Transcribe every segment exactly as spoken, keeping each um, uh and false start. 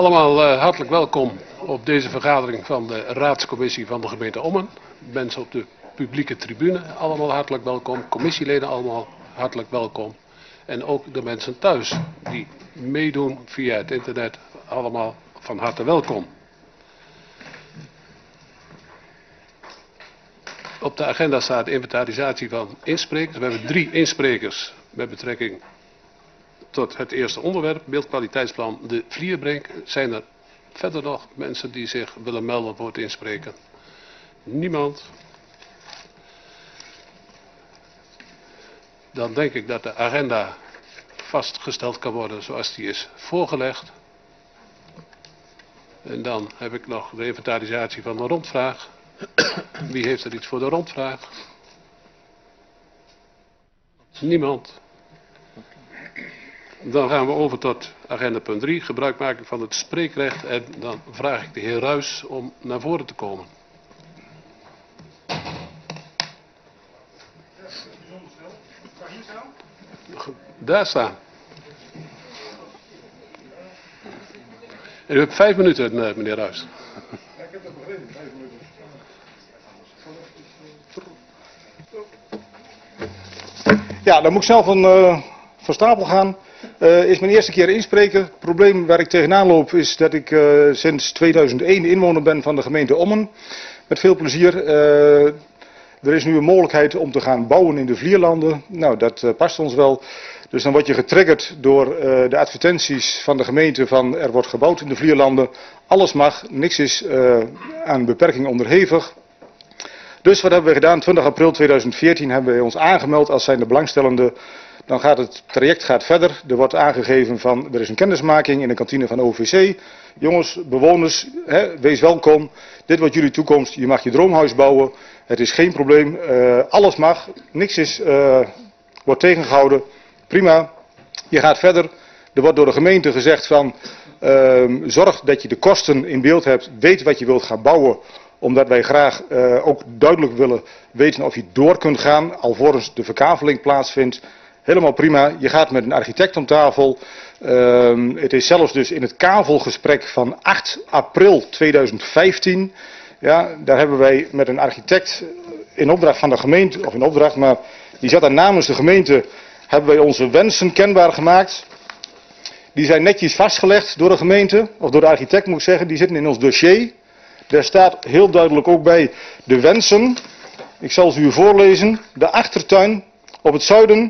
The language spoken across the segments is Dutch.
Allemaal uh, hartelijk welkom op deze vergadering van de raadscommissie van de gemeente Ommen. Mensen op de publieke tribune, allemaal hartelijk welkom. Commissieleden allemaal hartelijk welkom. En ook de mensen thuis die meedoen via het internet, allemaal van harte welkom. Op de agenda staat de inventarisatie van insprekers. We hebben drie insprekers met betrekking tot het eerste onderwerp, beeldkwaliteitsplan de Vlierbrink. Zijn er verder nog mensen die zich willen melden voor het inspreken? Niemand. Dan denk ik dat de agenda vastgesteld kan worden zoals die is voorgelegd. En dan heb ik nog de inventarisatie van de rondvraag. Wie heeft er iets voor de rondvraag? Niemand. Dan gaan we over tot agenda punt drie, gebruikmaking van het spreekrecht. En dan vraag ik de heer Ruijs om naar voren te komen. Daar staan. En u hebt vijf minuten, meneer Ruijs. Ik heb dat begrepen, vijf minuten. Ja, dan moet ik snel van, uh, van stapel gaan. Uh, is mijn eerste keer inspreken. Het probleem waar ik tegenaan loop is dat ik uh, sinds tweeduizend één inwoner ben van de gemeente Ommen. Met veel plezier. Uh, er is nu een mogelijkheid om te gaan bouwen in de Vlierlanden. Nou, dat uh, past ons wel. Dus dan word je getriggerd door uh, de advertenties van de gemeente van er wordt gebouwd in de Vlierlanden. Alles mag, niks is uh, aan beperking onderhevig. Dus wat hebben we gedaan? twintig april tweeduizend veertien hebben we ons aangemeld als zijnde belangstellende. Dan gaat het traject gaat verder. Er wordt aangegeven van er is een kennismaking in de kantine van O V C. Jongens, bewoners, hè, wees welkom. Dit wordt jullie toekomst. Je mag je droomhuis bouwen. Het is geen probleem. Uh, alles mag. Niks is, uh, wordt tegengehouden. Prima. Je gaat verder. Er wordt door de gemeente gezegd van uh, zorg dat je de kosten in beeld hebt. Weet wat je wilt gaan bouwen. Omdat wij graag uh, ook duidelijk willen weten of je door kunt gaan. Alvorens de verkaveling plaatsvindt. Helemaal prima. Je gaat met een architect om tafel. Uh, het is zelfs dus in het kavelgesprek van acht april tweeduizend vijftien. Ja, daar hebben wij met een architect in opdracht van de gemeente, of in opdracht, maar die zat daar namens de gemeente, hebben wij onze wensen kenbaar gemaakt. Die zijn netjes vastgelegd door de gemeente, of door de architect moet ik zeggen. Die zitten in ons dossier. Daar staat heel duidelijk ook bij de wensen. Ik zal ze u voorlezen. De achtertuin op het zuiden.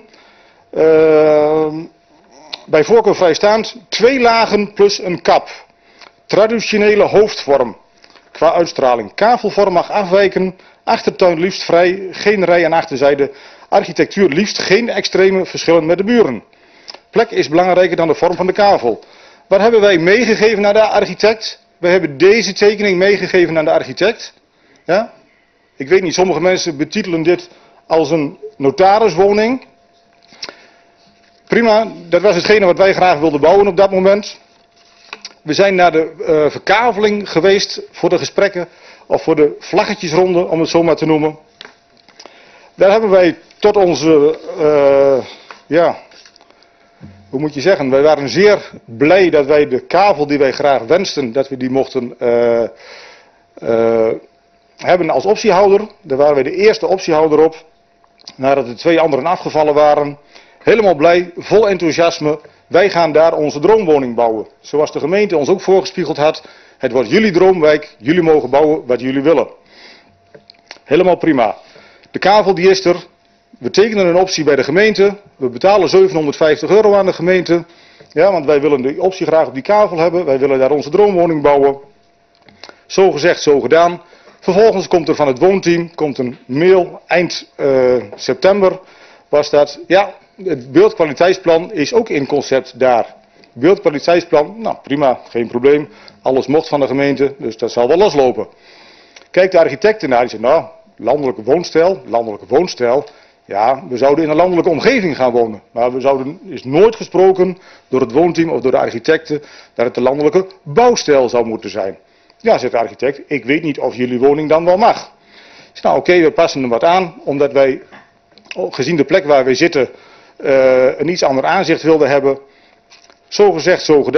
Uh, bij voorkeur vrijstaand, twee lagen plus een kap. Traditionele hoofdvorm qua uitstraling. Kavelvorm mag afwijken, achtertuin liefst vrij, geen rij aan achterzijde. Architectuur liefst geen extreme verschillen met de buren. Plek is belangrijker dan de vorm van de kavel. Wat hebben wij meegegeven naar de architect? We hebben deze tekening meegegeven aan de architect. Ja? Ik weet niet, sommige mensen betitelen dit als een notariswoning. Prima, dat was hetgene wat wij graag wilden bouwen op dat moment. We zijn naar de uh, verkaveling geweest voor de gesprekken, of voor de vlaggetjesronde, om het zo maar te noemen. Daar hebben wij tot onze, uh, ja, hoe moet je zeggen, wij waren zeer blij dat wij de kavel die wij graag wensten, dat we die mochten uh, uh, hebben als optiehouder. Daar waren wij de eerste optiehouder op, nadat de twee anderen afgevallen waren. Helemaal blij, vol enthousiasme. Wij gaan daar onze droomwoning bouwen. Zoals de gemeente ons ook voorgespiegeld had. Het wordt jullie droomwijk. Jullie mogen bouwen wat jullie willen. Helemaal prima. De kavel die is er. We tekenen een optie bij de gemeente. We betalen zevenhonderdvijftig euro aan de gemeente. Ja, want wij willen de optie graag op die kavel hebben. Wij willen daar onze droomwoning bouwen. Zo gezegd, zo gedaan. Vervolgens komt er van het woonteam komt een mail. Eind uh, september was dat. Ja, het beeldkwaliteitsplan is ook in concept daar. Beeldkwaliteitsplan, nou prima, geen probleem. Alles mocht van de gemeente, dus dat zal wel loslopen. Kijk de architect ernaar, die zegt nou, landelijke woonstijl, landelijke woonstijl. Ja, we zouden in een landelijke omgeving gaan wonen. Maar we zouden, is nooit gesproken door het woonteam of door de architecten dat het de landelijke bouwstijl zou moeten zijn. Ja, zegt de architect, ik weet niet of jullie woning dan wel mag. Ik zeg, nou oké, okay, we passen hem wat aan, omdat wij, gezien de plek waar wij zitten, uh, een iets ander aanzicht wilden hebben. Zo gezegd, zo gedaan.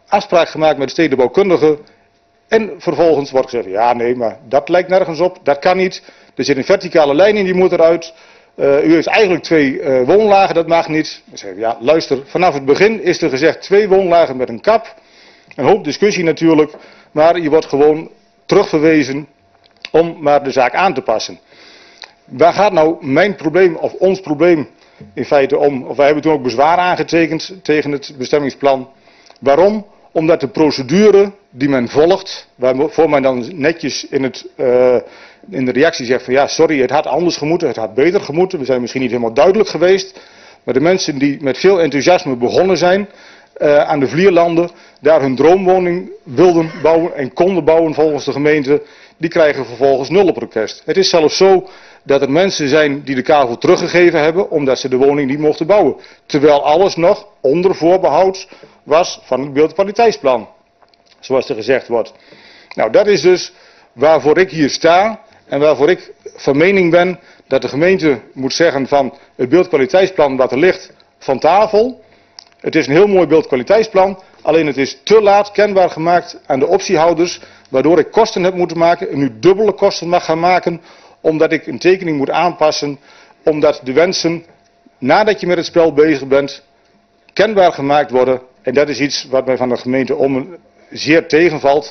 afspraak gemaakt met de stedenbouwkundige. En vervolgens wordt gezegd, ja nee, maar dat lijkt nergens op, dat kan niet. Er zit een verticale lijn in, die moet eruit. Uh, u heeft eigenlijk twee uh, woonlagen, dat mag niet. Dan zeggen we, ja luister, vanaf het begin is er gezegd twee woonlagen met een kap. Een hoop discussie natuurlijk, maar je wordt gewoon terugverwezen om maar de zaak aan te passen. Waar gaat nou mijn probleem of ons probleem in feite om? Of wij hebben toen ook bezwaar aangetekend tegen het bestemmingsplan. Waarom? Omdat de procedure die men volgt, waarvoor men dan netjes in, het, uh, in de reactie zegt van ja sorry, het had anders gemoeten, het had beter gemoeten, we zijn misschien niet helemaal duidelijk geweest. Maar de mensen die met veel enthousiasme begonnen zijn uh, aan de Vlierlanden, daar hun droomwoning wilden bouwen en konden bouwen volgens de gemeente, die krijgen vervolgens nul op request. Het is zelfs zo dat er mensen zijn die de kavel teruggegeven hebben omdat ze de woning niet mochten bouwen. Terwijl alles nog onder voorbehoud was van het beeldkwaliteitsplan. Zoals er gezegd wordt. Nou, dat is dus waarvoor ik hier sta en waarvoor ik van mening ben dat de gemeente moet zeggen van het beeldkwaliteitsplan wat er ligt van tafel. Het is een heel mooi beeldkwaliteitsplan, alleen het is te laat kenbaar gemaakt aan de optiehouders, waardoor ik kosten heb moeten maken en nu dubbele kosten mag gaan maken, omdat ik een tekening moet aanpassen, omdat de wensen, nadat je met het spel bezig bent, kenbaar gemaakt worden. En dat is iets wat mij van de gemeente Ommen zeer tegenvalt.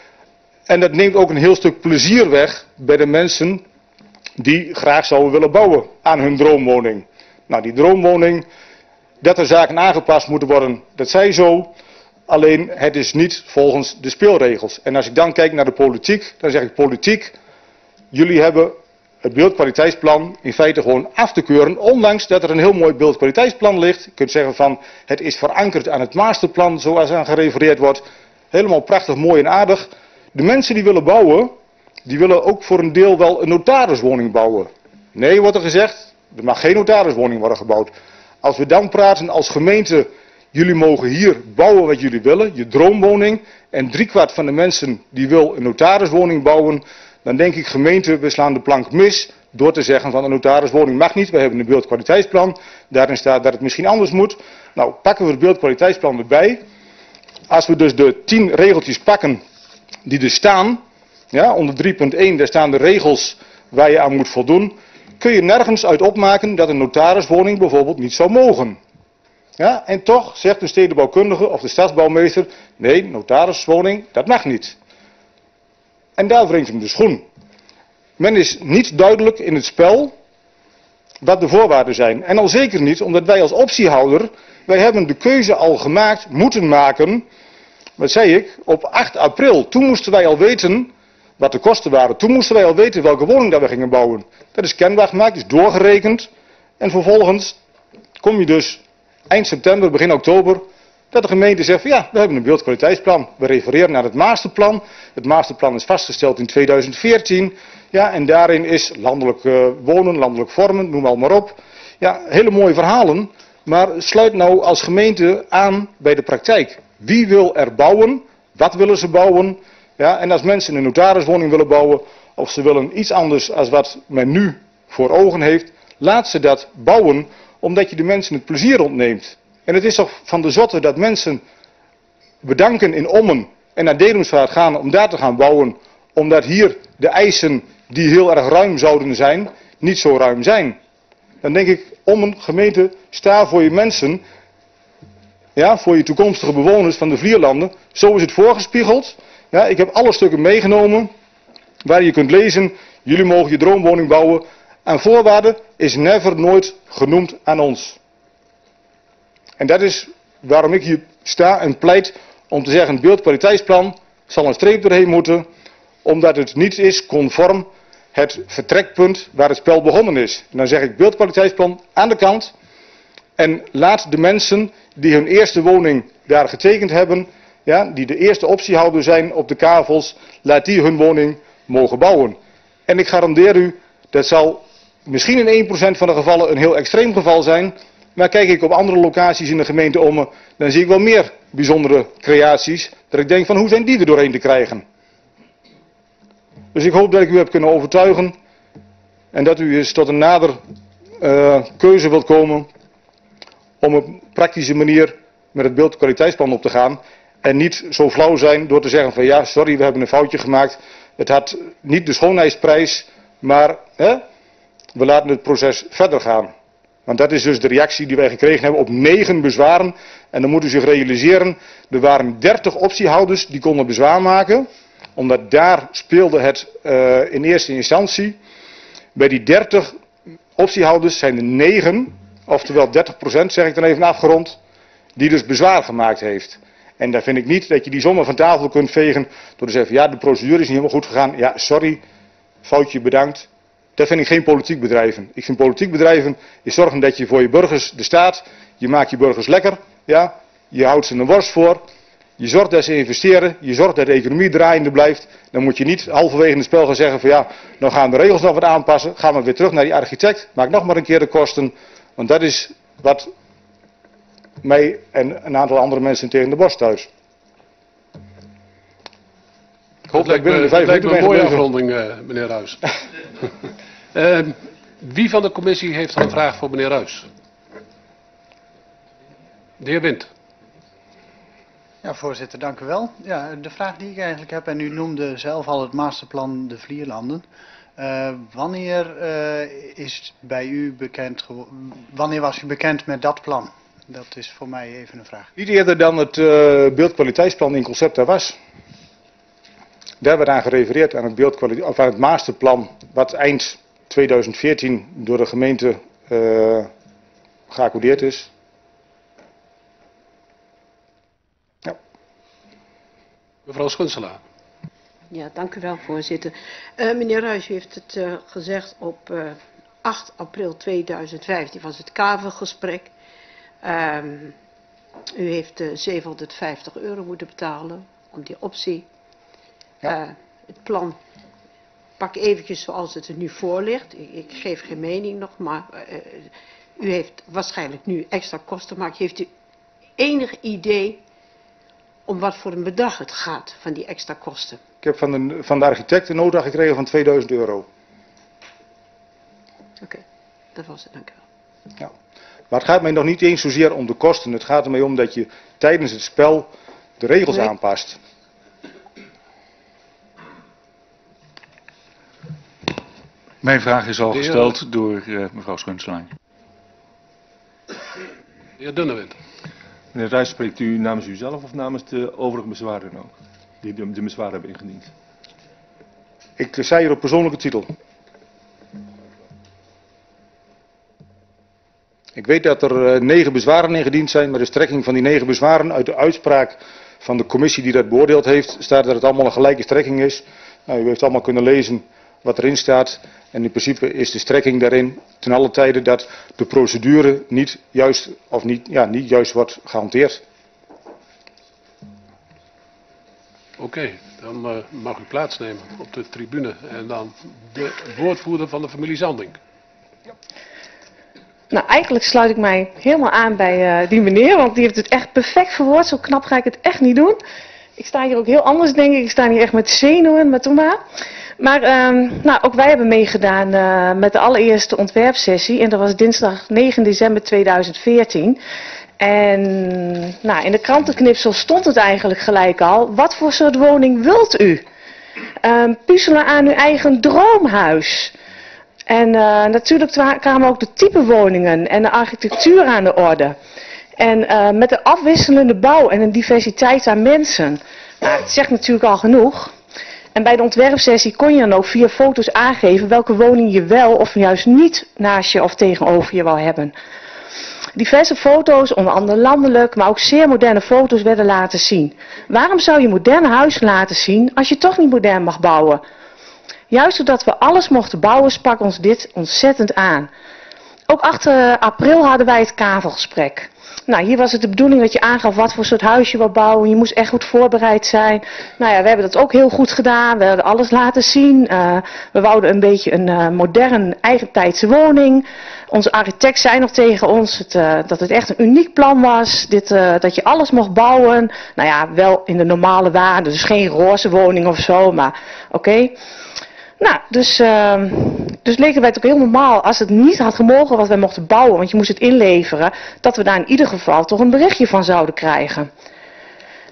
En dat neemt ook een heel stuk plezier weg bij de mensen die graag zouden willen bouwen aan hun droomwoning. Nou, die droomwoning, dat er zaken aangepast moeten worden, dat zij zo. Alleen het is niet volgens de speelregels. En als ik dan kijk naar de politiek, dan zeg ik politiek, jullie hebben het beeldkwaliteitsplan in feite gewoon af te keuren, ondanks dat er een heel mooi beeldkwaliteitsplan ligt. Je kunt zeggen van het is verankerd aan het masterplan zoals aan gerefereerd wordt. Helemaal prachtig, mooi en aardig. De mensen die willen bouwen, die willen ook voor een deel wel een notariswoning bouwen. Nee, wordt er gezegd, er mag geen notariswoning worden gebouwd. Als we dan praten als gemeente, jullie mogen hier bouwen wat jullie willen, je droomwoning, en driekwart van de mensen die wil een notariswoning bouwen, dan denk ik gemeente, we slaan de plank mis door te zeggen van een notariswoning mag niet. We hebben een beeldkwaliteitsplan, daarin staat dat het misschien anders moet. Nou, pakken we het beeldkwaliteitsplan erbij. Als we dus de tien regeltjes pakken die er staan, ja, onder drie punt één, daar staan de regels waar je aan moet voldoen, kun je nergens uit opmaken dat een notariswoning bijvoorbeeld niet zou mogen. Ja, en toch zegt de stedenbouwkundige of de stadsbouwmeester, nee, notariswoning, dat mag niet. En daar wringt hem de schoen. Men is niet duidelijk in het spel wat de voorwaarden zijn. En al zeker niet, omdat wij als optiehouder, wij hebben de keuze al gemaakt, moeten maken, wat zei ik, op acht april. Toen moesten wij al weten wat de kosten waren. Toen moesten wij al weten welke woning dat we gingen bouwen. Dat is kenbaar gemaakt, is doorgerekend. En vervolgens kom je dus eind september, begin oktober, dat de gemeente zegt van ja, we hebben een beeldkwaliteitsplan. We refereren naar het masterplan. Het masterplan is vastgesteld in tweeduizend veertien. Ja, en daarin is landelijk uh, wonen, landelijk vormen, noem al maar op. Ja, hele mooie verhalen. Maar sluit nou als gemeente aan bij de praktijk. Wie wil er bouwen? Wat willen ze bouwen? Ja, en als mensen een notariswoning willen bouwen, of ze willen iets anders als wat men nu voor ogen heeft, laat ze dat bouwen, omdat je de mensen het plezier ontneemt. En het is toch van de zotte dat mensen bedanken in Ommen en naar Dedemsvaart gaan om daar te gaan bouwen, omdat hier de eisen die heel erg ruim zouden zijn, niet zo ruim zijn. Dan denk ik, Ommen, gemeente, sta voor je mensen, ja, voor je toekomstige bewoners van de Vlierlanden. Zo is het voorgespiegeld. Ja, ik heb alle stukken meegenomen waar je kunt lezen, jullie mogen je droomwoning bouwen. En voorwaarde is never, nooit genoemd aan ons. En dat is waarom ik hier sta en pleit om te zeggen, het beeldkwaliteitsplan zal een streep doorheen moeten, omdat het niet is conform het vertrekpunt waar het spel begonnen is. En dan zeg ik beeldkwaliteitsplan aan de kant en laat de mensen die hun eerste woning daar getekend hebben, ja, die de eerste optiehouder zijn op de kavels, laat die hun woning mogen bouwen. En ik garandeer u, dat zal misschien in één procent van de gevallen een heel extreem geval zijn, maar kijk ik op andere locaties in de gemeente Ommen, dan zie ik wel meer bijzondere creaties, dat ik denk van hoe zijn die er doorheen te krijgen. Dus ik hoop dat ik u heb kunnen overtuigen en dat u eens tot een nader uh, keuze wilt komen om op een praktische manier met het beeldkwaliteitsplan op te gaan. En niet zo flauw zijn door te zeggen van ja, sorry, we hebben een foutje gemaakt. Het had niet de schoonheidsprijs, maar hè, we laten het proces verder gaan. Want dat is dus de reactie die wij gekregen hebben op negen bezwaren. En dan moet u zich realiseren, er waren dertig optiehouders die konden bezwaar maken. Omdat daar speelde het uh, in eerste instantie. Bij die dertig optiehouders zijn er negen, oftewel dertig procent zeg ik dan even afgerond, die dus bezwaar gemaakt heeft. En daar vind ik niet dat je die zomaar van tafel kunt vegen door te zeggen, ja, de procedure is niet helemaal goed gegaan. Ja, sorry, foutje, bedankt. Dat vind ik geen politiek bedrijven. Ik vind politiek bedrijven is zorgen dat je voor je burgers er staat. Je maakt je burgers lekker. Ja? Je houdt ze een worst voor. Je zorgt dat ze investeren. Je zorgt dat de economie draaiende blijft. Dan moet je niet halverwege het spel gaan zeggen van ja, nou gaan de regels nog wat aanpassen. Gaan we weer terug naar die architect. Maak nog maar een keer de kosten. Want dat is wat mij en een aantal andere mensen tegen de borst thuis. Ik hoop dat ik binnen de vijf minuten ben een mooie afronding, uh, meneer Ruijs. uh, wie van de commissie heeft er een vraag voor meneer Ruijs? De heer Wind. Ja, voorzitter, dank u wel. Ja, de vraag die ik eigenlijk heb, en u noemde zelf al het masterplan de Vlierlanden. Uh, wanneer uh, is bij u bekend, wanneer was u bekend met dat plan? Dat is voor mij even een vraag. Niet eerder dan het uh, beeldkwaliteitsplan in concept daar was. Daar werd aan gerefereerd aan het, beeldkwalite- of aan het masterplan wat eind tweeduizend veertien door de gemeente uh, geaccordeerd is. Ja. Mevrouw Schunselaar. Ja, dank u wel, voorzitter. Uh, meneer Ruijs, u heeft het uh, gezegd op uh, acht april tweeduizend vijftien was het kavelgesprek. Uh, u heeft uh, zevenhonderdvijftig euro moeten betalen om die optie. Ja. Uh, het plan pak eventjes zoals het er nu voor ligt. Ik, ik geef geen mening nog, maar uh, u heeft waarschijnlijk nu extra kosten gemaakt. Heeft u enig idee om wat voor een bedrag het gaat van die extra kosten? Ik heb van de, van de architect een nota gekregen van tweeduizend euro. Oké, okay, dat was het, dank u wel. Ja. Maar het gaat mij nog niet eens zozeer om de kosten. Het gaat er mij om dat je tijdens het spel de regels nee. aanpast. Mijn vraag is al gesteld door uh, mevrouw Schunselaar. De heer Dunnewind. Meneer Ruijs, spreekt u namens uzelf of namens de overige bezwaren ook? Die de, de bezwaren hebben ingediend. Ik zei hier op persoonlijke titel. Ik weet dat er uh, negen bezwaren ingediend zijn, maar de strekking van die negen bezwaren uit de uitspraak van de commissie die dat beoordeeld heeft, staat dat het allemaal een gelijke strekking is. Nou, u heeft allemaal kunnen lezen wat erin staat. En in principe is de strekking daarin ten alle tijde dat de procedure niet juist, of niet, ja, niet juist wordt gehanteerd. Oké, okay, dan uh, mag u plaatsnemen op de tribune en dan de woordvoerder van de familie Zanding. Ja. Nou, eigenlijk sluit ik mij helemaal aan bij uh, die meneer, want die heeft het echt perfect verwoord. Zo knap ga ik het echt niet doen. Ik sta hier ook heel anders, denk ik. Ik sta hier echt met zenuwen, maar toen maar. Maar um, nou, ook wij hebben meegedaan uh, met de allereerste ontwerpsessie. En dat was dinsdag negen december tweeduizend veertien. En nou, in de krantenknipsel stond het eigenlijk gelijk al. Wat voor soort woning wilt u? Um, puzzelen aan uw eigen droomhuis. En uh, natuurlijk kwamen ook de type woningen en de architectuur aan de orde. En uh, met de afwisselende bouw en een diversiteit aan mensen. Nou, het zegt natuurlijk al genoeg. En bij de ontwerpsessie kon je dan ook via foto's aangeven welke woning je wel of juist niet naast je of tegenover je wou hebben. Diverse foto's, onder andere landelijk, maar ook zeer moderne foto's werden laten zien. Waarom zou je moderne huizen laten zien als je toch niet modern mag bouwen? Juist doordat we alles mochten bouwen, sprak ons dit ontzettend aan. Ook acht april hadden wij het kavelgesprek. Nou, hier was het de bedoeling dat je aangaf wat voor soort huis je wil bouwen. Je moest echt goed voorbereid zijn. Nou ja, we hebben dat ook heel goed gedaan. We hebben alles laten zien. Uh, we wouden een beetje een uh, modern, eigentijdse woning. Onze architect zei nog tegen ons het, uh, dat het echt een uniek plan was. Dit, uh, dat je alles mocht bouwen. Nou ja, wel in de normale waarde. Dus geen roze woning of zo, maar oké. Okay. Nou, dus, uh, dus leken wij het ook heel normaal als het niet had gemogen wat wij mochten bouwen, want je moest het inleveren, dat we daar in ieder geval toch een berichtje van zouden krijgen. Nou,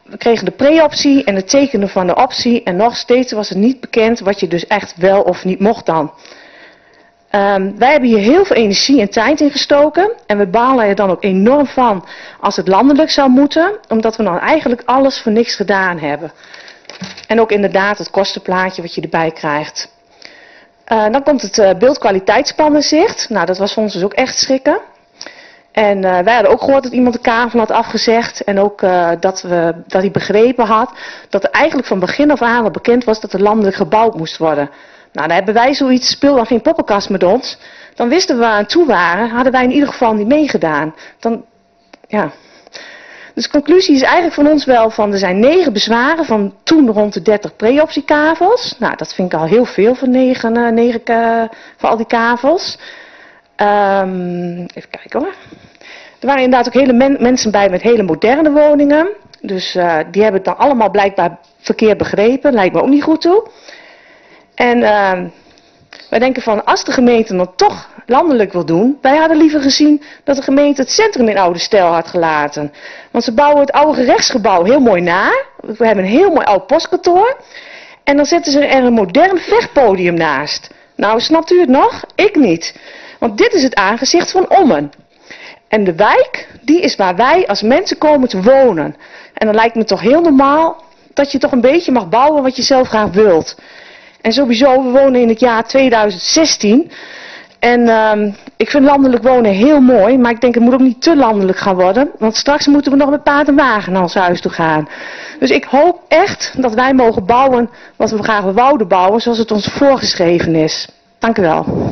we kregen de pre-optie en het tekenen van de optie en nog steeds was het niet bekend wat je dus echt wel of niet mocht dan. Um, wij hebben hier heel veel energie en tijd in gestoken en we balen er dan ook enorm van als het landelijk zou moeten, omdat we dan eigenlijk alles voor niks gedaan hebben. En ook inderdaad het kostenplaatje wat je erbij krijgt. Uh, dan komt het uh, beeldkwaliteitsplan in zicht. Nou, dat was voor ons dus ook echt schrikken. En uh, wij hadden ook gehoord dat iemand de kavel had afgezegd. En ook uh, dat, we, dat hij begrepen had dat er eigenlijk van begin af aan al bekend was dat er landelijk gebouwd moest worden. Nou, dan hebben wij zoiets, speel dan geen poppenkast met ons. Dan wisten we waar we aan toe waren, hadden wij in ieder geval niet meegedaan. Dan, ja. Dus de conclusie is eigenlijk van ons wel van, er zijn negen bezwaren van toen rond de dertig pre-optiekavels. Nou, dat vind ik al heel veel van negen, uh, negen uh, van al die kavels. Um, even kijken hoor. Er waren inderdaad ook hele men mensen bij met hele moderne woningen. Dus uh, die hebben het dan allemaal blijkbaar verkeerd begrepen. Lijkt me ook niet goed toe. En uh, wij denken van, als de gemeente dan toch landelijk wil doen, wij hadden liever gezien dat de gemeente het centrum in oude stijl had gelaten. Want ze bouwen het oude gerechtsgebouw heel mooi na. We hebben een heel mooi oud postkantoor. En dan zetten ze er een modern vechtpodium naast. Nou, snapt u het nog? Ik niet. Want dit is het aangezicht van Ommen. En de wijk, die is waar wij als mensen komen te wonen. En dan lijkt me toch heel normaal dat je toch een beetje mag bouwen wat je zelf graag wilt. En sowieso, we wonen in het jaar tweeduizend zestien. En um, ik vind landelijk wonen heel mooi, maar ik denk het moet ook niet te landelijk gaan worden. Want straks moeten we nog met paard en wagen naar ons huis toe gaan. Dus ik hoop echt dat wij mogen bouwen wat we graag wouden bouwen, zoals het ons voorgeschreven is. Dank u wel.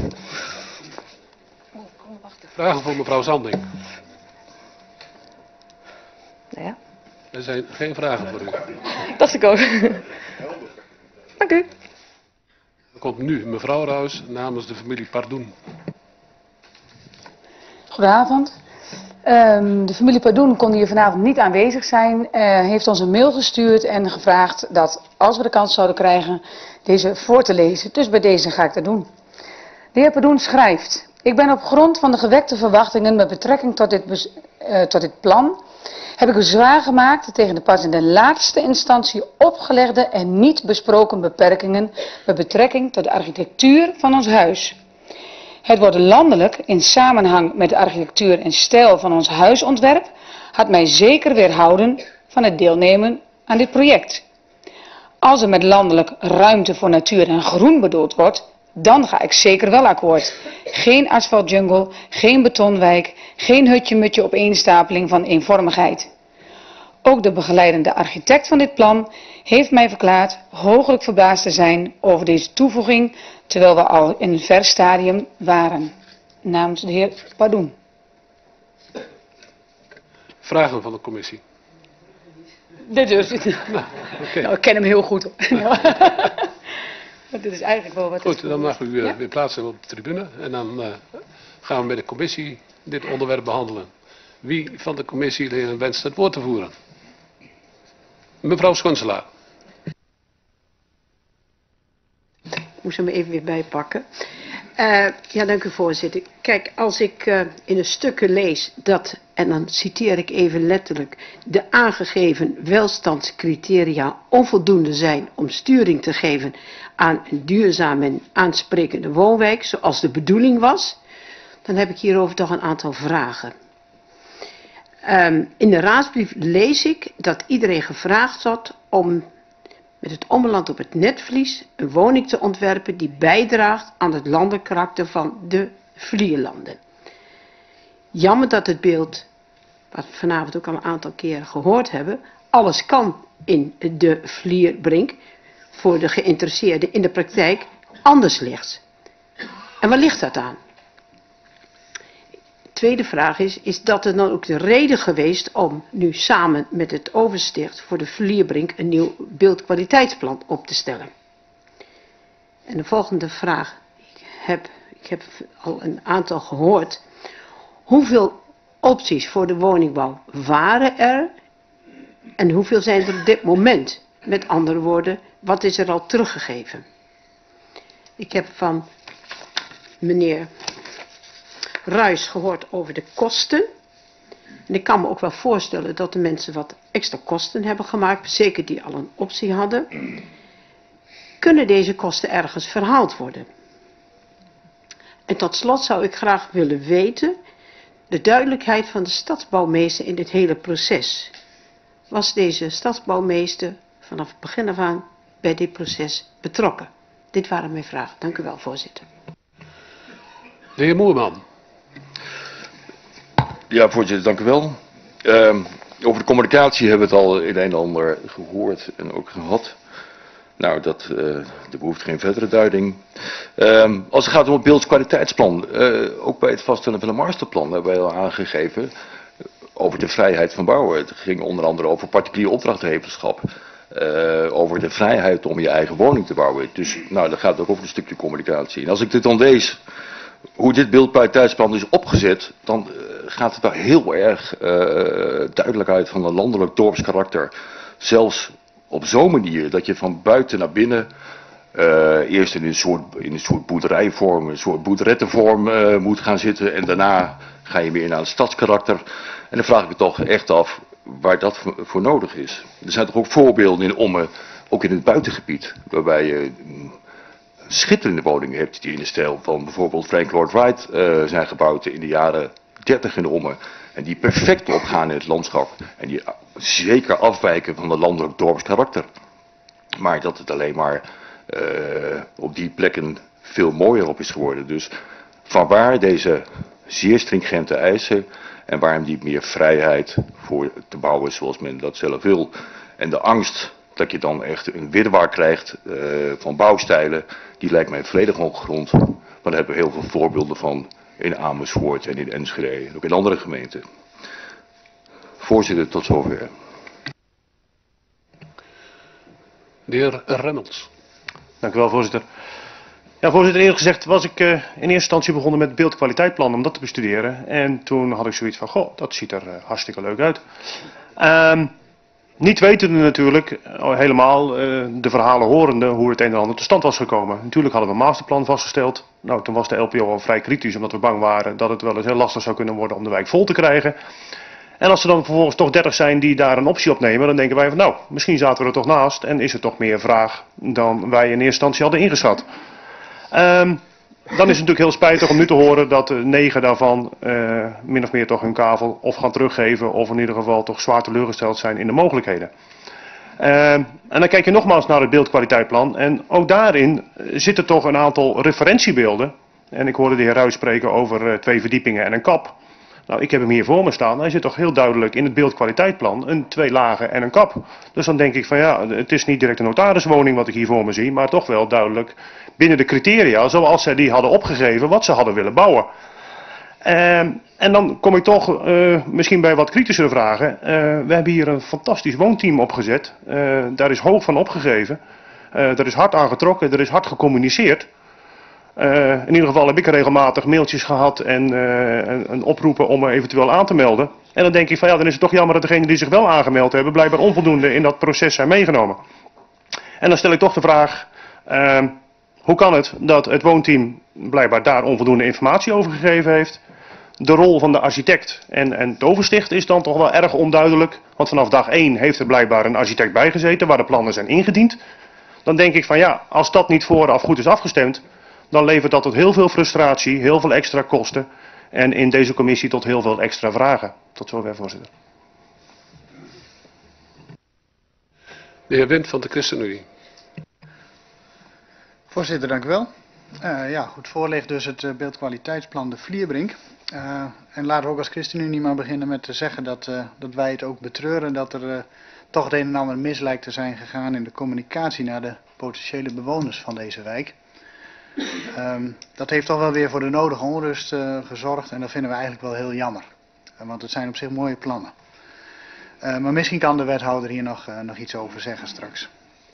Vragen voor mevrouw Zanding. Ja. Er zijn geen vragen voor u. Dacht ik ook. Dank u. Er komt nu mevrouw Ruijs namens de familie Pardoen. Goedenavond. Um, de familie Pardoen kon hier vanavond niet aanwezig zijn. Uh, heeft ons een mail gestuurd en gevraagd dat als we de kans zouden krijgen deze voor te lezen. Dus bij deze ga ik dat doen. De heer Pardoen schrijft: ik ben op grond van de gewekte verwachtingen met betrekking tot dit, uh, tot dit plan, heb ik bezwaar gemaakt tegen de pas in de laatste instantie opgelegde en niet besproken beperkingen met betrekking tot de architectuur van ons huis. Het worden landelijk in samenhang met de architectuur en stijl van ons huisontwerp had mij zeker weerhouden van het deelnemen aan dit project. Als er met landelijk ruimte voor natuur en groen bedoeld wordt, dan ga ik zeker wel akkoord. Geen asfaltjungle, geen betonwijk, geen hutje-mutje opeenstapeling van eenvormigheid. Ook de begeleidende architect van dit plan heeft mij verklaard hooglijk verbaasd te zijn over deze toevoeging, terwijl we al in een ver stadium waren. Namens de heer Pardoen. Vragen van de commissie. Dit dus. Nou, okay. Nou, ik ken hem heel goed. Dit is eigenlijk wel wat. Goed, dan mag u uh, ja? weer plaatsnemen op de tribune. En dan uh, gaan we met de commissie dit onderwerp behandelen. Wie van de commissieleden wenst het woord te voeren? Mevrouw Schunselaar. Ik moest hem even weer bijpakken. Uh, ja, dank u voorzitter. Kijk, als ik uh, in een stukken lees dat, en dan citeer ik even letterlijk, de aangegeven welstandscriteria onvoldoende zijn om sturing te geven aan een duurzame en aansprekende woonwijk, zoals de bedoeling was, dan heb ik hierover toch een aantal vragen. Um, in de raadsbrief lees ik dat iedereen gevraagd had om met het Ommeland op het netvlies een woning te ontwerpen die bijdraagt aan het landelijk karakter van de Vlierlanden. Jammer dat het beeld, wat we vanavond ook al een aantal keren gehoord hebben, alles kan in de Vlierbrink, voor de geïnteresseerden in de praktijk anders ligt. En waar ligt dat aan? Tweede vraag is, is dat er dan ook de reden geweest om nu samen met het oversticht voor de Vlierbrink een nieuw beeldkwaliteitsplan op te stellen? En de volgende vraag, ik heb, ik heb al een aantal gehoord, hoeveel opties voor de woningbouw waren er en hoeveel zijn er op dit moment? Met andere woorden, wat is er al teruggegeven? Ik heb van meneer Ruijs gehoord over de kosten. En ik kan me ook wel voorstellen dat de mensen wat extra kosten hebben gemaakt, zeker die al een optie hadden. Kunnen deze kosten ergens verhaald worden? En tot slot zou ik graag willen weten de duidelijkheid van de stadsbouwmeester in dit hele proces. Was deze stadsbouwmeester vanaf het begin af aan bij dit proces betrokken? Dit waren mijn vragen. Dank u wel, voorzitter. De heer Moerman. Ja, voorzitter, dank u wel. Uh, over de communicatie hebben we het al in een en ander gehoord en ook gehad. Nou, dat uh, er behoeft geen verdere duiding. Uh, als het gaat om het beeldkwaliteitsplan, uh, ook bij het vaststellen van een masterplan hebben wij al aangegeven over de vrijheid van bouwen. Het ging onder andere over particulier opdrachtgeverschap. Uh, over de vrijheid om je eigen woning te bouwen. Dus nou, dat gaat ook over een stukje communicatie. En als ik dit dan lees, hoe dit beeldkwaliteitsplan is opgezet, dan uh, gaat het daar heel erg uh, duidelijk uit van een landelijk dorpskarakter. Zelfs op zo'n manier dat je van buiten naar binnen uh, eerst in een soort, in een soort boerderijvorm, een soort boerderettenvorm uh, moet gaan zitten en daarna ga je meer naar het stadskarakter. En dan vraag ik me toch echt af waar dat voor, voor nodig is. Er zijn toch ook voorbeelden in Ommen, ook in het buitengebied, waarbij je schitterende woningen hebt die in de stijl van bijvoorbeeld Frank Lloyd Wright uh, zijn gebouwd in de jaren dertig in de Ommen. En die perfect opgaan in het landschap. En die zeker afwijken van het landelijk dorpskarakter. Maar dat het alleen maar uh, op die plekken veel mooier op is geworden. Dus vanwaar deze zeer stringente eisen. En waarom die meer vrijheid voor te bouwen zoals men dat zelf wil. En de angst dat je dan echt een wirwar krijgt uh, van bouwstijlen. Die lijkt mij volledig ongegrond. Maar daar hebben we heel veel voorbeelden van in Amersfoort en in Enschede en ook in andere gemeenten. Voorzitter, tot zover. De heer Remmels. Dank u wel, voorzitter. Ja, voorzitter, eerlijk gezegd was ik uh, in eerste instantie begonnen met het beeldkwaliteitplan om dat te bestuderen. En toen had ik zoiets van, goh, dat ziet er uh, hartstikke leuk uit. Um, niet wetende natuurlijk, uh, helemaal uh, de verhalen horende, hoe het een en ander tot stand was gekomen. Natuurlijk hadden we een masterplan vastgesteld. Nou, toen was de L P O al vrij kritisch, omdat we bang waren dat het wel eens heel lastig zou kunnen worden om de wijk vol te krijgen. En als er dan vervolgens toch dertig zijn die daar een optie op nemen, dan denken wij van nou, misschien zaten we er toch naast en is er toch meer vraag dan wij in eerste instantie hadden ingeschat. Um, dan is het natuurlijk heel spijtig om nu te horen dat uh, negen daarvan uh, min of meer toch hun kavel of gaan teruggeven of in ieder geval toch zwaar teleurgesteld zijn in de mogelijkheden. Uh, en dan kijk je nogmaals naar het beeldkwaliteitplan en ook daarin zitten toch een aantal referentiebeelden. En ik hoorde de heer Ruijs spreken over uh, twee verdiepingen en een kap. Nou, ik heb hem hier voor me staan. Hij zit toch heel duidelijk in het beeldkwaliteitplan. Een twee lagen en een kap. Dus dan denk ik van ja, het is niet direct een notariswoning wat ik hier voor me zie. Maar toch wel duidelijk binnen de criteria zoals zij die hadden opgegeven wat ze hadden willen bouwen. Uh, en dan kom ik toch uh, misschien bij wat kritischere vragen. Uh, we hebben hier een fantastisch woonteam opgezet. Uh, daar is hoog van opgegeven. Uh, er is hard aan getrokken. Er is hard gecommuniceerd. Uh, in ieder geval heb ik regelmatig mailtjes gehad en, uh, en, en oproepen om me eventueel aan te melden. En dan denk ik van ja, dan is het toch jammer dat degenen die zich wel aangemeld hebben blijkbaar onvoldoende in dat proces zijn meegenomen. En dan stel ik toch de vraag, uh, hoe kan het dat het woonteam blijkbaar daar onvoldoende informatie over gegeven heeft? De rol van de architect en, en het oversticht is dan toch wel erg onduidelijk. Want vanaf dag één heeft er blijkbaar een architect bijgezeten waar de plannen zijn ingediend. Dan denk ik van ja, als dat niet vooraf goed is afgestemd, dan levert dat tot heel veel frustratie, heel veel extra kosten en in deze commissie tot heel veel extra vragen. Tot zover, voorzitter. De heer Wind van de ChristenUnie. Voorzitter, dank u wel. Uh, ja, goed, voor ligt dus het uh, beeldkwaliteitsplan de Vlierbrink. Uh, en laten we ook als ChristenUnie maar beginnen met te zeggen dat, uh, dat wij het ook betreuren dat er uh, toch het een en ander mis lijkt te zijn gegaan in de communicatie naar de potentiële bewoners van deze wijk. Um, dat heeft toch wel weer voor de nodige onrust uh, gezorgd en dat vinden we eigenlijk wel heel jammer. Uh, want het zijn op zich mooie plannen. Uh, maar misschien kan de wethouder hier nog, uh, nog iets over zeggen straks.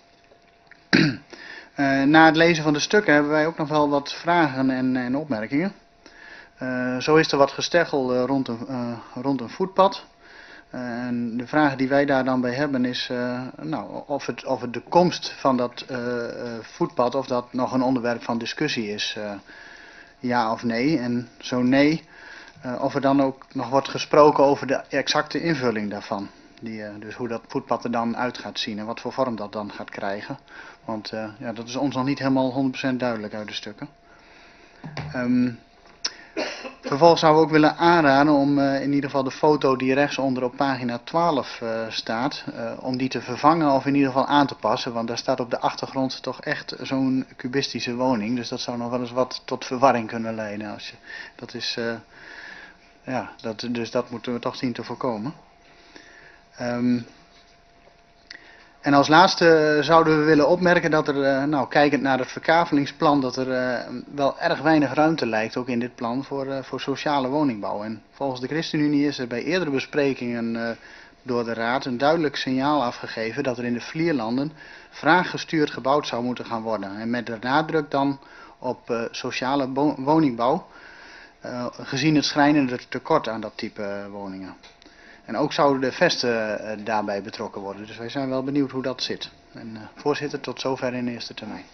uh, na het lezen van de stukken hebben wij ook nog wel wat vragen en, en opmerkingen. Uh, zo is er wat gesteggel uh, rond, een, uh, rond een voetpad. Uh, en de vraag die wij daar dan bij hebben is uh, nou, of, het, of het de komst van dat uh, uh, voetpad, of dat nog een onderwerp van discussie is, uh, ja of nee. En zo nee, Uh, of er dan ook nog wordt gesproken over de exacte invulling daarvan. Die, uh, dus hoe dat voetpad er dan uit gaat zien en wat voor vorm dat dan gaat krijgen. Want uh, ja, dat is ons nog niet helemaal honderd procent duidelijk uit de stukken. Um, vervolgens zouden we ook willen aanraden om uh, in ieder geval de foto die rechtsonder op pagina twaalf uh, staat, uh, om die te vervangen of in ieder geval aan te passen. Want daar staat op de achtergrond toch echt zo'n cubistische woning. Dus dat zou nog wel eens wat tot verwarring kunnen leiden. Als je, dat is, uh, ja, dat, dus dat moeten we toch zien te voorkomen. Um, En als laatste zouden we willen opmerken dat er, uh, nou kijkend naar het verkavelingsplan, dat er uh, wel erg weinig ruimte lijkt, ook in dit plan, voor, uh, voor sociale woningbouw. En volgens de ChristenUnie is er bij eerdere besprekingen uh, door de Raad een duidelijk signaal afgegeven dat er in de Vlierlanden vraaggestuurd gebouwd zou moeten gaan worden. En met de nadruk dan op uh, sociale woningbouw, uh, gezien het schrijnende tekort aan dat type uh, woningen. En ook zouden de vesten uh, daarbij betrokken worden. Dus wij zijn wel benieuwd hoe dat zit. En uh, voorzitter, tot zover in de eerste termijn.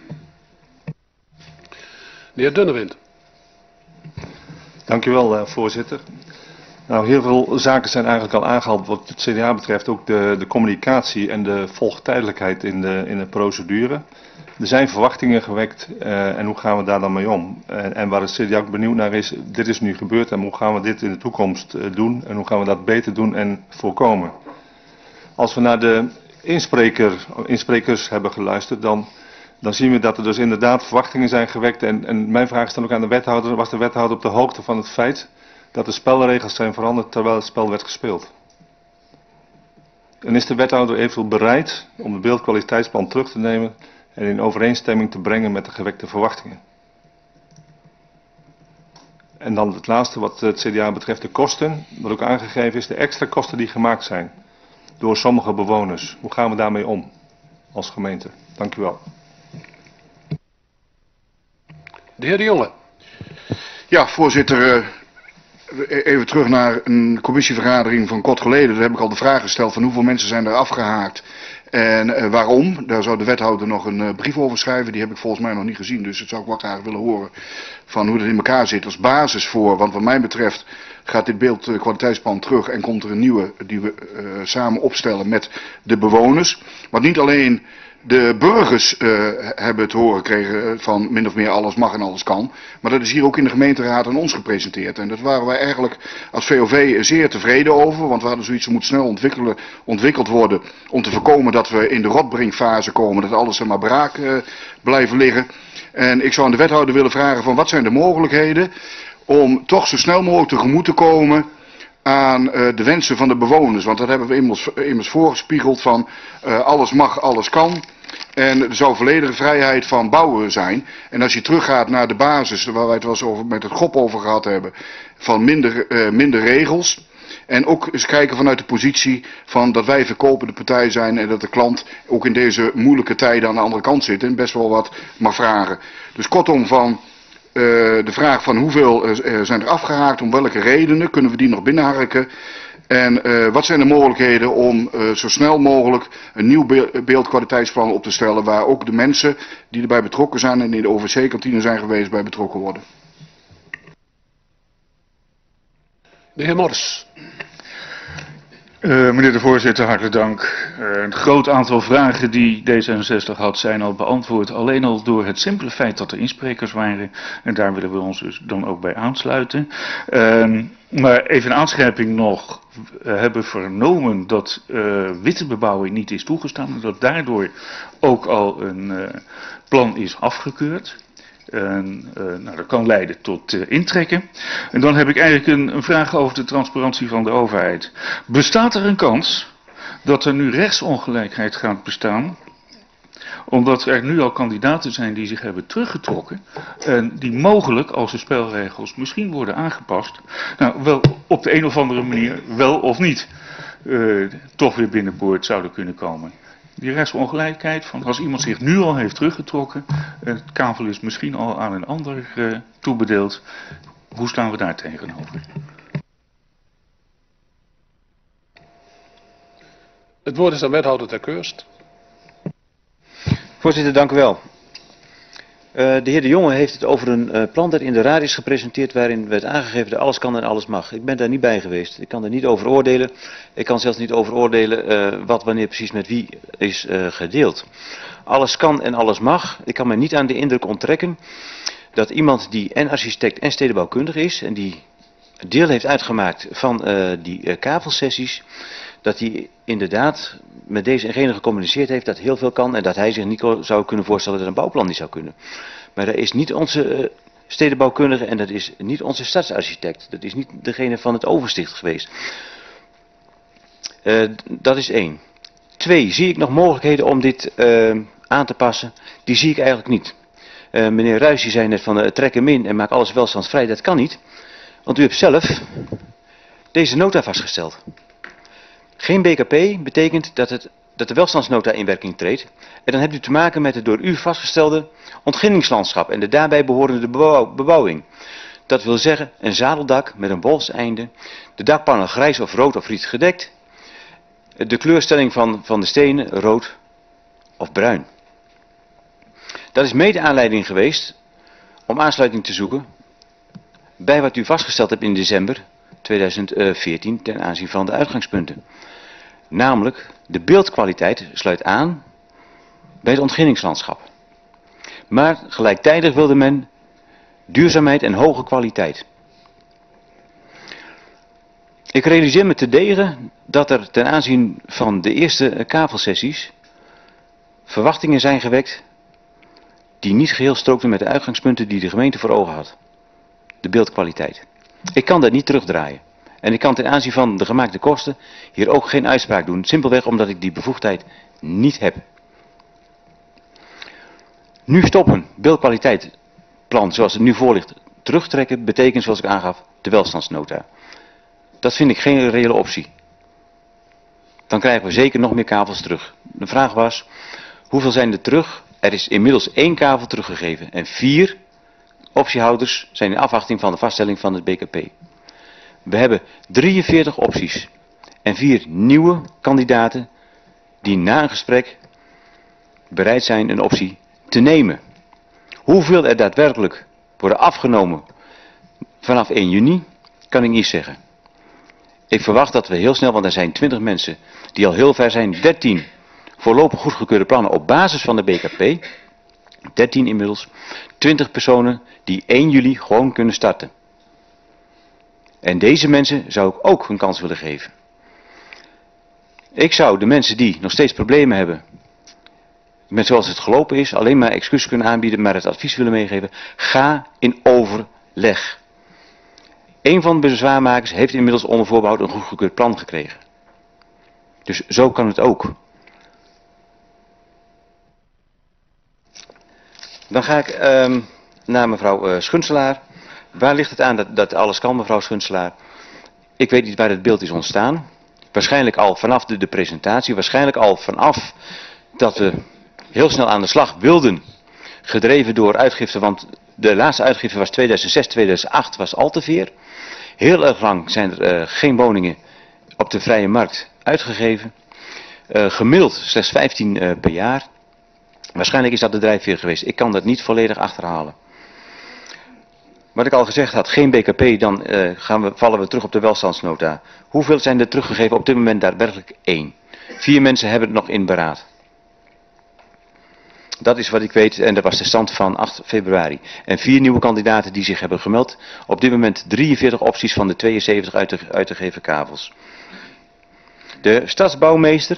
De heer Dunnewind. Dank u wel, uh, voorzitter. Nou, heel veel zaken zijn eigenlijk al aangehaald wat het C D A betreft. Ook de, de communicatie en de volgtijdelijkheid in de, in de procedure. Er zijn verwachtingen gewekt uh, en hoe gaan we daar dan mee om? En, en waar het C D A ook benieuwd naar is, dit is nu gebeurd en hoe gaan we dit in de toekomst uh, doen? En hoe gaan we dat beter doen en voorkomen? Als we naar de inspreker, insprekers hebben geluisterd, dan, dan zien we dat er dus inderdaad verwachtingen zijn gewekt. En, en mijn vraag is dan ook aan de wethouder, was de wethouder op de hoogte van het feit dat de spelregels zijn veranderd terwijl het spel werd gespeeld? En is de wethouder eventueel bereid om het beeldkwaliteitsplan terug te nemen en in overeenstemming te brengen met de gewekte verwachtingen? En dan het laatste wat het C D A betreft, de kosten. Wat ook aangegeven is, de extra kosten die gemaakt zijn door sommige bewoners. Hoe gaan we daarmee om als gemeente? Dank u wel. De heer De Jonge. Ja, voorzitter. Even terug naar een commissievergadering van kort geleden. Daar heb ik al de vraag gesteld van hoeveel mensen zijn er afgehaakt. En uh, waarom? Daar zou de wethouder nog een uh, brief over schrijven. Die heb ik volgens mij nog niet gezien. Dus dat zou ik wel graag willen horen van hoe dat in elkaar zit. Als basis voor, want wat mij betreft gaat dit beeldkwaliteitsplan terug en komt er een nieuwe die we uh, samen opstellen met de bewoners. Want niet alleen de burgers uh, hebben het horen gekregen van min of meer alles mag en alles kan. Maar dat is hier ook in de gemeenteraad aan ons gepresenteerd. En dat waren wij eigenlijk als V O V zeer tevreden over. Want we hadden zoiets, moet snel ontwikkelen, ontwikkeld worden om te voorkomen dat we in de rotbrinkfase komen. Dat alles er maar braak uh, blijven liggen. En ik zou aan de wethouder willen vragen van wat zijn de mogelijkheden om toch zo snel mogelijk tegemoet te komen aan uh, de wensen van de bewoners. Want dat hebben we immers, immers voorgespiegeld van uh, alles mag, alles kan. En er zou volledige vrijheid van bouwen zijn. En als je teruggaat naar de basis, waar wij het wel eens over, met het G O P over gehad hebben, van minder, uh, minder regels. En ook eens kijken vanuit de positie van dat wij verkopende partij zijn en dat de klant ook in deze moeilijke tijden aan de andere kant zit en best wel wat mag vragen. Dus kortom van Uh, de vraag van hoeveel uh, zijn er afgehaakt, om welke redenen, kunnen we die nog binnenharken? En uh, wat zijn de mogelijkheden om uh, zo snel mogelijk een nieuw beeldkwaliteitsplan op te stellen waar ook de mensen die erbij betrokken zijn en in de O V C-kantine zijn geweest bij betrokken worden? De heer Mors. Uh, meneer de voorzitter, hartelijk dank. Uh, een groot aantal vragen die D zesenzestig had zijn al beantwoord. Alleen al door het simpele feit dat er insprekers waren. En daar willen we ons dus dan ook bij aansluiten. Uh, maar even een aanscherping nog. We hebben vernomen dat uh, witte bebouwing niet is toegestaan. En dat daardoor ook al een uh, plan is afgekeurd. En, uh, nou, dat kan leiden tot uh, intrekken. En dan heb ik eigenlijk een, een vraag over de transparantie van de overheid. Bestaat er een kans dat er nu rechtsongelijkheid gaat bestaan, omdat er nu al kandidaten zijn die zich hebben teruggetrokken en die mogelijk, als de spelregels misschien worden aangepast, nou wel op de een of andere manier, wel of niet, uh, toch weer binnenboord zouden kunnen komen? Die rechtsongelijkheid van als iemand zich nu al heeft teruggetrokken, het kavel is misschien al aan een ander uh, toebedeeld. Hoe staan we daar tegenover? Het woord is aan wethouder Ter Keurst. Voorzitter, dank u wel. Uh, de heer De Jonge heeft het over een uh, plan dat in de raad is gepresenteerd waarin werd aangegeven dat alles kan en alles mag. Ik ben daar niet bij geweest. Ik kan er niet over oordelen. Ik kan zelfs niet over oordelen uh, wat wanneer precies met wie is uh, gedeeld. Alles kan en alles mag. Ik kan me niet aan de indruk onttrekken dat iemand die en architect en stedenbouwkundige is en die deel heeft uitgemaakt van uh, die uh, kavelsessies, dat hij inderdaad met deze en gene gecommuniceerd heeft dat heel veel kan en dat hij zich niet zou kunnen voorstellen dat een bouwplan niet zou kunnen. Maar dat is niet onze uh, stedenbouwkundige en dat is niet onze stadsarchitect. Dat is niet degene van het oversticht geweest. Uh, dat is één. Twee, zie ik nog mogelijkheden om dit uh, aan te passen? Die zie ik eigenlijk niet. Uh, meneer Ruijs zei net van uh, trek hem in en maak alles welstandsvrij. Dat kan niet. Want u hebt zelf deze nota vastgesteld. Geen B K P betekent dat, het, dat de welstandsnota in werking treedt. En dan hebt u te maken met het door u vastgestelde ontginningslandschap en de daarbij behorende bebouw, bebouwing. Dat wil zeggen een zadeldak met een wolfseinde, de dakpannen grijs of rood of riet gedekt, de kleurstelling van, van de stenen rood of bruin. Dat is mede aanleiding geweest om aansluiting te zoeken bij wat u vastgesteld hebt in december tweeduizend veertien ten aanzien van de uitgangspunten. Namelijk, de beeldkwaliteit sluit aan bij het ontginningslandschap. Maar gelijktijdig wilde men duurzaamheid en hoge kwaliteit. Ik realiseer me terdege dat er ten aanzien van de eerste kavelsessies verwachtingen zijn gewekt die niet geheel strookten met de uitgangspunten die de gemeente voor ogen had. De beeldkwaliteit. Ik kan dat niet terugdraaien. En ik kan ten aanzien van de gemaakte kosten hier ook geen uitspraak doen. Simpelweg omdat ik die bevoegdheid niet heb. Nu stoppen, beeldkwaliteitplan zoals het nu voor ligt, terugtrekken betekent zoals ik aangaf de welstandsnota. Dat vind ik geen reële optie. Dan krijgen we zeker nog meer kavels terug. De vraag was, hoeveel zijn er terug? Er is inmiddels één kavel teruggegeven en vier optiehouders zijn in afwachting van de vaststelling van het B K P. We hebben drieënveertig opties en vier nieuwe kandidaten die na een gesprek bereid zijn een optie te nemen. Hoeveel er daadwerkelijk worden afgenomen vanaf één juni kan ik niet zeggen. Ik verwacht dat we heel snel, want er zijn twintig mensen die al heel ver zijn, dertien voorlopig goedgekeurde plannen op basis van de B K P, dertien inmiddels, twintig personen die één juli gewoon kunnen starten. En deze mensen zou ik ook een kans willen geven. Ik zou de mensen die nog steeds problemen hebben met zoals het gelopen is, alleen maar excuses kunnen aanbieden, maar het advies willen meegeven. Ga in overleg. Een van de bezwaarmakers heeft inmiddels onder voorbehoud een goedgekeurd plan gekregen. Dus zo kan het ook. Dan ga ik uh, naar mevrouw uh, Schunselaar. Waar ligt het aan dat, dat alles kan, mevrouw Schunselaar? Ik weet niet waar het beeld is ontstaan. Waarschijnlijk al vanaf de, de presentatie. Waarschijnlijk al vanaf dat we heel snel aan de slag wilden. Gedreven door uitgifte, want de laatste uitgifte was tweeduizend zes, tweeduizend acht was Alteveer. Heel erg lang zijn er uh, geen woningen op de vrije markt uitgegeven. Uh, gemiddeld slechts vijftien uh, per jaar. Waarschijnlijk is dat de drijfveer geweest. Ik kan dat niet volledig achterhalen. Wat ik al gezegd had, geen B K P, dan uh, gaan we, vallen we terug op de welstandsnota. Hoeveel zijn er teruggegeven? Op dit moment daadwerkelijk één. Vier mensen hebben het nog in beraad. Dat is wat ik weet en dat was de stand van acht februari. En vier nieuwe kandidaten die zich hebben gemeld. Op dit moment drieënveertig opties van de tweeënzeventig uit te, uit te geven kavels. De stadsbouwmeester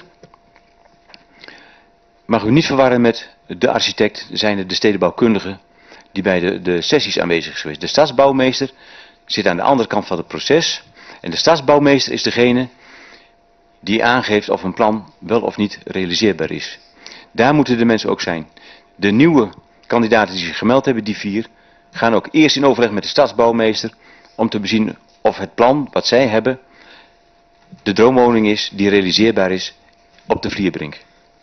mag u niet verwarren met de architect, zijn de stedenbouwkundige die bij de, de sessies aanwezig is geweest. De stadsbouwmeester zit aan de andere kant van het proces. En de stadsbouwmeester is degene die aangeeft of een plan wel of niet realiseerbaar is. Daar moeten de mensen ook zijn. De nieuwe kandidaten die zich gemeld hebben, die vier, gaan ook eerst in overleg met de stadsbouwmeester om te bezien of het plan wat zij hebben de droomwoning is die realiseerbaar is op de Vlierbrink.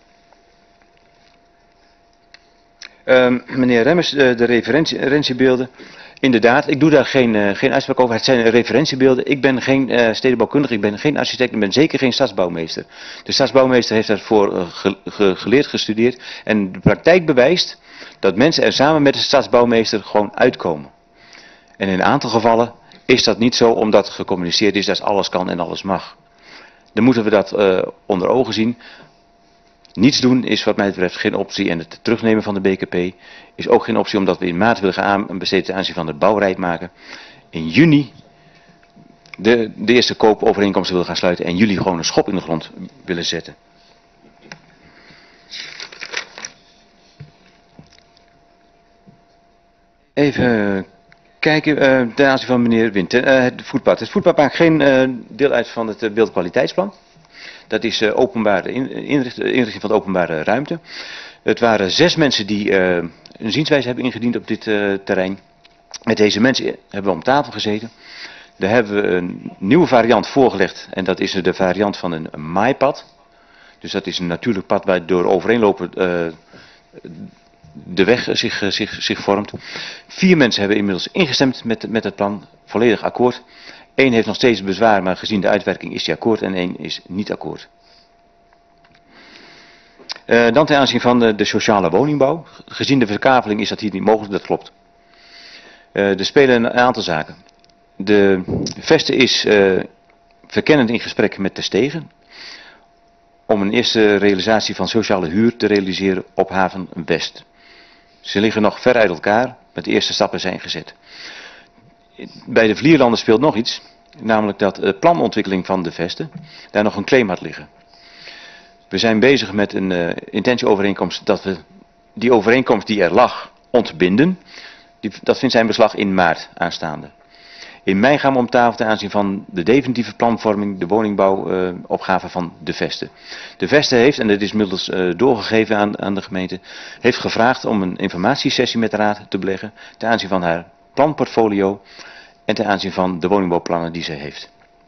Uh, meneer Remmers, de, de referentie, referentiebeelden. Inderdaad, ik doe daar geen, uh, geen uitspraak over. Het zijn referentiebeelden. Ik ben geen uh, stedenbouwkundige, ik ben geen architect, ik ben zeker geen stadsbouwmeester. De stadsbouwmeester heeft daarvoor uh, ge, ge, geleerd, gestudeerd. En de praktijk bewijst dat mensen er samen met de stadsbouwmeester gewoon uitkomen. En in een aantal gevallen is dat niet zo, omdat gecommuniceerd is dat alles kan en alles mag. Dan moeten we dat uh, onder ogen zien. Niets doen is wat mij betreft geen optie en het terugnemen van de B K P is ook geen optie, omdat we in maart willen gaan aanbesteden ten aanzien van de bouwrijd maken. In juni de, de eerste koopovereenkomsten willen gaan sluiten en juli gewoon een schop in de grond willen zetten. Even kijken, uh, ten aanzien van meneer Wint, uh, het voetpad. Het voetpad maakt geen uh, deel uit van het uh, beeldkwaliteitsplan. Dat is uh, openbare inricht, inrichting van de openbare ruimte. Het waren zes mensen die uh, een zienswijze hebben ingediend op dit uh, terrein. Met deze mensen hebben we om tafel gezeten. Daar hebben we een nieuwe variant voorgelegd en dat is de variant van een, een maaipad. Dus dat is een natuurlijk pad waardoor overeenlopen uh, de weg zich, zich, zich vormt. Vier mensen hebben inmiddels ingestemd met, met het plan, volledig akkoord. Eén heeft nog steeds bezwaar, maar gezien de uitwerking is die akkoord en één is niet akkoord. Uh, dan ten aanzien van de, de sociale woningbouw. Gezien de verkaveling is dat hier niet mogelijk, dat klopt. Uh, er spelen een aantal zaken. De Veste is uh, verkennend in gesprek met de Stegen om een eerste realisatie van sociale huur te realiseren op Haven West. Ze liggen nog ver uit elkaar, maar de eerste stappen zijn gezet. Bij de Vlierlanden speelt nog iets, namelijk dat de planontwikkeling van de Veste daar nog een claim had liggen. We zijn bezig met een uh, intentieovereenkomst dat we die overeenkomst die er lag ontbinden. Die, dat vindt zijn beslag in maart aanstaande. In mei gaan we om tafel ten aanzien van de definitieve planvorming, de woningbouwopgave uh, van de Veste. De Veste heeft, en dat is inmiddels uh, doorgegeven aan, aan de gemeente, heeft gevraagd om een informatiesessie met de raad te beleggen ten aanzien van haar planportfolio en ten aanzien van de woningbouwplannen die ze heeft.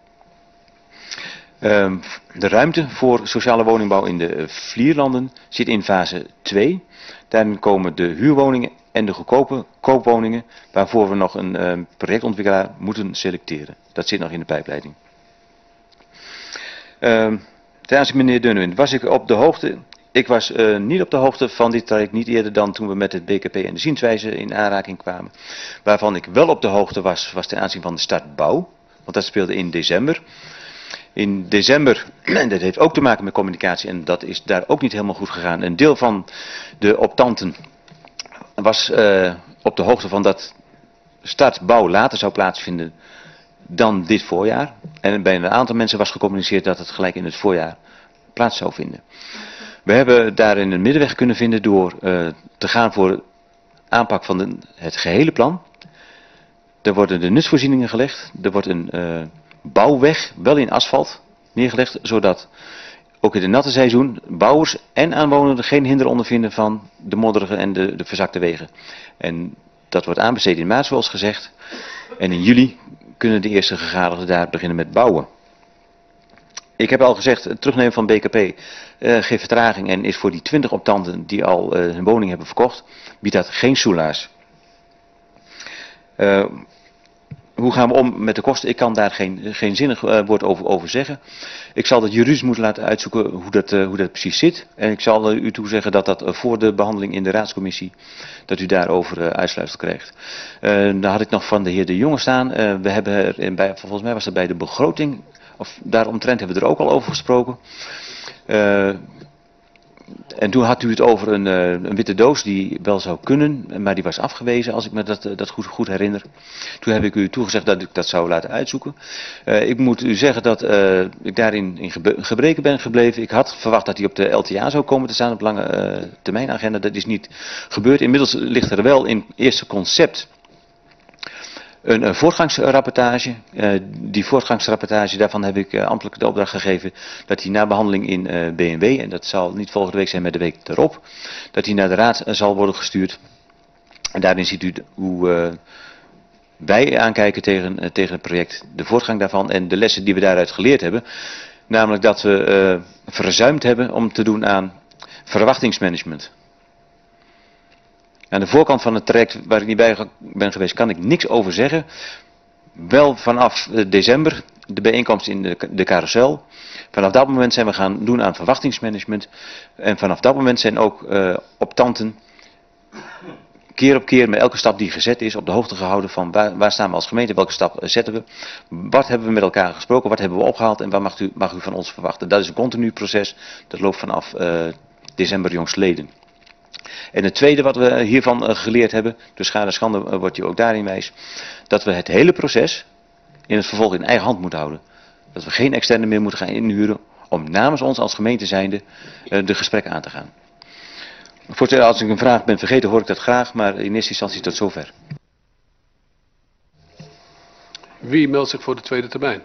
Uh, de ruimte voor sociale woningbouw in de Vlierlanden zit in fase twee. Daarin komen de huurwoningen en de goedkope koopwoningen, waarvoor we nog een uh, projectontwikkelaar moeten selecteren. Dat zit nog in de pijpleiding. Uh, ten aanzien van meneer Dunnewind, was ik op de hoogte. Ik was uh, niet op de hoogte van dit traject, niet eerder dan toen we met het B K P en de zienswijze in aanraking kwamen. Waarvan ik wel op de hoogte was, was ten aanzien van de startbouw, want dat speelde in december. In december, en dat heeft ook te maken met communicatie en dat is daar ook niet helemaal goed gegaan. Een deel van de optanten was uh, op de hoogte van dat startbouw later zou plaatsvinden dan dit voorjaar. En bij een aantal mensen was gecommuniceerd dat het gelijk in het voorjaar plaats zou vinden. We hebben daarin een middenweg kunnen vinden door uh, te gaan voor aanpak van de, het gehele plan. Er worden de nutsvoorzieningen gelegd, er wordt een uh, bouwweg, wel in asfalt, neergelegd, zodat ook in het natte seizoen bouwers en aanwonenden geen hinder ondervinden van de modderige en de, de verzakte wegen. En dat wordt aanbesteed in maart zoals gezegd. En in juli kunnen de eerste gegadigden daar beginnen met bouwen. Ik heb al gezegd, het terugnemen van B K P uh, geeft vertraging en is voor die twintig optanten die al uh, hun woning hebben verkocht, biedt dat geen soelaas. Uh, Hoe gaan we om met de kosten? Ik kan daar geen, geen zinnig uh, woord over, over zeggen. Ik zal dat juridisch moeten laten uitzoeken hoe dat, uh, hoe dat precies zit. En ik zal uh, u toezeggen dat dat uh, voor de behandeling in de raadscommissie, dat u daarover uh, uitsluitsel krijgt. Uh, dan had ik nog van de heer De Jonge staan. Uh, we hebben er, in, bij, volgens mij was dat bij de begroting, of daaromtrent hebben we er ook al over gesproken. Uh, En toen had u het over een, een witte doos die wel zou kunnen, maar die was afgewezen als ik me dat, dat goed, goed herinner. Toen heb ik u toegezegd dat ik dat zou laten uitzoeken. Uh, ik moet u zeggen dat uh, ik daarin in gebreken ben gebleven. Ik had verwacht dat hij op de L T A zou komen te staan op lange uh, termijn agenda. Dat is niet gebeurd. Inmiddels ligt er wel in eerste concept een, een voortgangsrapportage. Uh, die voortgangsrapportage, daarvan heb ik uh, ambtelijk de opdracht gegeven dat die na behandeling in uh, B N W, en dat zal niet volgende week zijn, maar de week erop, dat die naar de raad uh, zal worden gestuurd. En daarin ziet u hoe uh, wij aankijken tegen, uh, tegen het project, de voortgang daarvan en de lessen die we daaruit geleerd hebben. Namelijk dat we uh, verzuimd hebben om te doen aan verwachtingsmanagement. Aan de voorkant van het traject waar ik niet bij ben geweest kan ik niks over zeggen. Wel vanaf december de bijeenkomst in de, de carousel. Vanaf dat moment zijn we gaan doen aan verwachtingsmanagement. En vanaf dat moment zijn ook uh, optanten keer op keer met elke stap die gezet is op de hoogte gehouden van waar, waar staan we als gemeente, welke stap zetten we, wat hebben we met elkaar gesproken, wat hebben we opgehaald en wat mag u, mag u van ons verwachten. Dat is een continu proces, dat loopt vanaf uh, december jongstleden. En het tweede wat we hiervan uh, geleerd hebben, dus schade en schande uh, wordt je ook daarin wijs, dat we het hele proces in het vervolg in eigen hand moeten houden. Dat we geen externe meer moeten gaan inhuren om namens ons als gemeente zijnde uh, de gesprekken aan te gaan. Voorzitter, als ik een vraag ben vergeten hoor ik dat graag, maar in eerste instantie tot zover. Wie meldt zich voor de tweede termijn?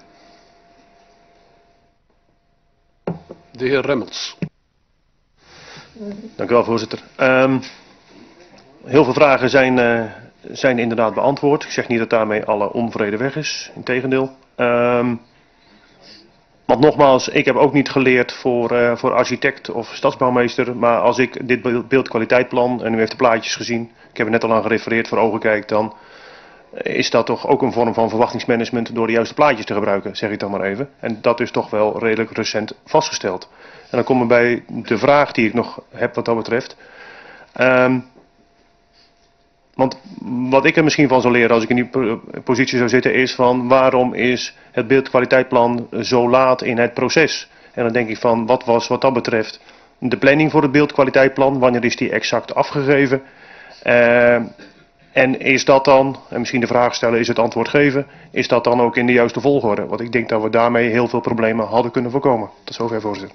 De heer Remmels. Dank u wel, voorzitter. Um, heel veel vragen zijn, uh, zijn inderdaad beantwoord. Ik zeg niet dat daarmee alle onvrede weg is, integendeel. Um, want nogmaals, ik heb ook niet geleerd voor, uh, voor architect of stadsbouwmeester, maar als ik dit beeldkwaliteitplan, en u heeft de plaatjes gezien, ik heb er net al aan gerefereerd, voor ogen kijk, dan is dat toch ook een vorm van verwachtingsmanagement door de juiste plaatjes te gebruiken, zeg ik dan maar even. En dat is toch wel redelijk recent vastgesteld. En dan komen we bij de vraag die ik nog heb wat dat betreft. Um, want wat ik er misschien van zou leren als ik in die positie zou zitten is van waarom is het beeldkwaliteitplan zo laat in het proces? En dan denk ik van wat was wat dat betreft de planning voor het beeldkwaliteitplan, wanneer is die exact afgegeven? Uh, en is dat dan, en misschien de vraag stellen is het antwoord geven, is dat dan ook in de juiste volgorde? Want ik denk dat we daarmee heel veel problemen hadden kunnen voorkomen. Tot zover, voorzitter.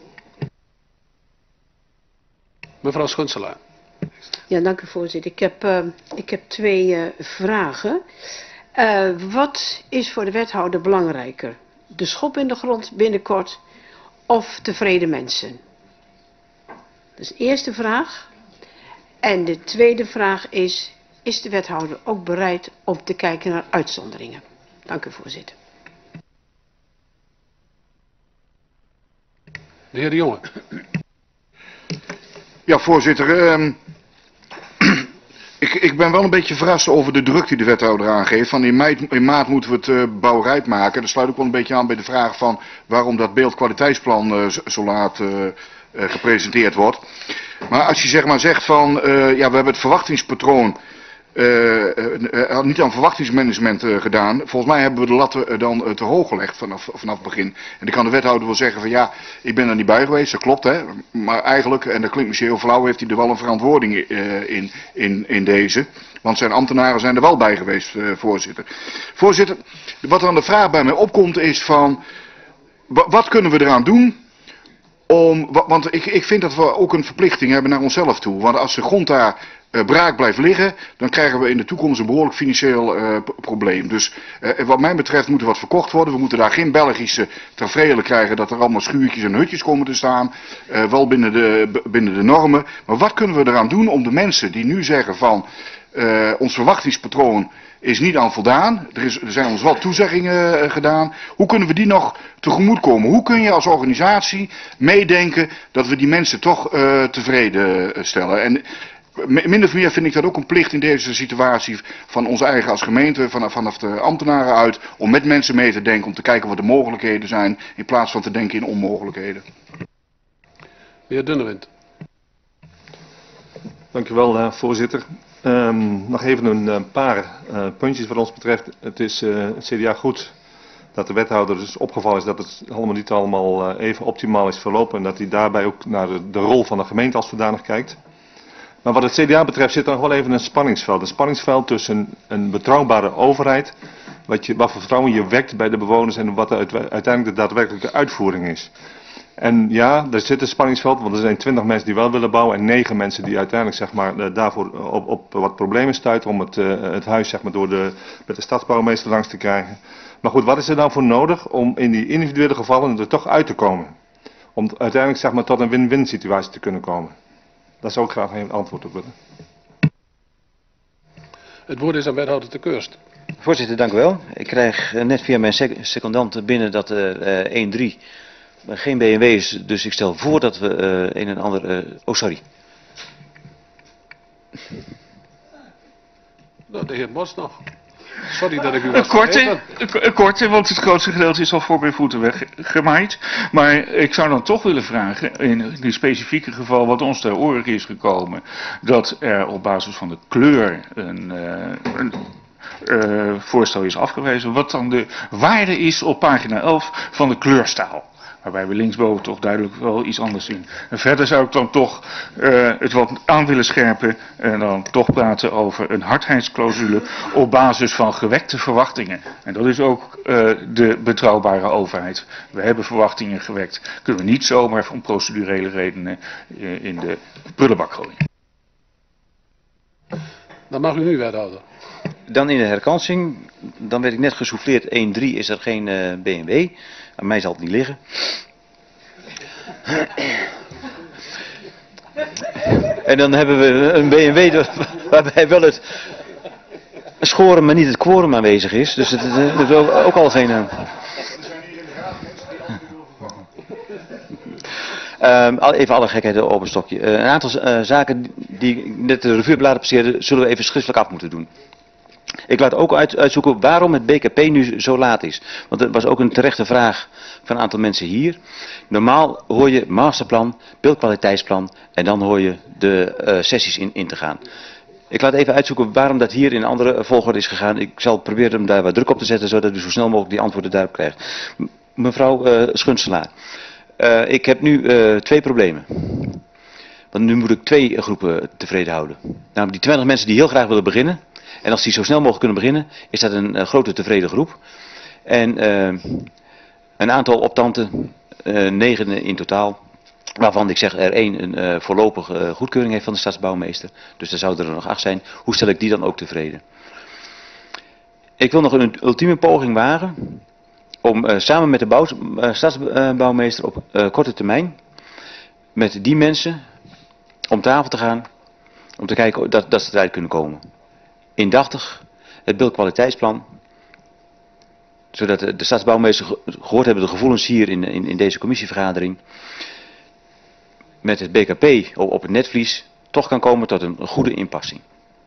Mevrouw Schunselaar. Ja, dank u voorzitter. Ik heb, uh, ik heb twee uh, vragen. Uh, wat is voor de wethouder belangrijker? De schop in de grond binnenkort of tevreden mensen? Dat is de eerste vraag. En de tweede vraag is, is de wethouder ook bereid om te kijken naar uitzonderingen? Dank u voorzitter. De heer De Jonge. Ja, voorzitter. Uh, ik, ik ben wel een beetje verrast over de druk die de wethouder aangeeft. Van in, mei, in maart moeten we het uh, bouwrijp maken. Dat sluit ook wel een beetje aan bij de vraag van waarom dat beeldkwaliteitsplan uh, zo laat uh, uh, gepresenteerd wordt. Maar als je zeg maar zegt van, uh, ja, we hebben het verwachtingspatroon Uh, uh, uh, niet aan verwachtingsmanagement uh, gedaan. Volgens mij hebben we de latten uh, dan uh, te hoog gelegd vanaf, vanaf het begin. En dan kan de wethouder wel zeggen van ja, ik ben er niet bij geweest, dat klopt hè. Maar eigenlijk, en dat klinkt misschien heel flauw, heeft hij er wel een verantwoording uh, in, in, in deze. Want zijn ambtenaren zijn er wel bij geweest, uh, voorzitter. Voorzitter, wat dan de vraag bij mij opkomt is van, wat kunnen we eraan doen? Om, want ik, ik vind dat we ook een verplichting hebben naar onszelf toe. Want als de grond daar uh, braak blijft liggen, dan krijgen we in de toekomst een behoorlijk financieel uh, probleem. Dus uh, wat mij betreft moet er wat verkocht worden. We moeten daar geen Belgische tafereelen krijgen dat er allemaal schuurtjes en hutjes komen te staan. Uh, wel binnen de, binnen de normen. Maar wat kunnen we eraan doen om de mensen die nu zeggen van uh, ons verwachtingspatroon is niet aan voldaan. Er, is, er zijn ons wel toezeggingen uh, gedaan. Hoe kunnen we die nog tegemoetkomen? Hoe kun je als organisatie meedenken dat we die mensen toch uh, tevreden stellen? En min of meer vind ik dat ook een plicht in deze situatie van ons eigen als gemeente, vanaf, vanaf de ambtenaren uit, om met mensen mee te denken, om te kijken wat de mogelijkheden zijn, in plaats van te denken in onmogelijkheden. De heer Dunnewind. Dank u wel, uh, voorzitter. Um, nog even een uh, paar uh, puntjes wat ons betreft. Het is uh, het C D A goed dat de wethouder dus opgevallen is dat het allemaal niet allemaal uh, even optimaal is verlopen. En dat hij daarbij ook naar de, de rol van de gemeente als zodanig kijkt. Maar wat het C D A betreft zit er nog wel even een spanningsveld. Een spanningsveld tussen een betrouwbare overheid, wat, je, wat voor vertrouwen je wekt bij de bewoners en wat uit, uiteindelijk de daadwerkelijke uitvoering is. En ja, er zit een spanningsveld, want er zijn twintig mensen die wel willen bouwen en negen mensen die uiteindelijk zeg maar, daarvoor op, op wat problemen stuiten om het, uh, het huis zeg maar, door de, met de stadsbouwmeester langs te krijgen. Maar goed, wat is er dan voor nodig om in die individuele gevallen er toch uit te komen? Om uiteindelijk zeg maar, tot een win-win situatie te kunnen komen. Daar zou ik graag een antwoord op willen. Het woord is aan wethouder Ter Keurst. Voorzitter, dank u wel. Ik krijg net via mijn sec secondant binnen dat uh, één drie geen B M W is, dus ik stel voor dat we uh, een en ander... Uh, oh, sorry. Nou, de heer Bos nog. Sorry dat ik u Een was korte, vergeten. een korte, want het grootste gedeelte is al voor mijn voeten weggemaaid. Maar ik zou dan toch willen vragen, in die specifieke geval wat ons ter oren is gekomen, dat er op basis van de kleur een, uh, een uh, voorstel is afgewezen, wat dan de waarde is op pagina elf van de kleurstaal. Waarbij we linksboven toch duidelijk wel iets anders zien. En verder zou ik dan toch uh, het wat aan willen scherpen en dan toch praten over een hardheidsclausule op basis van gewekte verwachtingen. En dat is ook uh, de betrouwbare overheid. We hebben verwachtingen gewekt. Kunnen we niet zomaar om procedurele redenen uh, in de prullenbak gooien. Dan mag u nu wethouder. Dan in de herkansing, dan werd ik net gesouffleerd, één drie is er geen uh, B M W. Aan mij zal het niet liggen. En dan hebben we een B M W waarbij wel het scoren, maar niet het quorum aanwezig is. Dus het, het is ook, ook al geen... Uh... Um, even alle gekheid op een stokje. Uh, een aantal uh, zaken die ik net de revuebladen passeerde, zullen we even schriftelijk af moeten doen. Ik laat ook uit, uitzoeken waarom het B K P nu zo laat is. Want dat was ook een terechte vraag van een aantal mensen hier. Normaal hoor je masterplan, beeldkwaliteitsplan en dan hoor je de uh, sessies in, in te gaan. Ik laat even uitzoeken waarom dat hier in een andere volgorde is gegaan. Ik zal proberen om daar wat druk op te zetten, zodat u zo snel mogelijk die antwoorden daarop krijgt. Mevrouw uh, Schuntselaar, uh, ik heb nu uh, twee problemen. Want nu moet ik twee groepen tevreden houden. Namelijk die twintig mensen die heel graag willen beginnen. En als die zo snel mogelijk kunnen beginnen, is dat een uh, grote tevreden groep. En uh, een aantal optanten, uh, negen in totaal, waarvan ik zeg er één een uh, voorlopige uh, goedkeuring heeft van de stadsbouwmeester. Dus er zouden er nog acht zijn. Hoe stel ik die dan ook tevreden? Ik wil nog een ultieme poging wagen om uh, samen met de bouw, uh, stadsbouwmeester op uh, korte termijn met die mensen om tafel te gaan, om te kijken dat, dat ze eruit kunnen komen. Indachtig het beeldkwaliteitsplan, zodat de, de stadsbouwmeester gehoord hebben de gevoelens hier in, in, in deze commissievergadering, met het B K P op, op het netvlies toch kan komen tot een, een goede inpassing.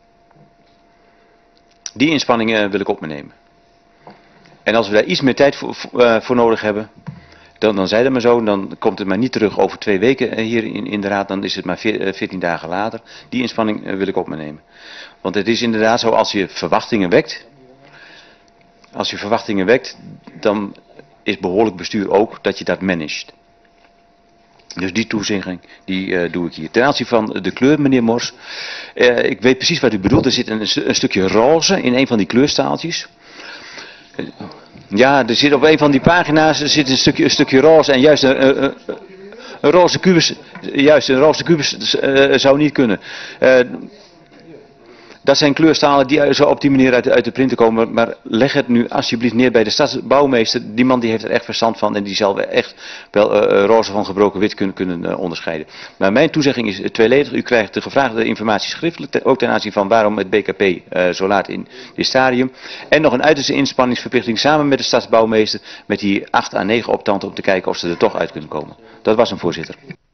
Die inspanningen wil ik op me nemen. En als we daar iets meer tijd voor, uh, voor nodig hebben, dan, dan zei dat maar zo, dan komt het maar niet terug over twee weken hier in, in de raad, dan is het maar veertien dagen later. Die inspanning uh, wil ik op me nemen. Want het is inderdaad zo, als je verwachtingen wekt, als je verwachtingen wekt, dan is behoorlijk bestuur ook dat je dat managt. Dus die toezegging, die uh, doe ik hier. Ten aanzien van de kleur, meneer Mors, uh, ik weet precies wat u bedoelt. Er zit een, een stukje roze in een van die kleurstaaltjes. Uh, ja, er zit op een van die pagina's er zit een stukje, een stukje roze en juist een, een, een roze kubus, juist een roze kubus uh, zou niet kunnen. Uh, Dat zijn kleurstalen die zo op die manier uit de, uit de printer komen. Maar leg het nu alsjeblieft neer bij de stadsbouwmeester. Die man die heeft er echt verstand van. En die zal echt wel uh, roze van gebroken wit kunnen, kunnen uh, onderscheiden. Maar mijn toezegging is tweeledig. U krijgt de gevraagde informatie schriftelijk. Te, ook ten aanzien van waarom het B K P uh, zo laat in dit stadium. En nog een uiterste inspanningsverplichting samen met de stadsbouwmeester. Met die acht à negen optanten om te kijken of ze er toch uit kunnen komen. Dat was hem, voorzitter.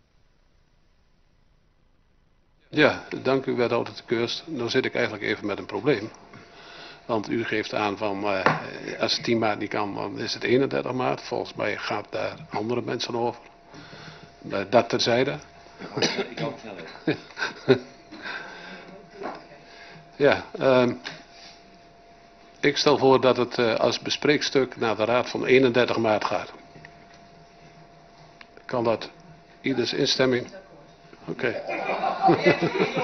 Ja, dank u wethouder de Keurst. Nu zit ik eigenlijk even met een probleem. Want u geeft aan van, uh, als het tien maart niet kan, dan is het eenendertig maart. Volgens mij gaat daar andere mensen over. Uh, dat terzijde. Ik hoop sneller. Ja, uh, ik stel voor dat het uh, als bespreekstuk naar de raad van eenendertig maart gaat. Kan dat ieders instemming? Oké. Okay.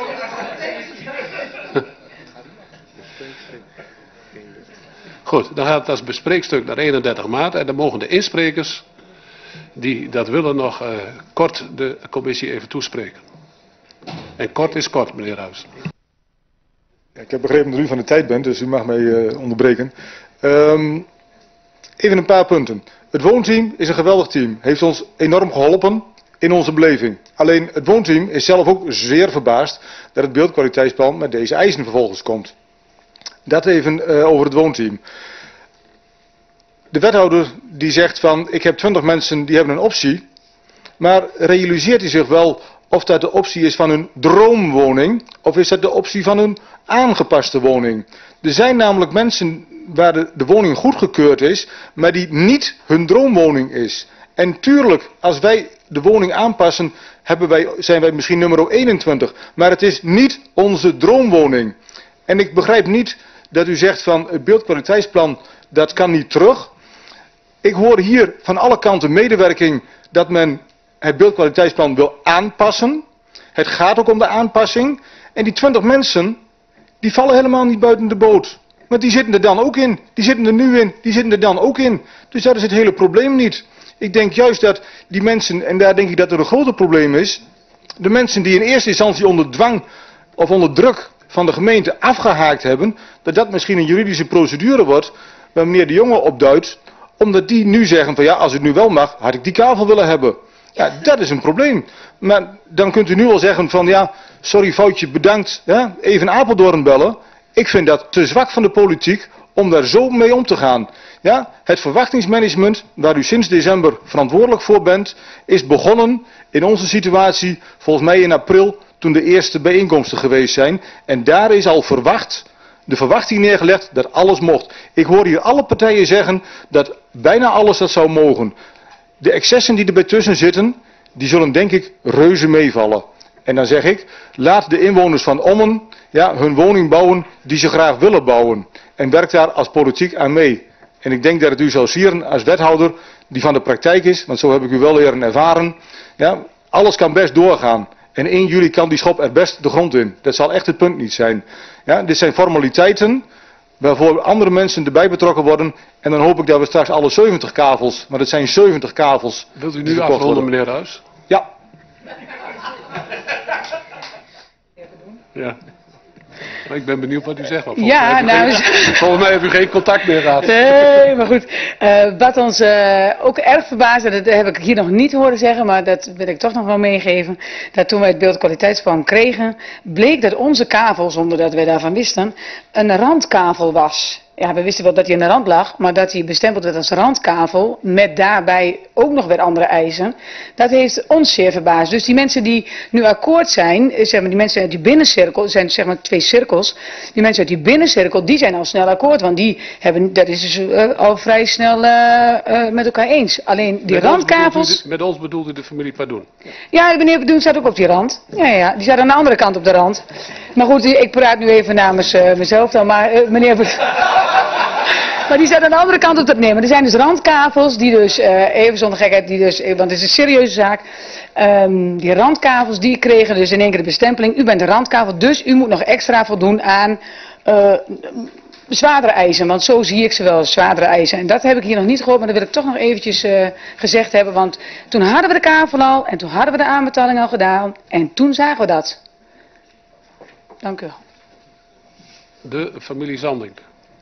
Goed, dan gaat het als bespreekstuk naar eenendertig maart en dan mogen de insprekers die dat willen nog uh, kort de commissie even toespreken. En kort is kort, meneer Huis. Ja, ik heb begrepen dat u van de tijd bent, dus u mag mij uh, onderbreken. Um, even een paar punten. Het woonteam is een geweldig team, heeft ons enorm geholpen in onze beleving. Alleen het woonteam is zelf ook zeer verbaasd dat het beeldkwaliteitsplan met deze eisen vervolgens komt. Dat even uh, over het woonteam. De wethouder die zegt van ik heb twintig mensen die hebben een optie. Maar realiseert hij zich wel of dat de optie is van een droomwoning of is dat de optie van een aangepaste woning? Er zijn namelijk mensen waar de, de woning goedgekeurd is, maar die niet hun droomwoning is. En tuurlijk, als wij de woning aanpassen, hebben wij, zijn wij misschien nummer eenentwintig. Maar het is niet onze droomwoning. En ik begrijp niet dat u zegt van het beeldkwaliteitsplan, dat kan niet terug. Ik hoor hier van alle kanten medewerking dat men het beeldkwaliteitsplan wil aanpassen. Het gaat ook om de aanpassing. En die twintig mensen, die vallen helemaal niet buiten de boot. Want die zitten er dan ook in. Die zitten er nu in. Die zitten er dan ook in. Dus dat is het hele probleem niet. Ik denk juist dat die mensen, en daar denk ik dat er een groter probleem is. De mensen die in eerste instantie onder dwang of onder druk van de gemeente afgehaakt hebben. Dat dat misschien een juridische procedure wordt. Waar meneer De Jonge opduidt. Omdat die nu zeggen van ja, als het nu wel mag, had ik die kavel willen hebben. Ja, dat is een probleem. Maar dan kunt u nu wel zeggen van ja, sorry foutje, bedankt. Ja, even Apeldoorn bellen. Ik vind dat te zwak van de politiek om daar zo mee om te gaan. Ja, het verwachtingsmanagement, waar u sinds december verantwoordelijk voor bent, is begonnen in onze situatie, volgens mij in april, toen de eerste bijeenkomsten geweest zijn. En daar is al verwacht, de verwachting neergelegd dat alles mocht. Ik hoor hier alle partijen zeggen dat bijna alles dat zou mogen. De excessen die er bij tussen zitten, die zullen denk ik reuze meevallen. En dan zeg ik, laat de inwoners van Ommen ja, hun woning bouwen die ze graag willen bouwen. En werk daar als politiek aan mee. En ik denk dat het u zou sieren als wethouder die van de praktijk is, want zo heb ik u wel leren ervaren. Ja, alles kan best doorgaan. En één juli kan die schop er best de grond in. Dat zal echt het punt niet zijn. Ja, dit zijn formaliteiten waarvoor andere mensen erbij betrokken worden. En dan hoop ik dat we straks alle zeventig kavels, maar het zijn zeventig kavels. Wilt u nu afronden, meneer Ruijs? Ja. Ja. Maar ik ben benieuwd wat u zegt. Volgens Ja, mij nou... Geen, volgens mij heeft u geen contact meer gehad. Nee, maar goed. Uh, wat ons uh, ook erg verbaasde, dat heb ik hier nog niet horen zeggen, maar dat wil ik toch nog wel meegeven. Dat toen wij het beeldkwaliteitsplan kregen, bleek dat onze kavel, zonder dat wij daarvan wisten, een randkavel was. Ja, we wisten wel dat hij aan de rand lag, maar dat hij bestempeld werd als randkavel, met daarbij ook nog weer andere eisen, dat heeft ons zeer verbaasd. Dus die mensen die nu akkoord zijn, zeg maar die mensen uit die binnencirkel, zijn zeg maar twee cirkels, die mensen uit die binnencirkel, die zijn al snel akkoord, want die hebben, dat is dus uh, al vrij snel uh, uh, met elkaar eens. Alleen die met randkavels... Ons u, met ons bedoelt u de familie Padoen? Ja, meneer Padoen staat ook op die rand. Ja, ja, die staat aan de andere kant op de rand. Maar goed, ik praat nu even namens uh, mezelf dan, maar uh, meneer Maar die staat aan de andere kant op dat nemen. Er zijn dus randkavels die dus, uh, even zonder gekheid, die dus, want het is een serieuze zaak. Um, die randkavels die kregen dus in één keer de bestempeling. U bent de randkavel, dus u moet nog extra voldoen aan uh, zwaardere eisen. Want zo zie ik ze wel, zwaardere eisen. En dat heb ik hier nog niet gehoord, maar dat wil ik toch nog eventjes uh, gezegd hebben. Want toen hadden we de kavel al en toen hadden we de aanbetaling al gedaan. En toen zagen we dat. Dank u wel. De familie Zanding.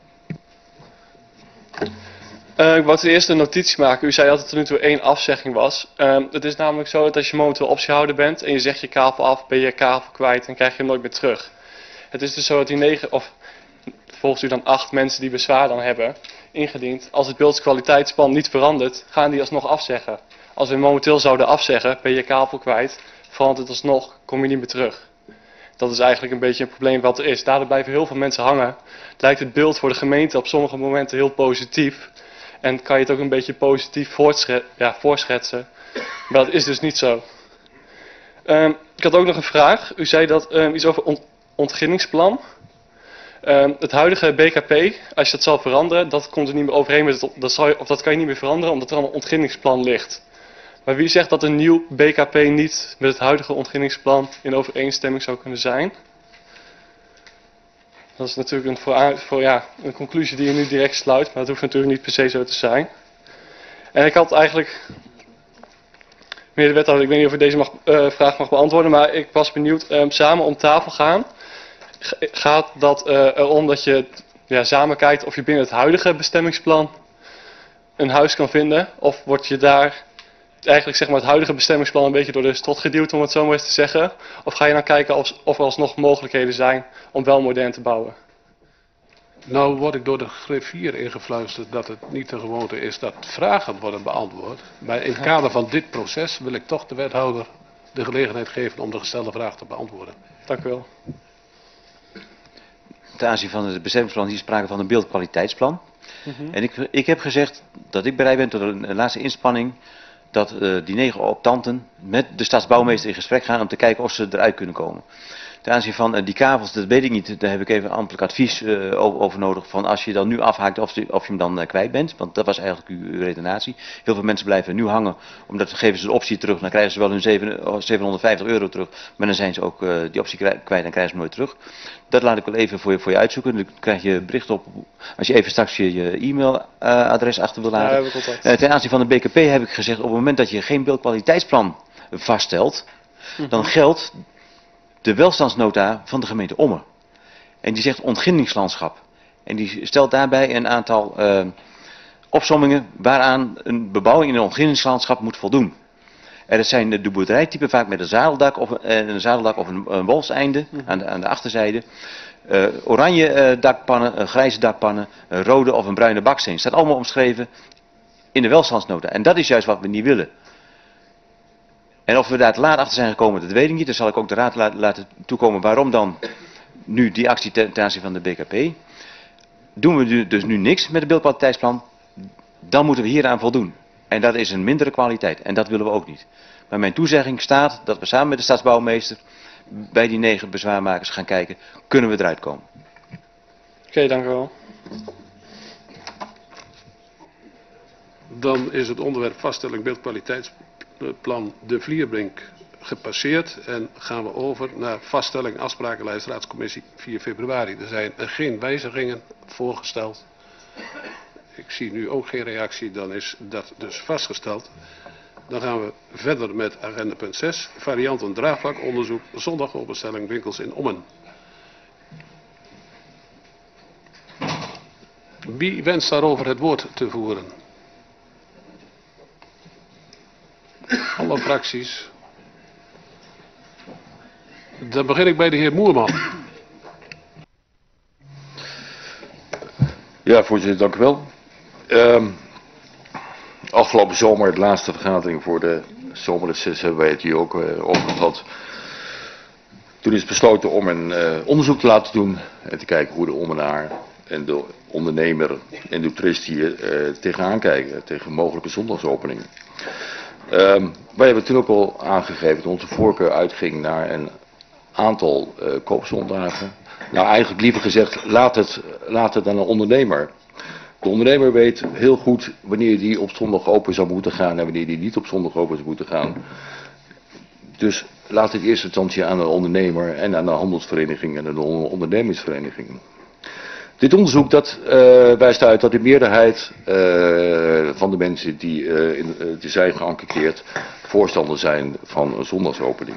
Uh, ik wou ten eerste een notitie maken. U zei dat er tot nu toe één afzegging was. Uh, het is namelijk zo dat als je momenteel optiehouder bent en je zegt je kavel af, ben je je kavel kwijt en krijg je hem nooit meer terug. Het is dus zo dat die negen, of volgens u dan acht mensen die bezwaar dan hebben ingediend, als het beeldkwaliteitsplan niet verandert, gaan die alsnog afzeggen. Als we momenteel zouden afzeggen, ben je je kavel kwijt, verandert het alsnog, kom je niet meer terug. Dat is eigenlijk een beetje een probleem wat er is. Daardoor blijven heel veel mensen hangen. Het lijkt het beeld voor de gemeente op sommige momenten heel positief. En kan je het ook een beetje positief ja, voorschetsen. Maar dat is dus niet zo. Um, ik had ook nog een vraag. U zei dat um, iets over ont ontginningsplan. Um, het huidige B K P, als je dat zal veranderen, dat komt er niet meer overheen met het, dat zal je, of dat kan je niet meer veranderen omdat er al een ontginningsplan ligt. Maar wie zegt dat een nieuw B K P niet met het huidige ontginningsplan in overeenstemming zou kunnen zijn? Dat is natuurlijk een, voor, voor, ja, een conclusie die je nu direct sluit, maar dat hoeft natuurlijk niet per se zo te zijn. En ik had eigenlijk, meneer de wethouder, ik weet niet of u deze mag, uh, vraag mag beantwoorden, maar ik was benieuwd, um, samen om tafel gaan, gaat dat uh, erom dat je ja, samen kijkt of je binnen het huidige bestemmingsplan een huis kan vinden, of word je daar eigenlijk zeg maar het huidige bestemmingsplan een beetje door de strot geduwd, om het zo maar eens te zeggen? Of ga je dan kijken of, of er alsnog mogelijkheden zijn om wel modern te bouwen? Nou word ik door de griffier ingefluisterd dat het niet de gewoonte is dat vragen worden beantwoord. Maar in het kader van dit proces wil ik toch de wethouder de gelegenheid geven om de gestelde vraag te beantwoorden. Dank u wel. ten aanzien van het bestemmingsplan hier sprake van een beeldkwaliteitsplan. Mhm. En ik, ik heb gezegd dat ik bereid ben tot een, een laatste inspanning dat uh, die negen optanten met de stadsbouwmeester in gesprek gaan om te kijken of ze eruit kunnen komen. Ten aanzien van uh, die kavels, dat weet ik niet, daar heb ik even ambtelijk advies uh, over, over nodig van als je dan nu afhaakt of, die, of je hem dan uh, kwijt bent, want dat was eigenlijk uw, uw redenatie. Heel veel mensen blijven nu hangen, omdat we geven ze de optie terug, dan krijgen ze wel hun zevenhonderdvijftig euro terug, maar dan zijn ze ook uh, die optie kwijt en krijgen ze hem nooit terug. Dat laat ik wel even voor je, voor je uitzoeken. Dan krijg je bericht op, als je even straks je, je e-mailadres uh, achter wil laten. Ja, uh, ten aanzien van de B K P heb ik gezegd, op het moment dat je geen beeldkwaliteitsplan vaststelt, Mhm. dan geldt de welstandsnota van de gemeente Ommen. En die zegt ontginningslandschap. En die stelt daarbij een aantal uh, opsommingen waaraan een bebouwing in een ontginningslandschap moet voldoen. En dat zijn de boerderijtypen vaak met een zadeldak of, uh, een, zadeldak of een, een wolseinde mm-hmm. aan, de, aan de achterzijde. Uh, oranje uh, dakpannen, uh, grijze dakpannen, uh, rode of een bruine baksteen. Staat allemaal omschreven in de welstandsnota. En dat is juist wat we niet willen. En of we daar te laat achter zijn gekomen, dat weet ik niet. Dan zal ik ook de raad la laten toekomen waarom dan nu die actie ten aanzien van de B K P. Doen we dus nu niks met het beeldkwaliteitsplan, dan moeten we hieraan voldoen. En dat is een mindere kwaliteit. En dat willen we ook niet. Maar mijn toezegging staat dat we samen met de stadsbouwmeester bij die negen bezwaarmakers gaan kijken, kunnen we eruit komen. Oké, okay, dank u wel. Dan is het onderwerp vaststelling beeldkwaliteitsplan De Vlierbrink gepasseerd en gaan we over naar vaststelling afsprakenlijst raadscommissie vier februari. Er zijn geen wijzigingen voorgesteld. Ik zie nu ook geen reactie, dan is dat dus vastgesteld. Dan gaan we verder met agenda punt zes, varianten draagvlakonderzoek, zondagopenstelling winkels in Ommen. Wie wenst daarover het woord te voeren? Alle fracties. Dan begin ik bij de heer Moerman. Ja, voorzitter, dank u wel. Um, afgelopen zomer, de laatste vergadering voor de zomerreces, hebben wij het hier ook uh, over gehad. Toen is besloten om een uh, onderzoek te laten doen en te kijken hoe de ommenaar en de ondernemer en de toerist hier uh, tegenaan kijken, tegen mogelijke zondagsopeningen. Um, wij hebben toen ook al aangegeven dat onze voorkeur uitging naar een aantal uh, koopzondagen. Nou, eigenlijk liever gezegd, laat het, laat het aan een ondernemer. De ondernemer weet heel goed wanneer die op zondag open zou moeten gaan en wanneer die niet op zondag open zou moeten gaan. Dus laat het in eerste instantie aan de ondernemer en aan de handelsvereniging en de ondernemingsvereniging. Dit onderzoek dat, uh, wijst uit dat de meerderheid uh, van de mensen die, uh, in, uh, die zijn geënquêteerd voorstander zijn van een zondagsopening.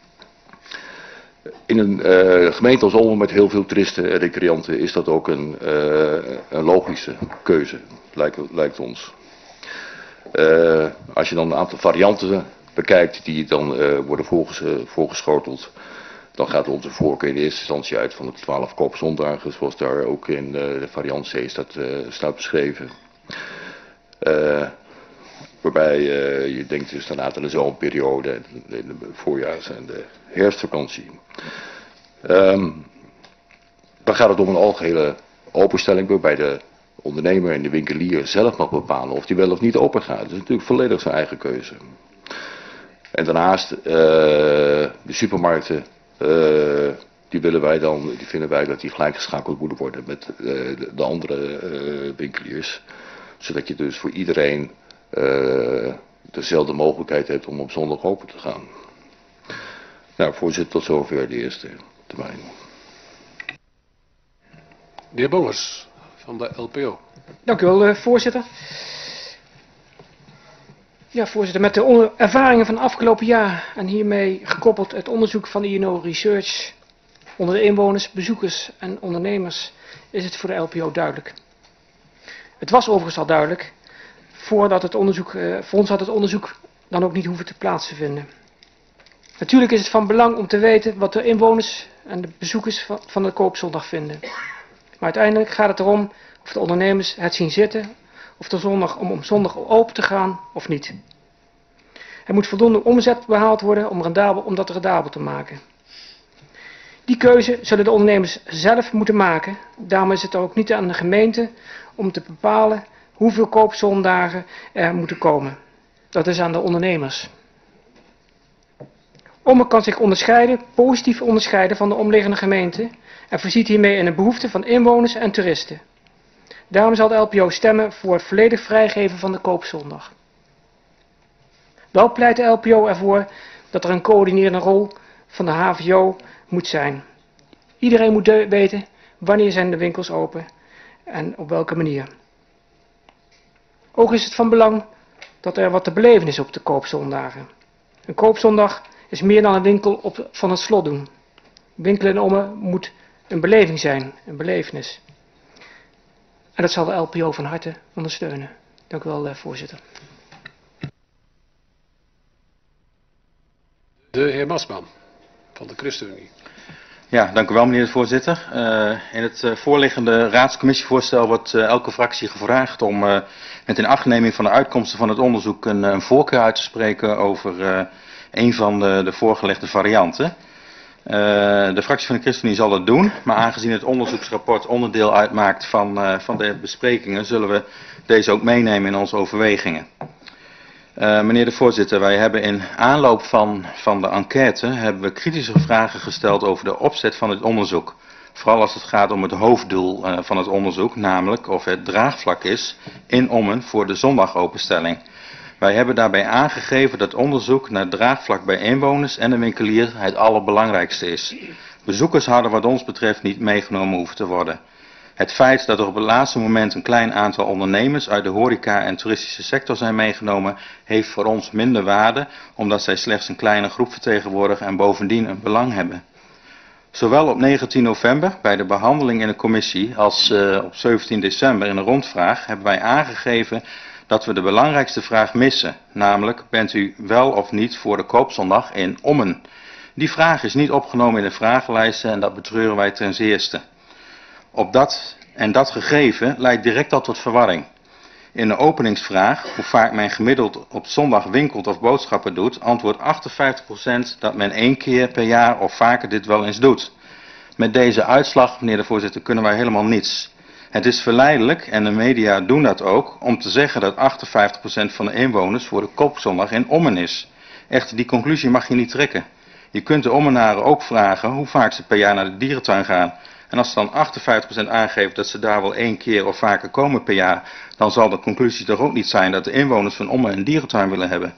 In een uh, gemeente als Ommen met heel veel toeristen en recreanten is dat ook een, uh, een logische keuze, lijkt, lijkt ons. Uh, als je dan een aantal varianten bekijkt die dan uh, worden voorges voorgeschoteld, dan gaat onze voorkeur in eerste instantie uit van de twaalf koopzondagen, zoals daar ook in uh, de variant C staat, uh, staat beschreven. Uh, waarbij uh, je denkt dus daarna aan de zomerperiode, de, de voorjaars- en de herfstvakantie. Um, dan gaat het om een algehele openstelling waarbij de ondernemer en de winkelier zelf mag bepalen of die wel of niet open gaat. Dat is natuurlijk volledig zijn eigen keuze. En daarnaast uh, de supermarkten, uh, die willen wij dan, die vinden wij dat die gelijkgeschakeld moeten worden met uh, de, de andere uh, winkeliers. Zodat je dus voor iedereen uh, dezelfde mogelijkheid hebt om op zondag open te gaan. Nou, voorzitter, tot zover de eerste termijn. De heer Bongers van de L P O. Dank u wel, uh, voorzitter. Ja, voorzitter, met de ervaringen van afgelopen jaar en hiermee gekoppeld het onderzoek van I N O Research onder de inwoners, bezoekers en ondernemers is het voor de L P O duidelijk. Het was overigens al duidelijk, voordat het onderzoek, uh, voor ons had het onderzoek dan ook niet hoeven te plaatsvinden. Natuurlijk is het van belang om te weten wat de inwoners en de bezoekers van, van de koopzondag vinden. Maar uiteindelijk gaat het erom of de ondernemers het zien zitten, of de zondag, om om zondag open te gaan of niet. Er moet voldoende omzet behaald worden om, rendabel, om dat rendabel te maken. Die keuze zullen de ondernemers zelf moeten maken. Daarom is het ook niet aan de gemeente om te bepalen hoeveel koopzondagen er moeten komen. Dat is aan de ondernemers. Ommen kan zich onderscheiden, positief onderscheiden van de omliggende gemeenten en voorziet hiermee in de behoeften van inwoners en toeristen. Daarom zal de L P O stemmen voor het volledig vrijgeven van de koopzondag. Wel pleit de L P O ervoor dat er een coördinerende rol van de H V O moet zijn. Iedereen moet weten wanneer zijn de winkels open en op welke manier. Ook is het van belang dat er wat te beleven is op de koopzondagen. Een koopzondag is meer dan een winkel op, van het slot doen. Winkelen in Ommen moet een beleving zijn, een belevenis. En dat zal de L P O van harte ondersteunen. Dank u wel, voorzitter. De heer Masman van de ChristenUnie. Ja, dank u wel, meneer de voorzitter. Uh, in het uh, voorliggende raadscommissievoorstel wordt uh, elke fractie gevraagd om uh, met inachtneming van de uitkomsten van het onderzoek een, een voorkeur uit te spreken over uh, een van de, de voorgelegde varianten. Uh, de fractie van de ChristenUnie zal dat doen, maar aangezien het onderzoeksrapport onderdeel uitmaakt van, uh, van de besprekingen, zullen we deze ook meenemen in onze overwegingen. Uh, meneer de voorzitter, wij hebben in aanloop van, van de enquête hebben we kritische vragen gesteld over de opzet van het onderzoek. Vooral als het gaat om het hoofddoel uh, van het onderzoek, namelijk of het draagvlak is in Ommen voor de zondagopenstelling. Wij hebben daarbij aangegeven dat onderzoek naar draagvlak bij inwoners en de winkelier het allerbelangrijkste is. Bezoekers hadden wat ons betreft niet meegenomen hoeven te worden. Het feit dat er op het laatste moment een klein aantal ondernemers uit de horeca en toeristische sector zijn meegenomen, heeft voor ons minder waarde, omdat zij slechts een kleine groep vertegenwoordigen en bovendien een belang hebben. Zowel op negentien november bij de behandeling in de commissie als uh, op zeventien december in een rondvraag hebben wij aangegeven dat we de belangrijkste vraag missen, namelijk bent u wel of niet voor de koopzondag in Ommen? Die vraag is niet opgenomen in de vragenlijsten en dat betreuren wij ten zeerste. Op dat en dat gegeven leidt direct al tot verwarring. In de openingsvraag, hoe vaak men gemiddeld op zondag winkelt of boodschappen doet, antwoordt achtenvijftig procent dat men één keer per jaar of vaker dit wel eens doet. Met deze uitslag, meneer de voorzitter, kunnen wij helemaal niets. Het is verleidelijk, en de media doen dat ook, om te zeggen dat achtenvijftig procent van de inwoners voor de koopzondag in Ommen is. Echter, die conclusie mag je niet trekken. Je kunt de Ommenaren ook vragen hoe vaak ze per jaar naar de dierentuin gaan. En als ze dan achtenvijftig procent aangeeft dat ze daar wel één keer of vaker komen per jaar, dan zal de conclusie toch ook niet zijn dat de inwoners van Ommen een dierentuin willen hebben.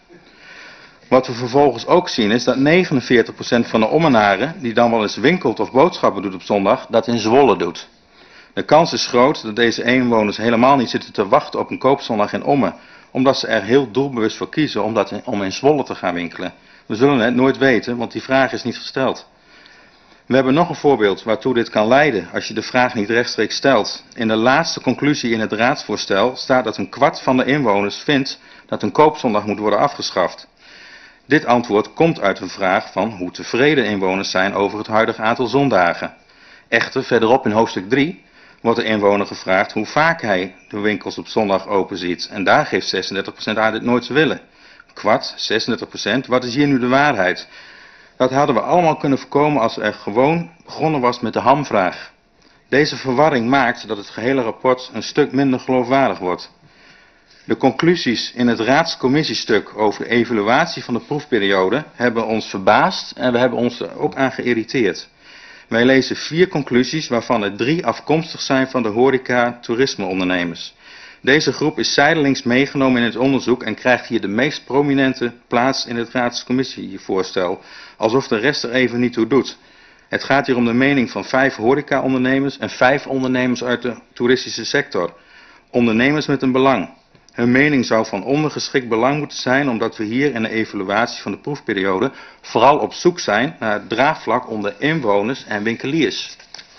Wat we vervolgens ook zien is dat negenenveertig procent van de Ommenaren, die dan wel eens winkelt of boodschappen doet op zondag, dat in Zwolle doet. De kans is groot dat deze inwoners helemaal niet zitten te wachten op een koopzondag in Ommen, omdat ze er heel doelbewust voor kiezen om, dat in, om in Zwolle te gaan winkelen. We zullen het nooit weten, want die vraag is niet gesteld. We hebben nog een voorbeeld waartoe dit kan leiden als je de vraag niet rechtstreeks stelt. In de laatste conclusie in het raadsvoorstel staat dat een kwart van de inwoners vindt dat een koopzondag moet worden afgeschaft. Dit antwoord komt uit een vraag van hoe tevreden inwoners zijn over het huidige aantal zondagen. Echter, verderop in hoofdstuk drie wordt de inwoner gevraagd hoe vaak hij de winkels op zondag open ziet. En daar geeft zesendertig procent aan dit nooit te willen. Kwart, zesendertig procent, wat is hier nu de waarheid? Dat hadden we allemaal kunnen voorkomen als er gewoon begonnen was met de hamvraag. Deze verwarring maakt dat het gehele rapport een stuk minder geloofwaardig wordt. De conclusies in het raadscommissiestuk over de evaluatie van de proefperiode hebben ons verbaasd en we hebben ons er ook aan geïrriteerd. Wij lezen vier conclusies waarvan er drie afkomstig zijn van de horeca-toerisme-ondernemers. Deze groep is zijdelings meegenomen in het onderzoek en krijgt hier de meest prominente plaats in het raadscommissievoorstel, alsof de rest er even niet toe doet. Het gaat hier om de mening van vijf horeca-ondernemers en vijf ondernemers uit de toeristische sector. Ondernemers met een belang. Hun mening zou van ondergeschikt belang moeten zijn omdat we hier in de evaluatie van de proefperiode vooral op zoek zijn naar het draagvlak onder inwoners en winkeliers.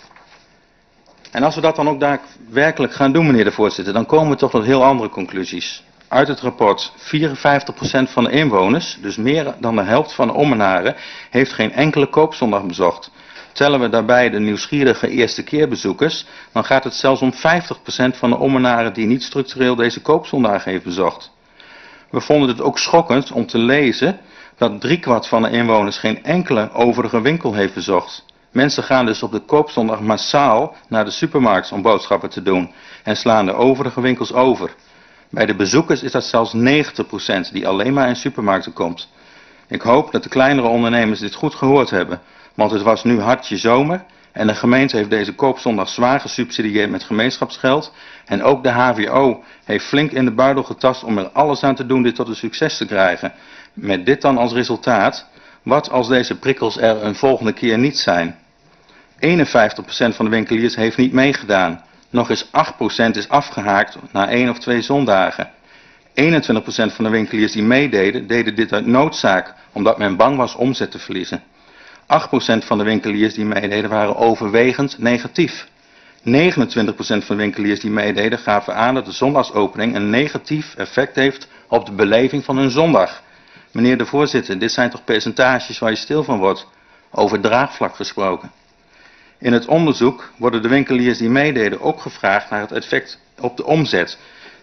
En als we dat dan ook daadwerkelijk gaan doen, meneer de voorzitter, dan komen we toch tot heel andere conclusies. Uit het rapport, vierenvijftig procent van de inwoners, dus meer dan de helft van de Ommenaren, heeft geen enkele koopzondag bezocht. Tellen we daarbij de nieuwsgierige eerste keerbezoekers, dan gaat het zelfs om vijftig procent van de Ommenaren die niet structureel deze koopzondag heeft bezocht. We vonden het ook schokkend om te lezen dat driekwart van de inwoners geen enkele overige winkel heeft bezocht. Mensen gaan dus op de koopzondag massaal naar de supermarkt om boodschappen te doen en slaan de overige winkels over. Bij de bezoekers is dat zelfs negentig procent die alleen maar in supermarkten komt. Ik hoop dat de kleinere ondernemers dit goed gehoord hebben, want het was nu hartje zomer en de gemeente heeft deze koopzondag zwaar gesubsidieerd met gemeenschapsgeld. En ook de H V O heeft flink in de buidel getast om er alles aan te doen dit tot een succes te krijgen. Met dit dan als resultaat, wat als deze prikkels er een volgende keer niet zijn? eenenvijftig procent van de winkeliers heeft niet meegedaan. Nog eens acht procent is afgehaakt na één of twee zondagen. eenentwintig procent van de winkeliers die meededen, deden dit uit noodzaak, omdat men bang was omzet te verliezen. acht procent van de winkeliers die meededen waren overwegend negatief. negenentwintig procent van de winkeliers die meededen gaven aan dat de zondagsopening een negatief effect heeft op de beleving van hun zondag. Meneer de voorzitter, dit zijn toch percentages waar je stil van wordt, over draagvlak gesproken. In het onderzoek worden de winkeliers die meededen ook gevraagd naar het effect op de omzet.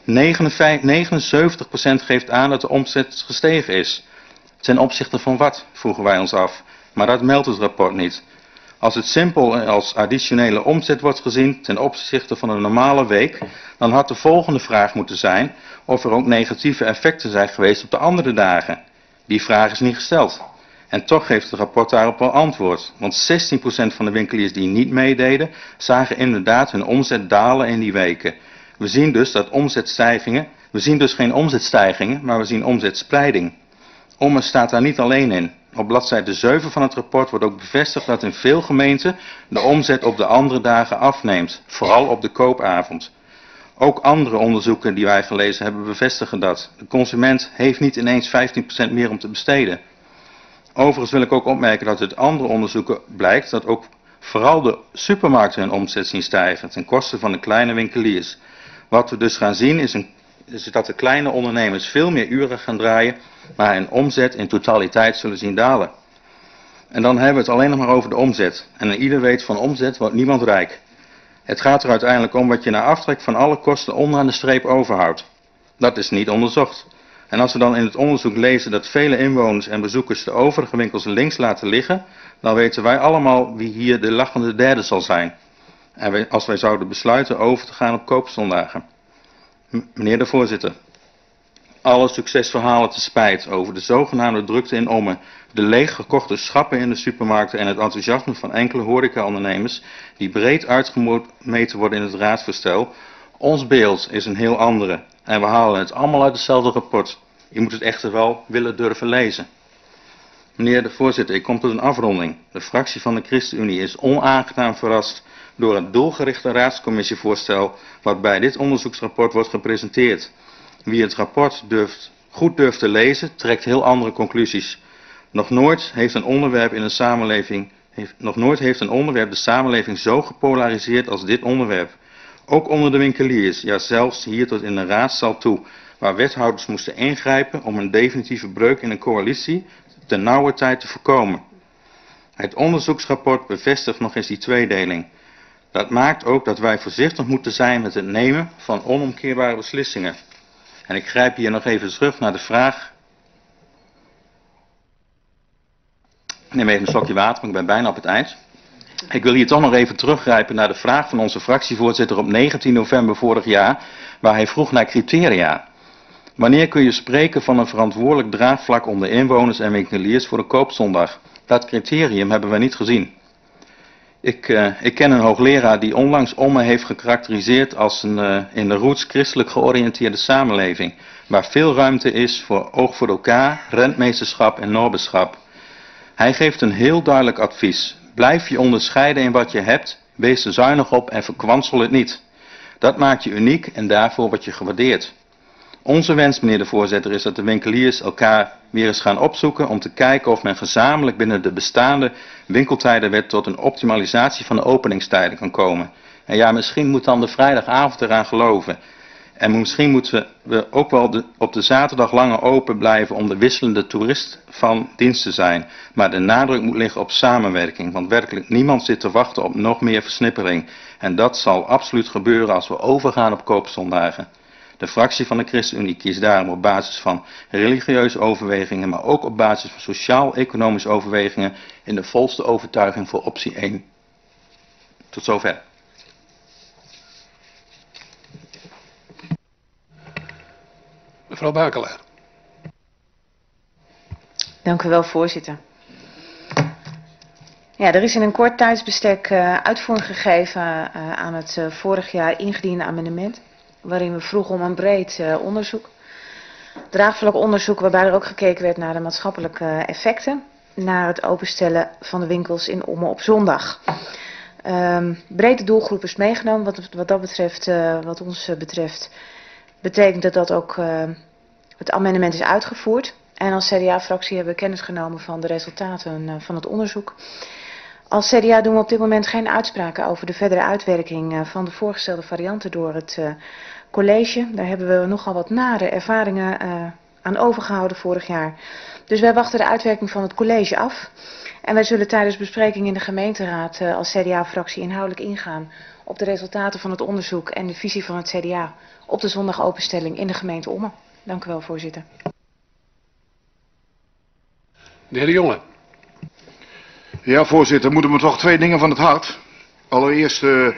negenenzeventig procent geeft aan dat de omzet gestegen is. Ten opzichte van wat, vroegen wij ons af. Maar dat meldt het rapport niet. Als het simpel als additionele omzet wordt gezien ten opzichte van een normale week, dan had de volgende vraag moeten zijn of er ook negatieve effecten zijn geweest op de andere dagen. Die vraag is niet gesteld. En toch geeft het rapport daarop wel antwoord. Want zestien procent van de winkeliers die niet meededen, zagen inderdaad hun omzet dalen in die weken. We zien dus dat omzetstijgingen, we zien dus geen omzetstijgingen, maar we zien omzetspreiding. Ommen staat daar niet alleen in. Op bladzijde zeven van het rapport wordt ook bevestigd dat in veel gemeenten de omzet op de andere dagen afneemt, vooral op de koopavond. Ook andere onderzoeken die wij gelezen hebben bevestigen dat. De consument heeft niet ineens vijftien procent meer om te besteden. Overigens wil ik ook opmerken dat uit andere onderzoeken blijkt dat ook vooral de supermarkten hun omzet zien stijgen ten koste van de kleine winkeliers. Wat we dus gaan zien is, een, is dat de kleine ondernemers veel meer uren gaan draaien, maar hun omzet in totaliteit zullen zien dalen. En dan hebben we het alleen nog maar over de omzet. En ieder weet van omzet wordt niemand rijk. Het gaat er uiteindelijk om wat je na aftrek van alle kosten onderaan de streep overhoudt. Dat is niet onderzocht. En als we dan in het onderzoek lezen dat vele inwoners en bezoekers de overige winkels links laten liggen, dan weten wij allemaal wie hier de lachende derde zal zijn. En wij, als wij zouden besluiten over te gaan op koopzondagen. M- meneer de voorzitter, alle succesverhalen te spijt over de zogenaamde drukte in Ommen, de leeggekochte schappen in de supermarkten en het enthousiasme van enkele horecaondernemers die breed uitgemeten worden in het raadsvoorstel. Ons beeld is een heel andere en we halen het allemaal uit hetzelfde rapport. Je moet het echter wel willen durven lezen. Meneer de voorzitter, ik kom tot een afronding. De fractie van de ChristenUnie is onaangenaam verrast door het doelgerichte raadscommissievoorstel wat bij dit onderzoeksrapport wordt gepresenteerd. Wie het rapport durft, goed durft te lezen, trekt heel andere conclusies. Nog nooit heeft een onderwerp in een samenleving, heeft, nog nooit heeft een onderwerp de samenleving zo gepolariseerd als dit onderwerp. Ook onder de winkeliers, ja zelfs hier tot in de raadszaal toe, waar wethouders moesten ingrijpen om een definitieve breuk in een coalitie ten nauwe tijd te voorkomen. Het onderzoeksrapport bevestigt nog eens die tweedeling. Dat maakt ook dat wij voorzichtig moeten zijn met het nemen van onomkeerbare beslissingen. En ik grijp hier nog even terug naar de vraag. Ik neem even een slokje water, want ik ben bijna op het eind. Ik wil hier toch nog even teruggrijpen naar de vraag van onze fractievoorzitter op negentien november vorig jaar, waar hij vroeg naar criteria. Wanneer kun je spreken van een verantwoordelijk draagvlak onder inwoners en winkeliers voor de koopzondag? Dat criterium hebben we niet gezien. Ik, uh, ik ken een hoogleraar die onlangs Ommen heeft gekarakteriseerd als een uh, in de roots christelijk georiënteerde samenleving, waar veel ruimte is voor oog voor elkaar, rentmeesterschap en noberschap. Hij geeft een heel duidelijk advies. Blijf je onderscheiden in wat je hebt, wees er zuinig op en verkwansel het niet. Dat maakt je uniek en daarvoor word je gewaardeerd. Onze wens, meneer de voorzitter, is dat de winkeliers elkaar weer eens gaan opzoeken om te kijken of men gezamenlijk binnen de bestaande winkeltijdenwet tot een optimalisatie van de openingstijden kan komen. En ja, misschien moet dan de vrijdagavond eraan geloven. En misschien moeten we ook wel de, op de zaterdag langer open blijven om de wisselende toerist van dienst te zijn. Maar de nadruk moet liggen op samenwerking, want werkelijk niemand zit te wachten op nog meer versnippering. En dat zal absoluut gebeuren als we overgaan op koopzondagen. De fractie van de ChristenUnie kiest daarom op basis van religieuze overwegingen, maar ook op basis van sociaal-economische overwegingen in de volste overtuiging voor optie één. Tot zover. Mevrouw Bakelaar. Dank u wel, voorzitter. Ja, er is in een kort tijdsbestek uh, uitvoering gegeven uh, aan het uh, vorig jaar ingediende amendement, waarin we vroegen om een breed uh, onderzoek. Draagvlak onderzoek waarbij er ook gekeken werd naar de maatschappelijke effecten, naar het openstellen van de winkels in Ommen op zondag. Um, brede doelgroep is meegenomen. Wat, wat dat betreft, uh, wat ons uh, betreft, betekent dat dat ook uh, het amendement is uitgevoerd. En als C D A-fractie hebben we kennis genomen van de resultaten uh, van het onderzoek. Als C D A doen we op dit moment geen uitspraken over de verdere uitwerking uh, van de voorgestelde varianten door het uh, college. Daar hebben we nogal wat nare ervaringen uh, aan overgehouden vorig jaar. Dus wij wachten de uitwerking van het college af. En wij zullen tijdens bespreking in de gemeenteraad uh, als C D A-fractie inhoudelijk ingaan op de resultaten van het onderzoek en de visie van het C D A op de zondagopenstelling in de gemeente Ommen. Dank u wel, voorzitter. De heer De Jonge. Ja, voorzitter, moeten we toch twee dingen van het hart. Allereerst uh,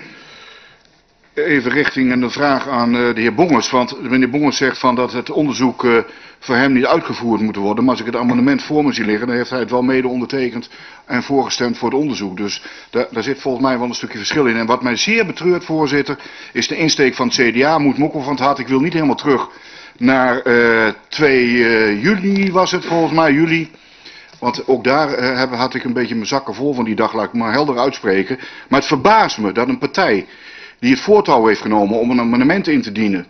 even richting een vraag aan uh, de heer Bongers. Want meneer Bongers zegt van dat het onderzoek uh, voor hem niet uitgevoerd moet worden. Maar als ik het amendement voor me zie liggen, dan heeft hij het wel mede ondertekend en voorgestemd voor het onderzoek. Dus daar, daar zit volgens mij wel een stukje verschil in. En wat mij zeer betreurt, voorzitter, is de insteek van het C D A. Moet me ook wel van het hart. Ik wil niet helemaal terug naar uh, twee juli was het volgens mij, juli. Want ook daar uh, had ik een beetje mijn zakken vol van die dag, laat ik maar helder uitspreken. Maar het verbaast me dat een partij die het voortouw heeft genomen om een amendement in te dienen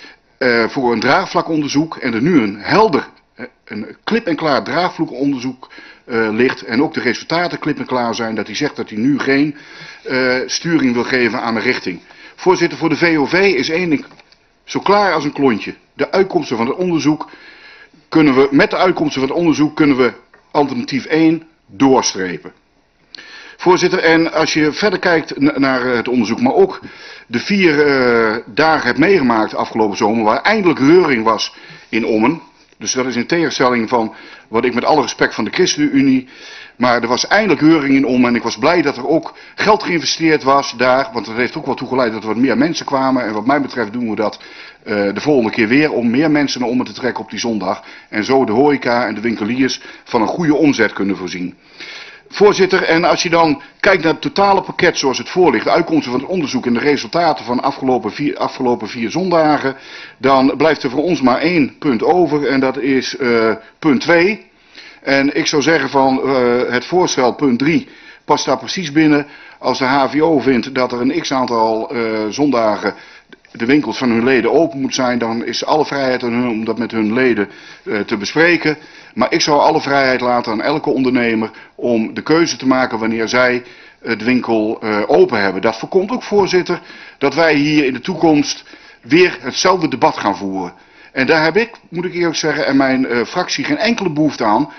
uh, voor een draagvlakonderzoek en er nu een helder, uh, een klip en klaar draagvlakonderzoek uh, ligt en ook de resultaten klip en klaar zijn, dat hij zegt dat hij nu geen uh, sturing wil geven aan de richting. Voorzitter, voor de V O V is één ding zo klaar als een klontje. De uitkomsten van het onderzoek kunnen we, met de uitkomsten van het onderzoek kunnen we alternatief één doorstrepen. Voorzitter, en als je verder kijkt naar het onderzoek, maar ook de vier uh, dagen hebt meegemaakt afgelopen zomer, waar eindelijk reuring was in Ommen. Dus dat is in tegenstelling van wat ik met alle respect van de ChristenUnie, maar er was eindelijk reuring in Ommen en ik was blij dat er ook geld geïnvesteerd was daar, want dat heeft ook wel toegeleid dat er wat meer mensen kwamen en wat mij betreft doen we dat uh, de volgende keer weer om meer mensen naar Ommen te trekken op die zondag en zo de horeca en de winkeliers van een goede omzet kunnen voorzien. Voorzitter, en als je dan kijkt naar het totale pakket zoals het voor ligt, de uitkomsten van het onderzoek en de resultaten van de afgelopen vier, afgelopen vier zondagen, dan blijft er voor ons maar één punt over en dat is uh, punt twee. En ik zou zeggen van uh, het voorstel punt drie past daar precies binnen. Als de H V O vindt dat er een x-aantal uh, zondagen de winkels van hun leden open moet zijn, dan is alle vrijheid aan hun om dat met hun leden uh, te bespreken. Maar ik zou alle vrijheid laten aan elke ondernemer om de keuze te maken wanneer zij uh, de winkel uh, open hebben. Dat voorkomt ook, voorzitter, dat wij hier in de toekomst weer hetzelfde debat gaan voeren. En daar heb ik, moet ik eerlijk zeggen, en mijn uh, fractie geen enkele behoefte aan.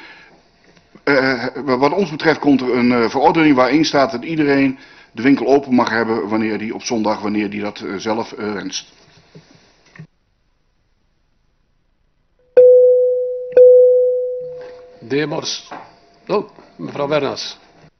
Uh, wat ons betreft komt er een uh, verordening waarin staat dat iedereen de winkel open mag hebben wanneer die op zondag, wanneer die dat uh, zelf uh, wenst. De heer Mors. Oh, mevrouw Wernas.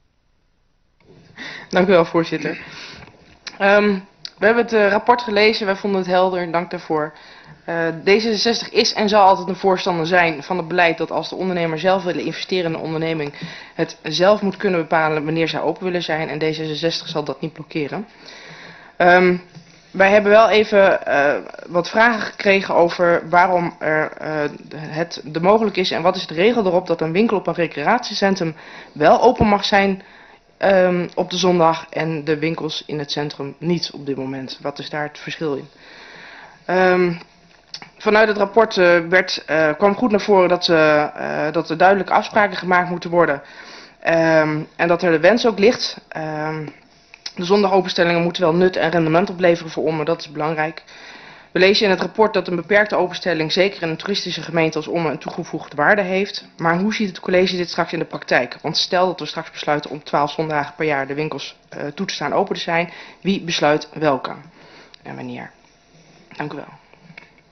Dank u wel, voorzitter. Um, we hebben het uh, rapport gelezen, wij vonden het helder, dank daarvoor. Uh, D zesenzestig is en zal altijd een voorstander zijn van het beleid dat als de ondernemer zelf wil investeren in een onderneming, het zelf moet kunnen bepalen wanneer zij open willen zijn en D zesenzestig zal dat niet blokkeren. Um, wij hebben wel even uh, wat vragen gekregen over waarom er, uh, het de mogelijk is en wat is de regel erop dat een winkel op een recreatiecentrum wel open mag zijn um, op de zondag en de winkels in het centrum niet op dit moment. Wat is daar het verschil in? Um, Vanuit het rapport uh, werd, uh, kwam goed naar voren dat, uh, uh, dat er duidelijke afspraken gemaakt moeten worden. Um, en dat er de wens ook ligt. Um, de zondagopenstellingen moeten wel nut en rendement opleveren voor Ommen, dat is belangrijk. We lezen in het rapport dat een beperkte openstelling zeker in een toeristische gemeente als Ommen een toegevoegde waarde heeft. Maar hoe ziet het college dit straks in de praktijk? Want stel dat we straks besluiten om twaalf zondagen per jaar de winkels uh, toe te staan open te zijn. Wie besluit welke en wanneer? Dank u wel.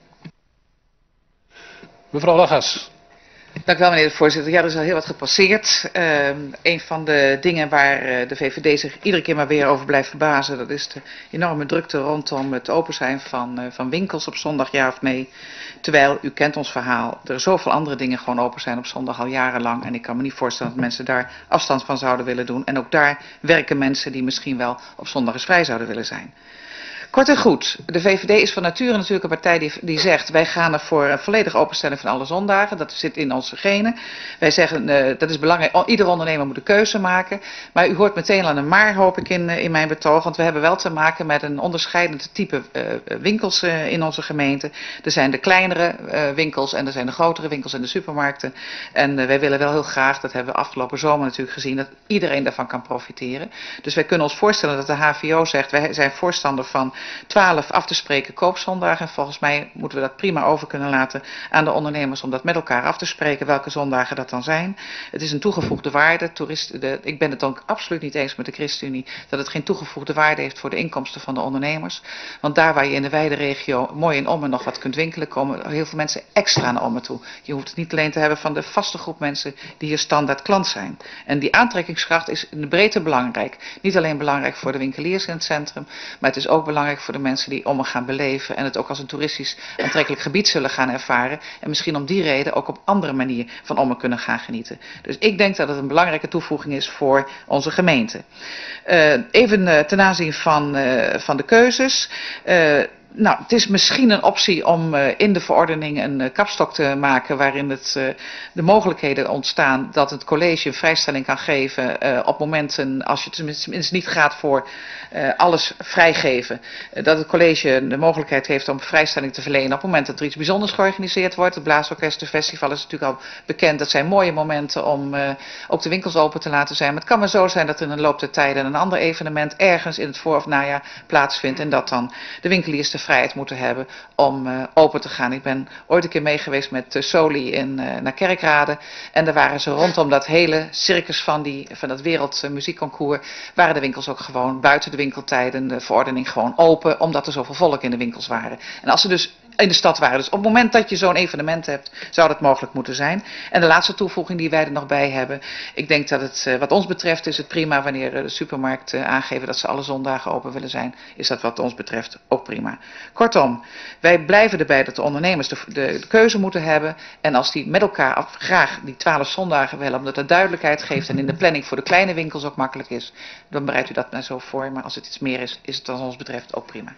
Mevrouw Lagas. Dank u wel, meneer de voorzitter. Ja, er is al heel wat gepasseerd. Uh, een van de dingen waar uh, de V V D zich iedere keer maar weer over blijft verbazen, dat is de enorme drukte rondom het open zijn van, uh, van winkels op zondag, ja of nee. Terwijl, u kent ons verhaal, er zoveel andere dingen gewoon open zijn op zondag al jarenlang. En ik kan me niet voorstellen dat mensen daar afstand van zouden willen doen. En ook daar werken mensen die misschien wel op zondag eens vrij zouden willen zijn. Kort en goed, de V V D is van nature natuurlijk een partij die, die zegt, wij gaan er voor een volledige openstelling van alle zondagen. Dat zit in onze genen. Wij zeggen, uh, dat is belangrijk, ieder ondernemer moet een keuze maken. Maar u hoort meteen aan een maar, hoop ik, in, in mijn betoog. Want we hebben wel te maken met een onderscheidend type uh, winkels uh, in onze gemeente. Er zijn de kleinere uh, winkels en er zijn de grotere winkels en de supermarkten. En uh, wij willen wel heel graag, dat hebben we afgelopen zomer natuurlijk gezien, dat iedereen daarvan kan profiteren. Dus wij kunnen ons voorstellen dat de H V O zegt, wij zijn voorstander van twaalf af te spreken koopzondagen. En volgens mij moeten we dat prima over kunnen laten aan de ondernemers om dat met elkaar af te spreken, welke zondagen dat dan zijn. Het is een toegevoegde waarde. Toeristen, de, ik ben het ook absoluut niet eens met de ChristenUnie dat het geen toegevoegde waarde heeft voor de inkomsten van de ondernemers. Want daar waar je in de wijde regio mooi in Ommen nog wat kunt winkelen, komen heel veel mensen extra naar Ommen toe. Je hoeft het niet alleen te hebben van de vaste groep mensen die hier standaard klant zijn. En die aantrekkingskracht is in de breedte belangrijk. Niet alleen belangrijk voor de winkeliers in het centrum, maar het is ook belangrijk voor de mensen die Ommen gaan beleven en het ook als een toeristisch aantrekkelijk gebied zullen gaan ervaren. En misschien om die reden ook op andere manier van Ommen kunnen gaan genieten. Dus ik denk dat het een belangrijke toevoeging is voor onze gemeente. Uh, even uh, ten aanzien van, uh, van de keuzes. Uh, Nou, het is misschien een optie om uh, in de verordening een uh, kapstok te maken waarin het, uh, de mogelijkheden ontstaan dat het college een vrijstelling kan geven uh, op momenten, als je tenminste niet gaat voor uh, alles vrijgeven, uh, dat het college de mogelijkheid heeft om vrijstelling te verlenen op het moment dat er iets bijzonders georganiseerd wordt. Het Blaasorkestenfestival is natuurlijk al bekend. Dat zijn mooie momenten om uh, ook de winkels open te laten zijn. Maar het kan maar zo zijn dat er in de loop der tijden een ander evenement ergens in het voor- of najaar plaatsvindt en dat dan de winkeliers de vrijheid moeten hebben om uh, open te gaan. Ik ben ooit een keer mee geweest met uh, Soli in, uh, naar Kerkrade en daar waren ze rondom dat hele circus van, die, van dat wereldmuziekconcours, waren de winkels ook gewoon buiten de winkeltijden, de verordening gewoon open, omdat er zoveel volk in de winkels waren. En als ze dus in de stad waren. Dus op het moment dat je zo'n evenement hebt, zou dat mogelijk moeten zijn. En de laatste toevoeging die wij er nog bij hebben. Ik denk dat het, uh, wat ons betreft, is het prima wanneer uh, de supermarkt uh, aangeven dat ze alle zondagen open willen zijn. Is dat wat ons betreft ook prima. Kortom, wij blijven erbij dat de ondernemers de, de, de keuze moeten hebben. En als die met elkaar af, graag die twaalf zondagen willen, omdat het duidelijkheid geeft en in de planning voor de kleine winkels ook makkelijk is, dan bereidt u dat maar zo voor. Maar als het iets meer is, is het wat ons betreft ook prima.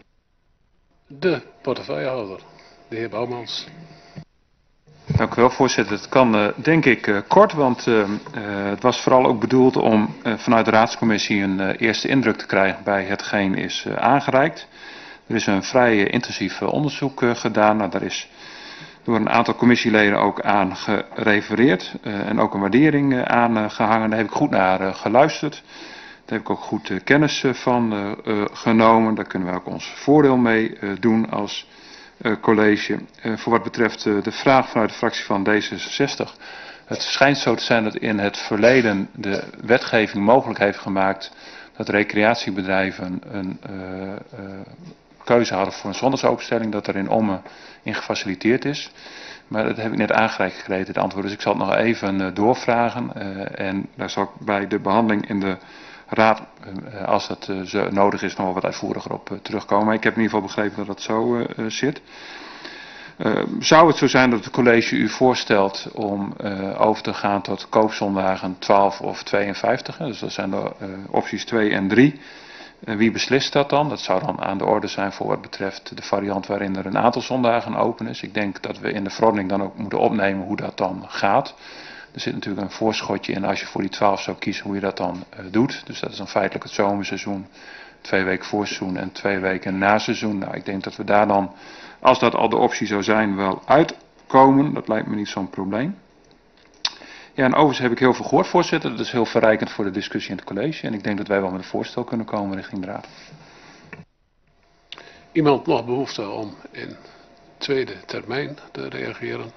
De portefeuillehouder, de heer Bouwmans. Dank u wel, voorzitter. Het kan uh, denk ik uh, kort, want uh, uh, het was vooral ook bedoeld om uh, vanuit de raadscommissie een uh, eerste indruk te krijgen bij hetgeen is uh, aangereikt. Er is een vrij uh, intensief uh, onderzoek uh, gedaan. Nou, daar is door een aantal commissieleden ook aan gerefereerd uh, en ook een waardering uh, aan uh, gehangen. Daar heb ik goed naar uh, geluisterd. Daar heb ik ook goed uh, kennis uh, van uh, uh, genomen. Daar kunnen we ook ons voordeel mee uh, doen als uh, college. Uh, voor wat betreft uh, de vraag vanuit de fractie van D zesenzestig. Het schijnt zo te zijn dat in het verleden de wetgeving mogelijk heeft gemaakt dat recreatiebedrijven een uh, uh, keuze hadden voor een zondagsopenstelling, dat er in Ommen in gefaciliteerd is. Maar dat heb ik net aangereikt gekregen, het antwoord. Dus ik zal het nog even uh, doorvragen. Uh, en daar zal ik bij de behandeling in de raad, uh, als dat uh, zo nodig is, nog wel wat uitvoeriger op uh, terugkomen. Maar ik heb in ieder geval begrepen dat dat zo uh, uh, zit. Uh, zou het zo zijn dat het college u voorstelt om uh, over te gaan tot koopzondagen twaalf of tweeënvijftig? Dus dat zijn de uh, opties twee en drie. Uh, wie beslist dat dan? Dat zou dan aan de orde zijn voor wat betreft de variant waarin er een aantal zondagen open is. Ik denk dat we in de verordening dan ook moeten opnemen hoe dat dan gaat. Er zit natuurlijk een voorschotje in als je voor die twaalf zou kiezen hoe je dat dan uh, doet. Dus dat is dan feitelijk het zomerseizoen, twee weken voorseizoen en twee weken na seizoen. Nou, ik denk dat we daar dan, als dat al de optie zou zijn, wel uitkomen. Dat lijkt me niet zo'n probleem. Ja, en overigens heb ik heel veel gehoord, voorzitter. Dat is heel verrijkend voor de discussie in het college. En ik denk dat wij wel met een voorstel kunnen komen richting de raad. Iemand nog behoefte om in tweede termijn te reageren?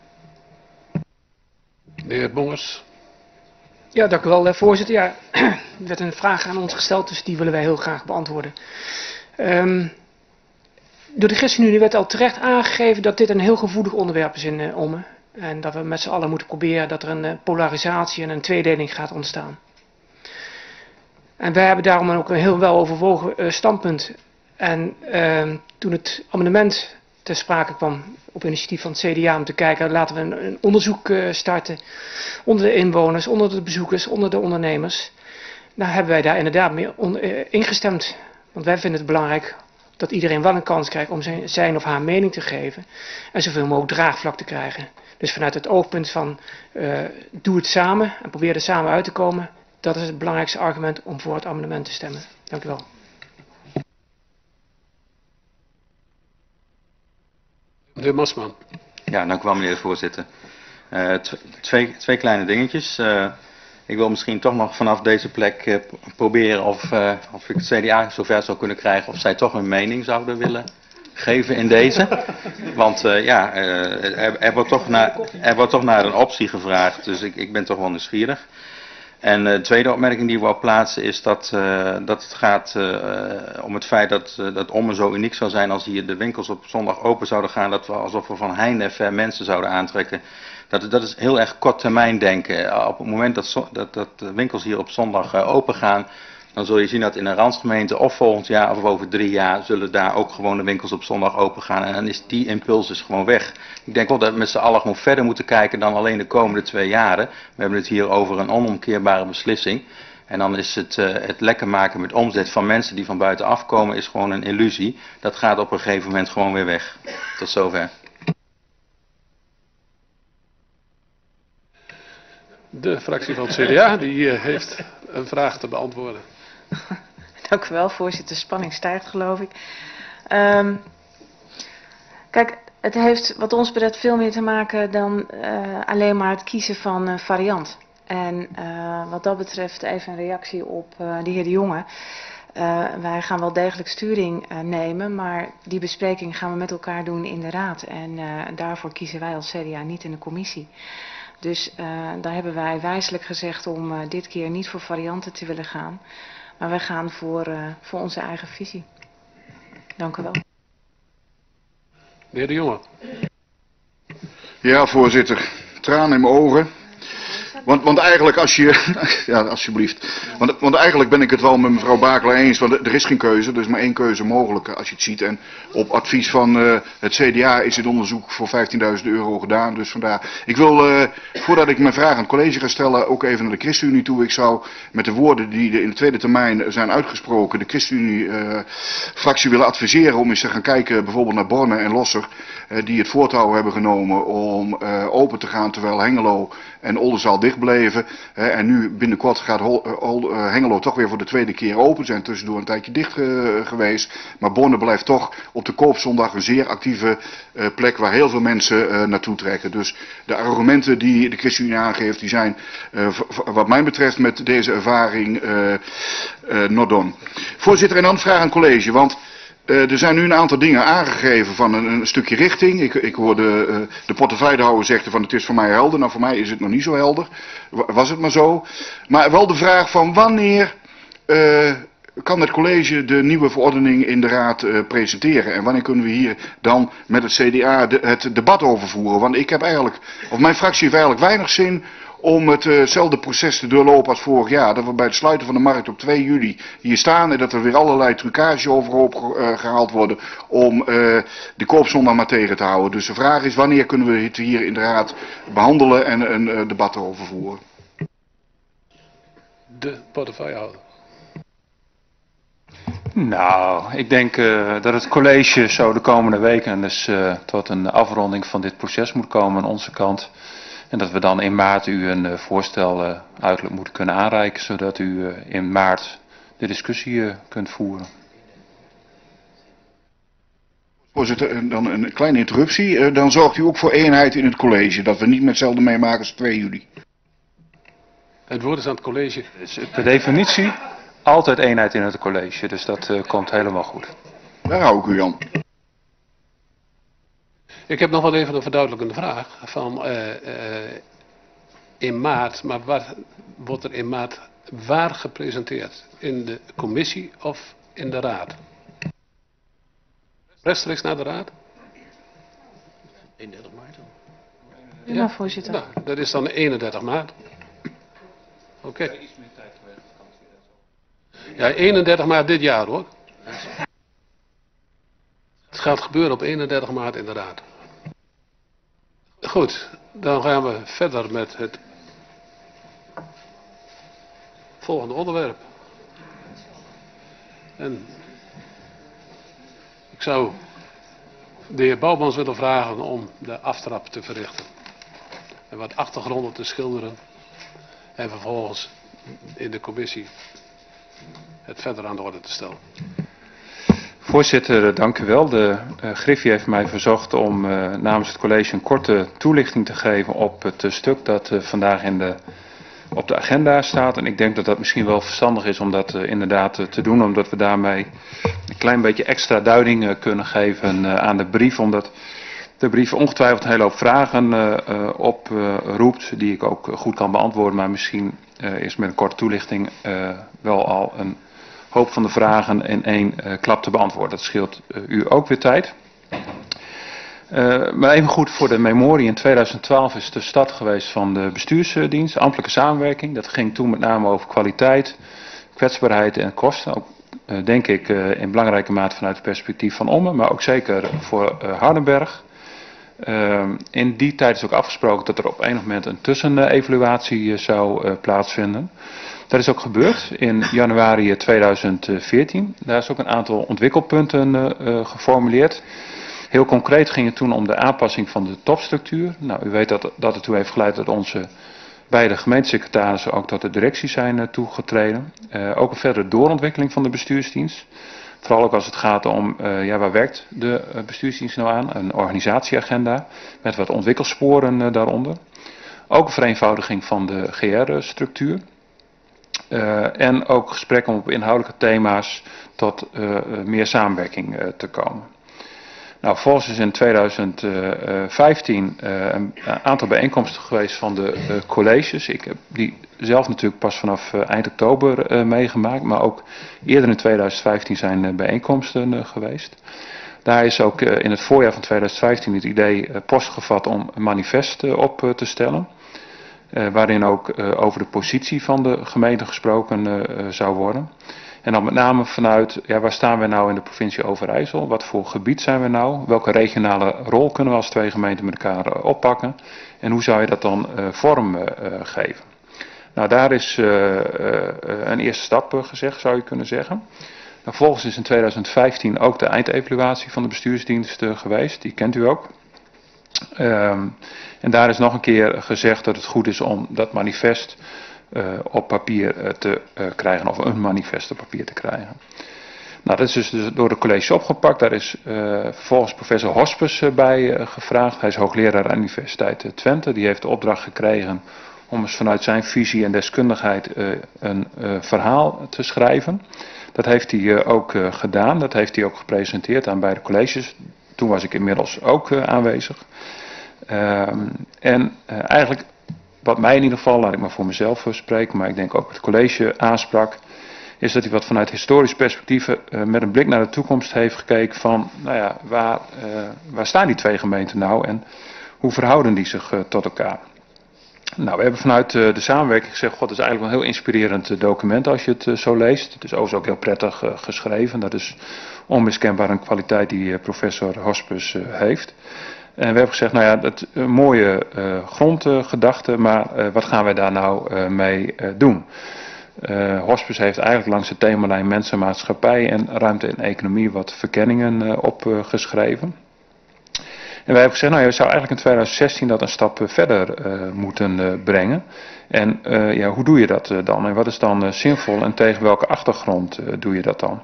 De heer Bongers. Ja, dank u wel, voorzitter. Ja, er werd een vraag aan ons gesteld, dus die willen wij heel graag beantwoorden. Um, door de ChristenUnie werd al terecht aangegeven dat dit een heel gevoelig onderwerp is in uh, Ommen. En dat we met z'n allen moeten proberen dat er een uh, polarisatie en een tweedeling gaat ontstaan. En wij hebben daarom ook een heel wel overwogen uh, standpunt. En uh, toen het amendement ter sprake kwam op initiatief van het C D A om te kijken, laten we een, een onderzoek uh, starten onder de inwoners, onder de bezoekers, onder de ondernemers. Nou hebben wij daar inderdaad mee on, uh, ingestemd. Want wij vinden het belangrijk dat iedereen wel een kans krijgt om zijn, zijn of haar mening te geven. En zoveel mogelijk draagvlak te krijgen. Dus vanuit het oogpunt van uh, doe het samen en probeer er samen uit te komen. Dat is het belangrijkste argument om voor het amendement te stemmen. Dank u wel. De heer Mosman. Ja, dank u wel meneer de voorzitter. Uh, twee, twee kleine dingetjes. Uh, ik wil misschien toch nog vanaf deze plek uh, proberen of, uh, of ik het C D A zover zou kunnen krijgen of zij toch hun mening zouden willen geven in deze. Want uh, ja, uh, er, er, wordt toch naar, er wordt toch naar een optie gevraagd, dus ik, ik ben toch wel nieuwsgierig. En uh, de tweede opmerking die we wil plaatsen is dat, uh, dat het gaat uh, om het feit dat, uh, dat Ommen zo uniek zou zijn als hier de winkels op zondag open zouden gaan. Dat we alsof we van heinde ver mensen zouden aantrekken. Dat, dat is heel erg kort termijn denken. Op het moment dat, zo, dat, dat de winkels hier op zondag uh, open gaan, dan zul je zien dat in een randsgemeente of volgend jaar of over drie jaar zullen daar ook gewoon de winkels op zondag open gaan. En dan is die impuls dus gewoon weg. Ik denk wel dat we met z'n allen gewoon verder moeten kijken dan alleen de komende twee jaren. We hebben het hier over een onomkeerbare beslissing. En dan is het, uh, het lekker maken met omzet van mensen die van buitenaf komen is gewoon een illusie. Dat gaat op een gegeven moment gewoon weer weg. Tot zover. De fractie van het C D A die uh, heeft een vraag te beantwoorden. Dank u wel, voorzitter. Spanning stijgt, geloof ik. Um, kijk, het heeft wat ons betreft veel meer te maken dan uh, alleen maar het kiezen van uh, variant. En uh, wat dat betreft even een reactie op uh, de heer De Jonge. Uh, wij gaan wel degelijk sturing uh, nemen, maar die bespreking gaan we met elkaar doen in de raad. En uh, daarvoor kiezen wij als C D A niet in de commissie. Dus uh, daar hebben wij wijselijk gezegd om uh, dit keer niet voor varianten te willen gaan. Maar wij gaan voor, uh, voor onze eigen visie. Dank u wel. De heer De Jonge. Ja, voorzitter. Tranen in mijn ogen. Want, want eigenlijk als je... Ja, alsjeblieft. Want, want eigenlijk ben ik het wel met mevrouw Bakelaar eens. Want er is geen keuze. Er is maar één keuze mogelijk als je het ziet. En op advies van uh, het C D A is dit onderzoek voor vijftienduizend euro gedaan. Dus vandaar. Ik wil, uh, voordat ik mijn vraag aan het college ga stellen, ook even naar de ChristenUnie toe. Ik zou met de woorden die in de tweede termijn zijn uitgesproken, de ChristenUnie-fractie uh, willen adviseren om eens te gaan kijken bijvoorbeeld naar Borne en Losser. Uh, die het voortouw hebben genomen om uh, open te gaan terwijl Hengelo en Oldenzaal dicht bleven. Uh, en nu binnenkort gaat Hol, Hol, uh, Hengelo toch weer voor de tweede keer open. Zijn tussendoor een tijdje dicht uh, geweest. Maar Borne blijft toch op de koopzondag een zeer actieve uh, plek waar heel veel mensen uh, naartoe trekken. Dus de argumenten die de ChristenUnie aangeeft, die zijn uh, wat mij betreft met deze ervaring uh, uh, not done. Voorzitter, en dan vraag aan het college, want Uh, er zijn nu een aantal dingen aangegeven van een, een stukje richting. Ik, ik hoorde uh, de portefeuillehouder zeggen van het is voor mij helder. Nou, voor mij is het nog niet zo helder. Was het maar zo. Maar wel de vraag van wanneer uh, kan het college de nieuwe verordening in de raad uh, presenteren? En wanneer kunnen we hier dan met het C D A de, het debat over voeren? Want ik heb eigenlijk, of mijn fractie heeft eigenlijk weinig zin om hetzelfde uh proces te doorlopen als vorig jaar. Dat we bij het sluiten van de markt op twee juli hier staan en dat er weer allerlei trucage overhoop uh, gehaald worden om uh, de koopzondag maar tegen te houden. Dus de vraag is wanneer kunnen we het hier in de raad behandelen en een uh, debat erover voeren. De portefeuillehouder. Nou, ik denk uh, dat het college zo de komende weken dus uh, tot een afronding van dit proces moet komen aan onze kant. En dat we dan in maart u een uh, voorstel uh, uiterlijk moeten kunnen aanreiken, zodat u uh, in maart de discussie uh, kunt voeren. Voorzitter, dan een kleine interruptie. Uh, dan zorgt u ook voor eenheid in het college, dat we niet met hetzelfde meemaken als twee juli. Het woord is aan het college. Dus per definitie altijd eenheid in het college, dus dat uh, komt helemaal goed. Daar hou ik u aan. Ik heb nog wel even een verduidelijkende vraag. Van uh, uh, in maart, maar wat wordt er in maart waar gepresenteerd? In de commissie of in de raad? Rechtstreeks naar de raad? eenendertig maart dan. Ja, nou, voorzitter. Nou, dat is dan eenendertig maart. Oké. Okay. Ja, eenendertig maart dit jaar hoor. Het gaat gebeuren op eenendertig maart inderdaad. Goed, dan gaan we verder met het volgende onderwerp. En ik zou de heer Bouwmans willen vragen om de aftrap te verrichten. En wat achtergronden te schilderen. En vervolgens in de commissie het verder aan de orde te stellen. Voorzitter, dank u wel. De uh, Griffie heeft mij verzocht om uh, namens het college een korte toelichting te geven op het uh, stuk dat uh, vandaag in de, op de agenda staat. En ik denk dat dat misschien wel verstandig is om dat uh, inderdaad uh, te doen, omdat we daarmee een klein beetje extra duiding uh, kunnen geven uh, aan de brief. Omdat de brief ongetwijfeld een hele hoop vragen uh, uh, oproept, uh, die ik ook uh, goed kan beantwoorden. Maar misschien uh, is met een korte toelichting uh, wel al een hoop van de vragen in één uh, klap te beantwoorden. Dat scheelt uh, u ook weer tijd. Uh, maar even goed voor de memorie. In tweeduizend twaalf is de start geweest van de bestuursdienst, ambtelijke samenwerking. Dat ging toen met name over kwaliteit, kwetsbaarheid en kosten. Ook, uh, denk ik uh, in belangrijke mate vanuit het perspectief van Ommen, maar ook zeker voor uh, Hardenberg. Uh, in die tijd is ook afgesproken dat er op enig moment een tussenevaluatie uh, zou uh, plaatsvinden. Dat is ook gebeurd in januari tweeduizend veertien. Daar is ook een aantal ontwikkelpunten uh, uh, geformuleerd. Heel concreet ging het toen om de aanpassing van de topstructuur. Nou, u weet dat dat ertoe heeft geleid dat onze beide gemeentesecretarissen ook tot de directie zijn uh, toegetreden. Uh, ook een verdere doorontwikkeling van de bestuursdienst. Vooral ook als het gaat om, uh, ja, waar werkt de uh, bestuursdienst nou aan? Een organisatieagenda met wat ontwikkelsporen uh, daaronder. Ook een vereenvoudiging van de G R-structuur. Uh, en ook gesprekken om op inhoudelijke thema's tot uh, meer samenwerking uh, te komen. Nou, volgens is in tweeduizend vijftien uh, een aantal bijeenkomsten geweest van de uh, colleges. Ik heb die zelf natuurlijk pas vanaf uh, eind oktober uh, meegemaakt, maar ook eerder in tweeduizend vijftien zijn uh, bijeenkomsten uh, geweest. Daar is ook uh, in het voorjaar van tweeduizend vijftien het idee uh, postgevat om een manifest uh, op uh, te stellen. Uh, waarin ook uh, over de positie van de gemeente gesproken uh, zou worden. En dan met name vanuit, ja, waar staan we nou in de provincie Overijssel? Wat voor gebied zijn we nou? Welke regionale rol kunnen we als twee gemeenten met elkaar uh, oppakken? En hoe zou je dat dan uh, vorm uh, geven? Nou, daar is uh, uh, een eerste stap uh, gezegd, zou je kunnen zeggen. Nou, vervolgens is in tweeduizend vijftien ook de eindevaluatie van de bestuursdienst uh, geweest. Die kent u ook. Um, en daar is nog een keer gezegd dat het goed is om dat manifest uh, op papier uh, te uh, krijgen, of een manifest op papier te krijgen. Nou, dat is dus, dus door de college opgepakt. Daar is uh, vervolgens professor Hospes uh, bij uh, gevraagd. Hij is hoogleraar aan de Universiteit uh, Twente. Die heeft de opdracht gekregen om eens vanuit zijn visie en deskundigheid uh, een uh, verhaal te schrijven. Dat heeft hij uh, ook uh, gedaan. Dat heeft hij ook gepresenteerd aan beide colleges. Toen was ik inmiddels ook uh, aanwezig. Uh, en uh, eigenlijk, wat mij in ieder geval, laat ik maar voor mezelf uh, spreken, maar ik denk ook het college aansprak, is dat hij wat vanuit historisch perspectief uh, met een blik naar de toekomst heeft gekeken van, nou ja, waar, uh, waar staan die twee gemeenten nou en hoe verhouden die zich uh, tot elkaar? Nou, we hebben vanuit uh, de samenwerking gezegd, god, dat is eigenlijk wel een heel inspirerend uh, document als je het uh, zo leest. Het is overigens ook heel prettig uh, geschreven. Dat is onmiskenbaar een kwaliteit die uh, professor Hospes uh, heeft. En we hebben gezegd, nou ja, dat uh, mooie uh, grondgedachte, maar uh, wat gaan wij daar nou uh, mee uh, doen? Uh, Hospes heeft eigenlijk langs de themalijn mensen, maatschappij en ruimte en economie wat verkenningen uh, opgeschreven. Uh, En wij hebben gezegd, nou, je zou eigenlijk in tweeduizend zestien dat een stap verder uh, moeten uh, brengen. En uh, ja, hoe doe je dat uh, dan? En wat is dan uh, zinvol en tegen welke achtergrond uh, doe je dat dan?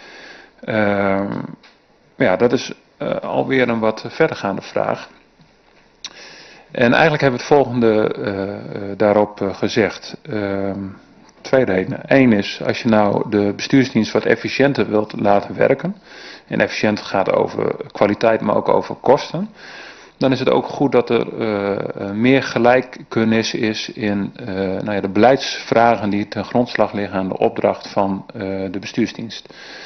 Uh, ja, dat is uh, alweer een wat verdergaande vraag. En eigenlijk hebben we het volgende uh, uh, daarop uh, gezegd. Uh, twee redenen. Eén is, als je nou de bestuursdienst wat efficiënter wilt laten werken, en efficiënt gaat over kwaliteit, maar ook over kosten, dan is het ook goed dat er uh, meer gelijkkunnis is in uh, nou ja, de beleidsvragen die ten grondslag liggen aan de opdracht van uh, de bestuursdienst.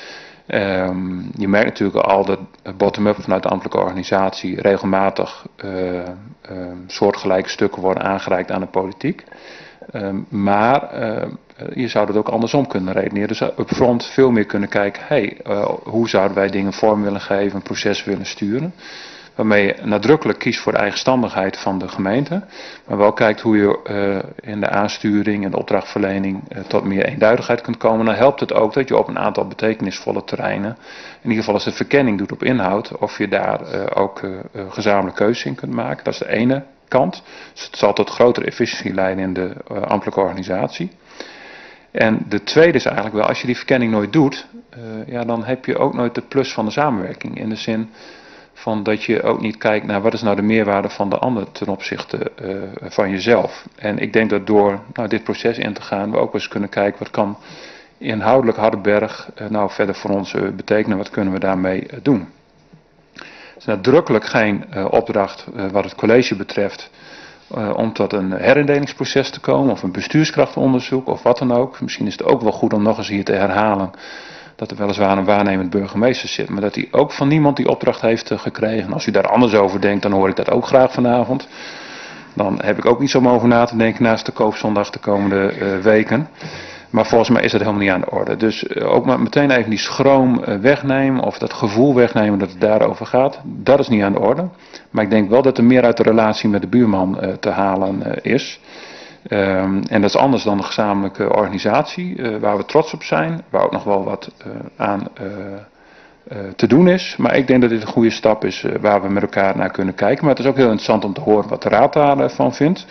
Um, je merkt natuurlijk al dat bottom-up vanuit de ambtelijke organisatie regelmatig uh, um, soortgelijke stukken worden aangereikt aan de politiek. Um, maar uh, je zou dat ook andersom kunnen redeneren. Dus upfront veel meer kunnen kijken, hey, uh, hoe zouden wij dingen vorm willen geven, een proces willen sturen. Waarmee je nadrukkelijk kiest voor de eigenstandigheid van de gemeente. Maar wel kijkt hoe je uh, in de aansturing en de opdrachtverlening uh, tot meer eenduidigheid kunt komen. Dan helpt het ook dat je op een aantal betekenisvolle terreinen, in ieder geval als de verkenning doet op inhoud, of je daar uh, ook uh, uh, gezamenlijke keuzes in kunt maken. Dat is de ene kant. Dus het zal tot grotere efficiëntie leiden in de uh, ambtelijke organisatie. En de tweede is eigenlijk wel, als je die verkenning nooit doet, uh, ja, dan heb je ook nooit de plus van de samenwerking. In de zin van dat je ook niet kijkt naar wat is nou de meerwaarde van de ander ten opzichte uh, van jezelf. En ik denk dat door nou, dit proces in te gaan, we ook eens kunnen kijken wat kan inhoudelijk Hardenberg uh, nou verder voor ons uh, betekenen, wat kunnen we daarmee uh, doen. Het is nadrukkelijk geen uh, opdracht uh, wat het college betreft uh, om tot een herindelingsproces te komen of een bestuurskrachtonderzoek of wat dan ook. Misschien is het ook wel goed om nog eens hier te herhalen dat er weliswaar een waarnemend burgemeester zit, maar dat hij ook van niemand die opdracht heeft uh, gekregen. En als u daar anders over denkt, dan hoor ik dat ook graag vanavond. Dan heb ik ook niet zo om over na te denken naast de koopzondag de komende uh, weken. Maar volgens mij is dat helemaal niet aan de orde. Dus uh, ook maar meteen even die schroom uh, wegnemen of dat gevoel wegnemen dat het daarover gaat. Dat is niet aan de orde. Maar ik denk wel dat er meer uit de relatie met de buurman uh, te halen uh, is. Um, en dat is anders dan de gezamenlijke organisatie, uh, waar we trots op zijn, waar ook nog wel wat uh, aan uh, uh, te doen is. Maar ik denk dat dit een goede stap is uh, waar we met elkaar naar kunnen kijken. Maar het is ook heel interessant om te horen wat de raad daarvan vindt.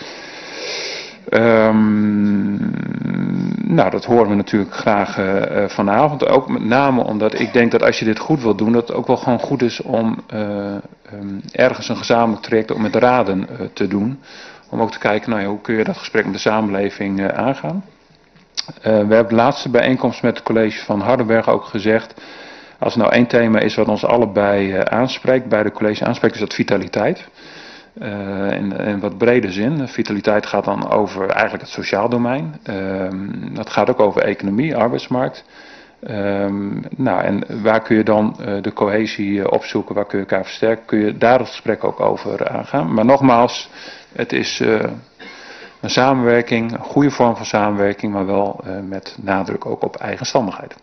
Um, nou, dat horen we natuurlijk graag uh, uh, vanavond. Ook met name omdat ik denk dat als je dit goed wilt doen, dat het ook wel gewoon goed is om uh, um, ergens een gezamenlijk traject ook met de raden uh, te doen. Om ook te kijken, nou ja, hoe kun je dat gesprek met de samenleving uh, aangaan. Uh, we hebben de laatste bijeenkomst met het college van Hardenberg ook gezegd, als er nou één thema is wat ons allebei uh, aanspreekt, bij de college aanspreekt, is dat vitaliteit. Uh, in, in wat brede zin. Vitaliteit gaat dan over eigenlijk het sociaal domein. Uh, dat gaat ook over economie, arbeidsmarkt. Uh, nou, en waar kun je dan uh, de cohesie uh, opzoeken, waar kun je elkaar versterken, kun je daar het gesprek ook over aangaan. Maar nogmaals, het is uh, een samenwerking, een goede vorm van samenwerking, maar wel uh, met nadruk ook op eigenstandigheid.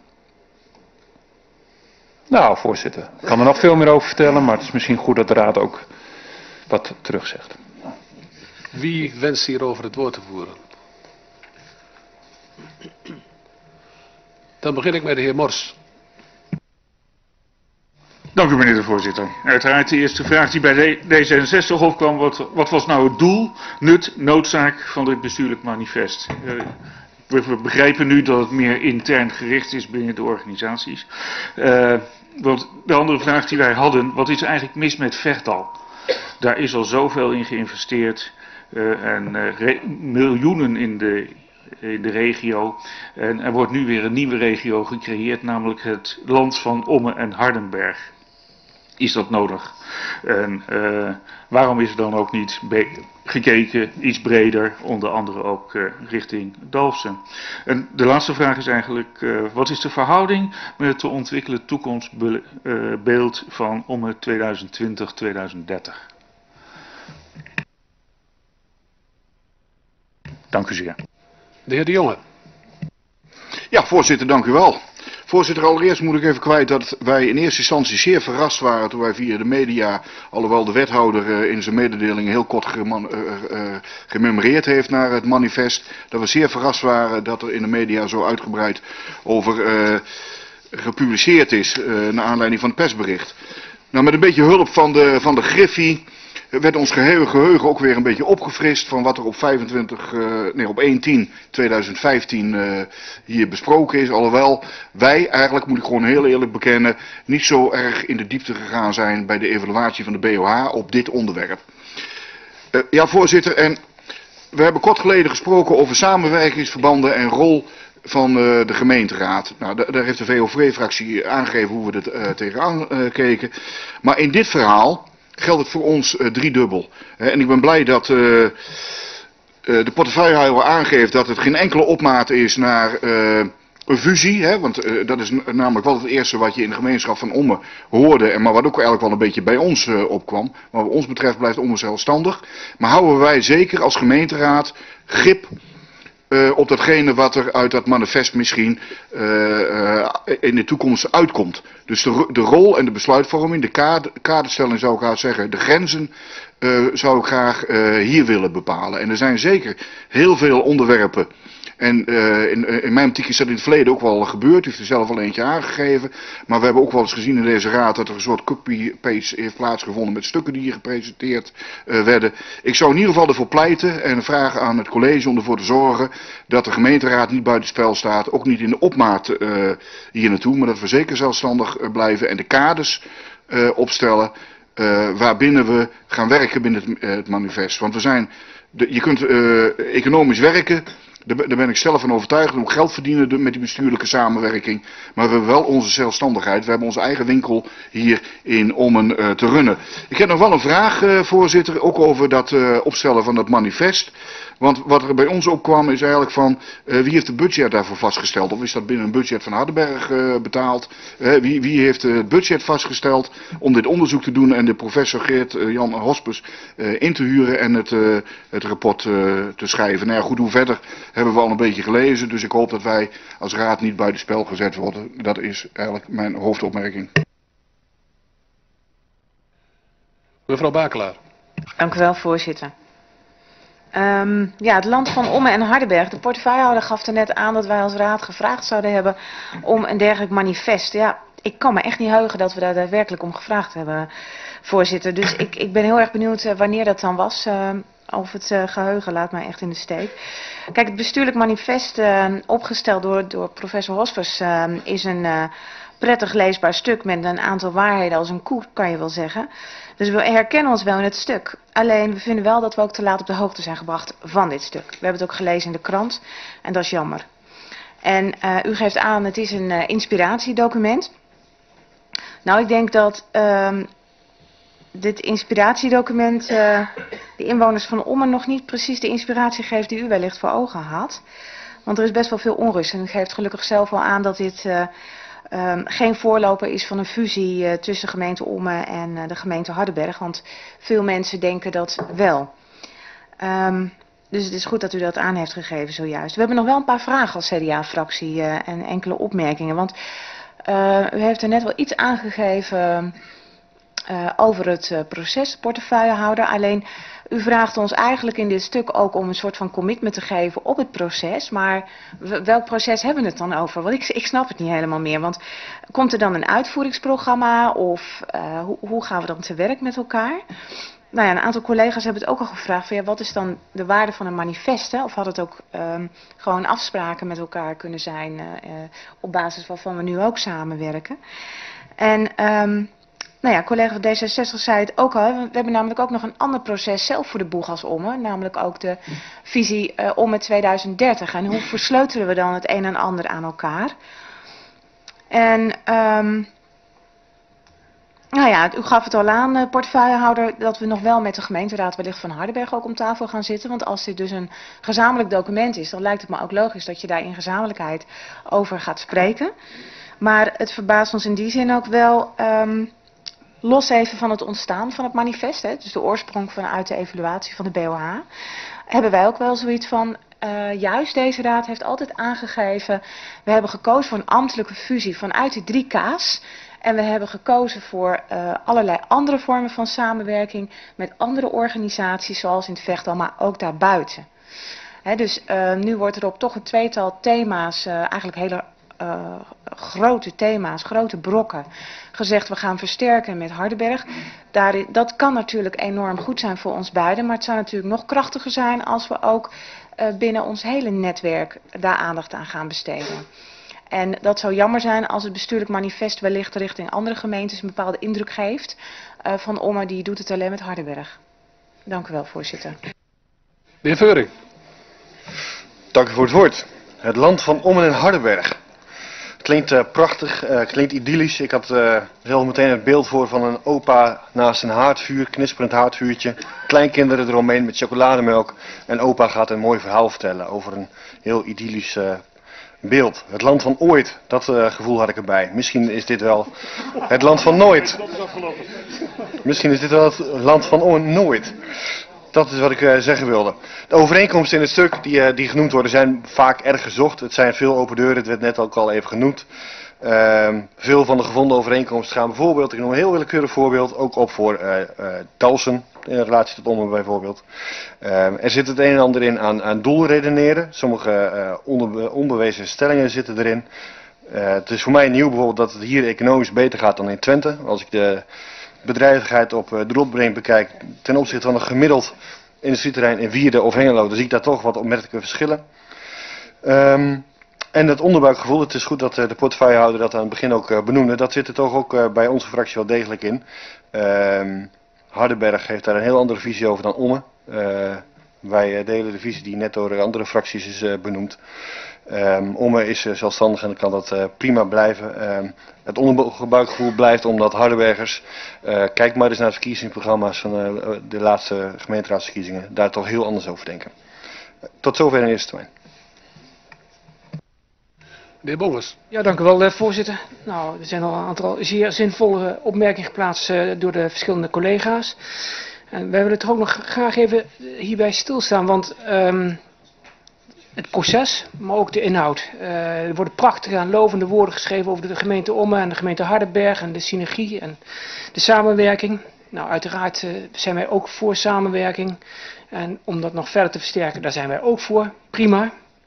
Nou, voorzitter, ik kan er nog veel meer over vertellen, maar het is misschien goed dat de raad ook wat terugzegt. Wie wenst hierover het woord te voeren? Dan begin ik met de heer Mors. Dank u, meneer de voorzitter. Uiteraard de eerste vraag die bij D zesenzestig opkwam, wat, wat was nou het doel, nut, noodzaak van dit bestuurlijk manifest? Uh, we begrijpen nu dat het meer intern gericht is binnen de organisaties. Uh, want de andere vraag die wij hadden, wat is er eigenlijk mis met Vechtal? Daar is al zoveel in geïnvesteerd uh, en uh, re- miljoenen in de, in de regio. En er wordt nu weer een nieuwe regio gecreëerd, namelijk het land van Ommen en Hardenberg. Is dat nodig? En uh, waarom is er dan ook niet be- gekeken, iets breder, onder andere ook uh, richting Dalfsen? En de laatste vraag is eigenlijk, uh, wat is de verhouding met het te ontwikkelen toekomstbeeld uh, van Ommen tweeduizend twintig tot tweeduizend dertig? Dank u zeer. De heer De Jonge. Ja, voorzitter, dank u wel. Voorzitter, allereerst moet ik even kwijt dat wij in eerste instantie zeer verrast waren toen wij via de media, alhoewel de wethouder uh, in zijn mededeling heel kort geman, uh, uh, gememoreerd heeft naar het manifest, dat we zeer verrast waren dat er in de media zo uitgebreid over uh, gepubliceerd is, uh, naar aanleiding van het persbericht. Nou, met een beetje hulp van de, van de Griffie werd ons geheugen, geheugen ook weer een beetje opgefrist van wat er op vijfentwintig, uh, nee, op één tien tweeduizend vijftien uh, hier besproken is. Alhoewel wij eigenlijk, moet ik gewoon heel eerlijk bekennen, niet zo erg in de diepte gegaan zijn bij de evaluatie van de B O H op dit onderwerp. Uh, ja, voorzitter, en we hebben kort geleden gesproken over samenwerkingsverbanden en rol van uh, de gemeenteraad. Nou, da- daar heeft de V O V-fractie aangegeven hoe we er uh, tegenaan uh, keken. Maar in dit verhaal geldt het voor ons uh, driedubbel. Uh, en ik ben blij dat uh, uh, de portefeuillehouder aangeeft dat het geen enkele opmaat is naar uh, een fusie, hè, want uh, dat is n- namelijk wel het eerste wat je in de gemeenschap van Ommen hoorde, en maar wat ook eigenlijk wel een beetje bij ons uh, opkwam. Maar wat ons betreft blijft Ommen zelfstandig. Maar houden wij zeker als gemeenteraad grip uh, op datgene wat er uit dat manifest misschien uh, uh, in de toekomst uitkomt. Dus de, de rol en de besluitvorming, de kader, kaderstelling zou ik graag zeggen, de grenzen uh, zou ik graag uh, hier willen bepalen. En er zijn zeker heel veel onderwerpen. En uh, in, in mijn optiek is dat in het verleden ook wel gebeurd. U heeft er zelf al eentje aangegeven. Maar we hebben ook wel eens gezien in deze raad dat er een soort copy-paste heeft plaatsgevonden met stukken die hier gepresenteerd uh, werden. Ik zou in ieder geval ervoor pleiten en vragen aan het college om ervoor te zorgen dat de gemeenteraad niet buitenspel staat. Ook niet in de opmaat uh, hier naartoe. Maar dat we zeker zelfstandig uh, blijven en de kaders uh, opstellen uh, waarbinnen we gaan werken binnen het, uh, het manifest. Want we zijn, de, je kunt uh, economisch werken. Daar ben ik zelf van overtuigd. Ook geld verdienen met die bestuurlijke samenwerking. Maar we hebben wel onze zelfstandigheid. We hebben onze eigen winkel hier in Ommen uh, te runnen. Ik heb nog wel een vraag, uh, voorzitter. Ook over dat uh, opstellen van dat manifest. Want wat er bij ons opkwam is eigenlijk van, uh, wie heeft het budget daarvoor vastgesteld? Of is dat binnen een budget van Hardenberg uh, betaald? Uh, wie, wie heeft uh, het budget vastgesteld om dit onderzoek te doen en de professor Geert uh, Jan Hospes uh, in te huren en het, uh, het rapport uh, te schrijven? Nou ja, goed, hoe verder hebben we al een beetje gelezen. Dus ik hoop dat wij als raad niet buitenspel gezet worden. Dat is eigenlijk mijn hoofdopmerking. Mevrouw Bakelaar. Dank u wel, voorzitter. Um, ja, het land van Ommen en Hardenberg. De portefeuillehouder gaf er net aan dat wij als raad gevraagd zouden hebben om een dergelijk manifest. Ja, ik kan me echt niet heugen dat we daar daadwerkelijk om gevraagd hebben, voorzitter. Dus ik, ik ben heel erg benieuwd uh, wanneer dat dan was. Uh, of het uh, geheugen laat mij echt in de steek. Kijk, het bestuurlijk manifest uh, opgesteld door, door professor Hospers uh, is een uh, prettig leesbaar stuk met een aantal waarheden als een koe, kan je wel zeggen. Dus we herkennen ons wel in het stuk. Alleen we vinden wel dat we ook te laat op de hoogte zijn gebracht van dit stuk. We hebben het ook gelezen in de krant en dat is jammer. En uh, u geeft aan, het is een uh, inspiratiedocument. Nou, ik denk dat uh, dit inspiratiedocument uh, de inwoners van Ommen nog niet precies de inspiratie geeft die u wellicht voor ogen had. Want er is best wel veel onrust en u geeft gelukkig zelf al aan dat dit Uh, Um, geen voorloper is van een fusie uh, tussen gemeente Ommen en uh, de gemeente Hardenberg. Want veel mensen denken dat wel. Um, dus het is goed dat u dat aan heeft gegeven zojuist. We hebben nog wel een paar vragen als C D A-fractie uh, en enkele opmerkingen. Want uh, u heeft er net wel iets aangegeven uh, over het uh, proces, portefeuillehouder. Alleen u vraagt ons eigenlijk in dit stuk ook om een soort van commitment te geven op het proces. Maar welk proces hebben we het dan over? Want ik, ik snap het niet helemaal meer. Want komt er dan een uitvoeringsprogramma of uh, hoe, hoe gaan we dan te werk met elkaar? Nou ja, een aantal collega's hebben het ook al gevraagd van ja, wat is dan de waarde van een manifest? Hè? Of had het ook um, gewoon afspraken met elkaar kunnen zijn uh, uh, op basis waarvan we nu ook samenwerken? En Um, Nou ja, collega van D zesenzestig zei het ook al. We hebben namelijk ook nog een ander proces zelf voor de boeg als Ommen. Namelijk ook de visie uh, Ommen tweeduizend dertig. En hoe versleutelen we dan het een en ander aan elkaar? En um, nou ja, u gaf het al aan, uh, portefeuillehouder, dat we nog wel met de gemeenteraad wellicht van Hardenberg ook om tafel gaan zitten. Want als dit dus een gezamenlijk document is, dan lijkt het me ook logisch dat je daar in gezamenlijkheid over gaat spreken. Maar het verbaast ons in die zin ook wel Um, los even van het ontstaan van het manifest, hè, dus de oorsprong vanuit de evaluatie van de B O H, hebben wij ook wel zoiets van, uh, juist deze raad heeft altijd aangegeven, we hebben gekozen voor een ambtelijke fusie vanuit die drie K's. En we hebben gekozen voor uh, allerlei andere vormen van samenwerking met andere organisaties, zoals in het Vechtdal, maar ook daarbuiten. Hè, dus uh, nu wordt er op toch een tweetal thema's, uh, eigenlijk hele Uh, grote thema's, grote brokken, gezegd we gaan versterken met Hardenberg. Daar, dat kan natuurlijk enorm goed zijn voor ons beiden, maar het zou natuurlijk nog krachtiger zijn als we ook uh, binnen ons hele netwerk daar aandacht aan gaan besteden. En dat zou jammer zijn als het bestuurlijk manifest wellicht richting andere gemeentes een bepaalde indruk geeft uh, van Ommen die doet het alleen met Hardenberg. Dank u wel, voorzitter. De heer Veuring. Dank u voor het woord. Het land van Ommen en Hardenberg. Klinkt uh, prachtig, uh, klinkt idyllisch. Ik had uh, zelf meteen het beeld voor van een opa naast een haardvuur, knisperend haardvuurtje. Kleinkinderen eromheen met chocolademelk. En opa gaat een mooi verhaal vertellen over een heel idyllisch uh, Beeld, het land van ooit, dat uh, gevoel had ik erbij. Misschien is dit wel het land van nooit. Misschien is dit wel het land van on nooit. Dat is wat ik uh, zeggen wilde. De overeenkomsten in het stuk die, uh, die genoemd worden zijn vaak erg gezocht. Het zijn veel open deuren, het werd net ook al even genoemd. Uh, veel van de gevonden overeenkomsten gaan bijvoorbeeld, ik noem een heel willekeurig voorbeeld, ook op voor uh, uh, Dalsen in relatie tot Ommen bijvoorbeeld. Uh, er zit het een en ander in aan, aan doelredeneren. Sommige uh, onder, onbewezen stellingen zitten erin. Uh, het is voor mij nieuw bijvoorbeeld dat het hier economisch beter gaat dan in Twente. Als ik de bedrijvigheid op uh, de rotbreng bekijk ten opzichte van een gemiddeld industrieterrein in Wierde of Hengelo, dan zie ik daar toch wat opmerkelijke verschillen. Um, En het onderbuikgevoel, het is goed dat de portefeuillehouder dat aan het begin ook benoemde, dat zit er toch ook bij onze fractie wel degelijk in. Uh, Hardenberg heeft daar een heel andere visie over dan Ommen. Uh, wij delen de visie die net door andere fracties is uh, benoemd. Um, Ommen is uh, zelfstandig en dan kan dat uh, prima blijven. Um, het onderbuikgevoel blijft omdat Hardenbergers, uh, kijk maar eens naar de verkiezingsprogramma's van uh, de laatste gemeenteraadsverkiezingen, daar toch heel anders over denken. Uh, tot zover in eerste termijn. De heer Bongers. Ja, dank u wel, voorzitter. Nou, er zijn al een aantal zeer zinvolle opmerkingen geplaatst uh, door de verschillende collega's. En wij willen toch ook nog graag even hierbij stilstaan, want um, het proces, maar ook de inhoud. Uh, er worden prachtige en lovende woorden geschreven over de gemeente Ommen en de gemeente Hardenberg en de synergie en de samenwerking. Nou, uiteraard uh, zijn wij ook voor samenwerking. En om dat nog verder te versterken, daar zijn wij ook voor. Prima.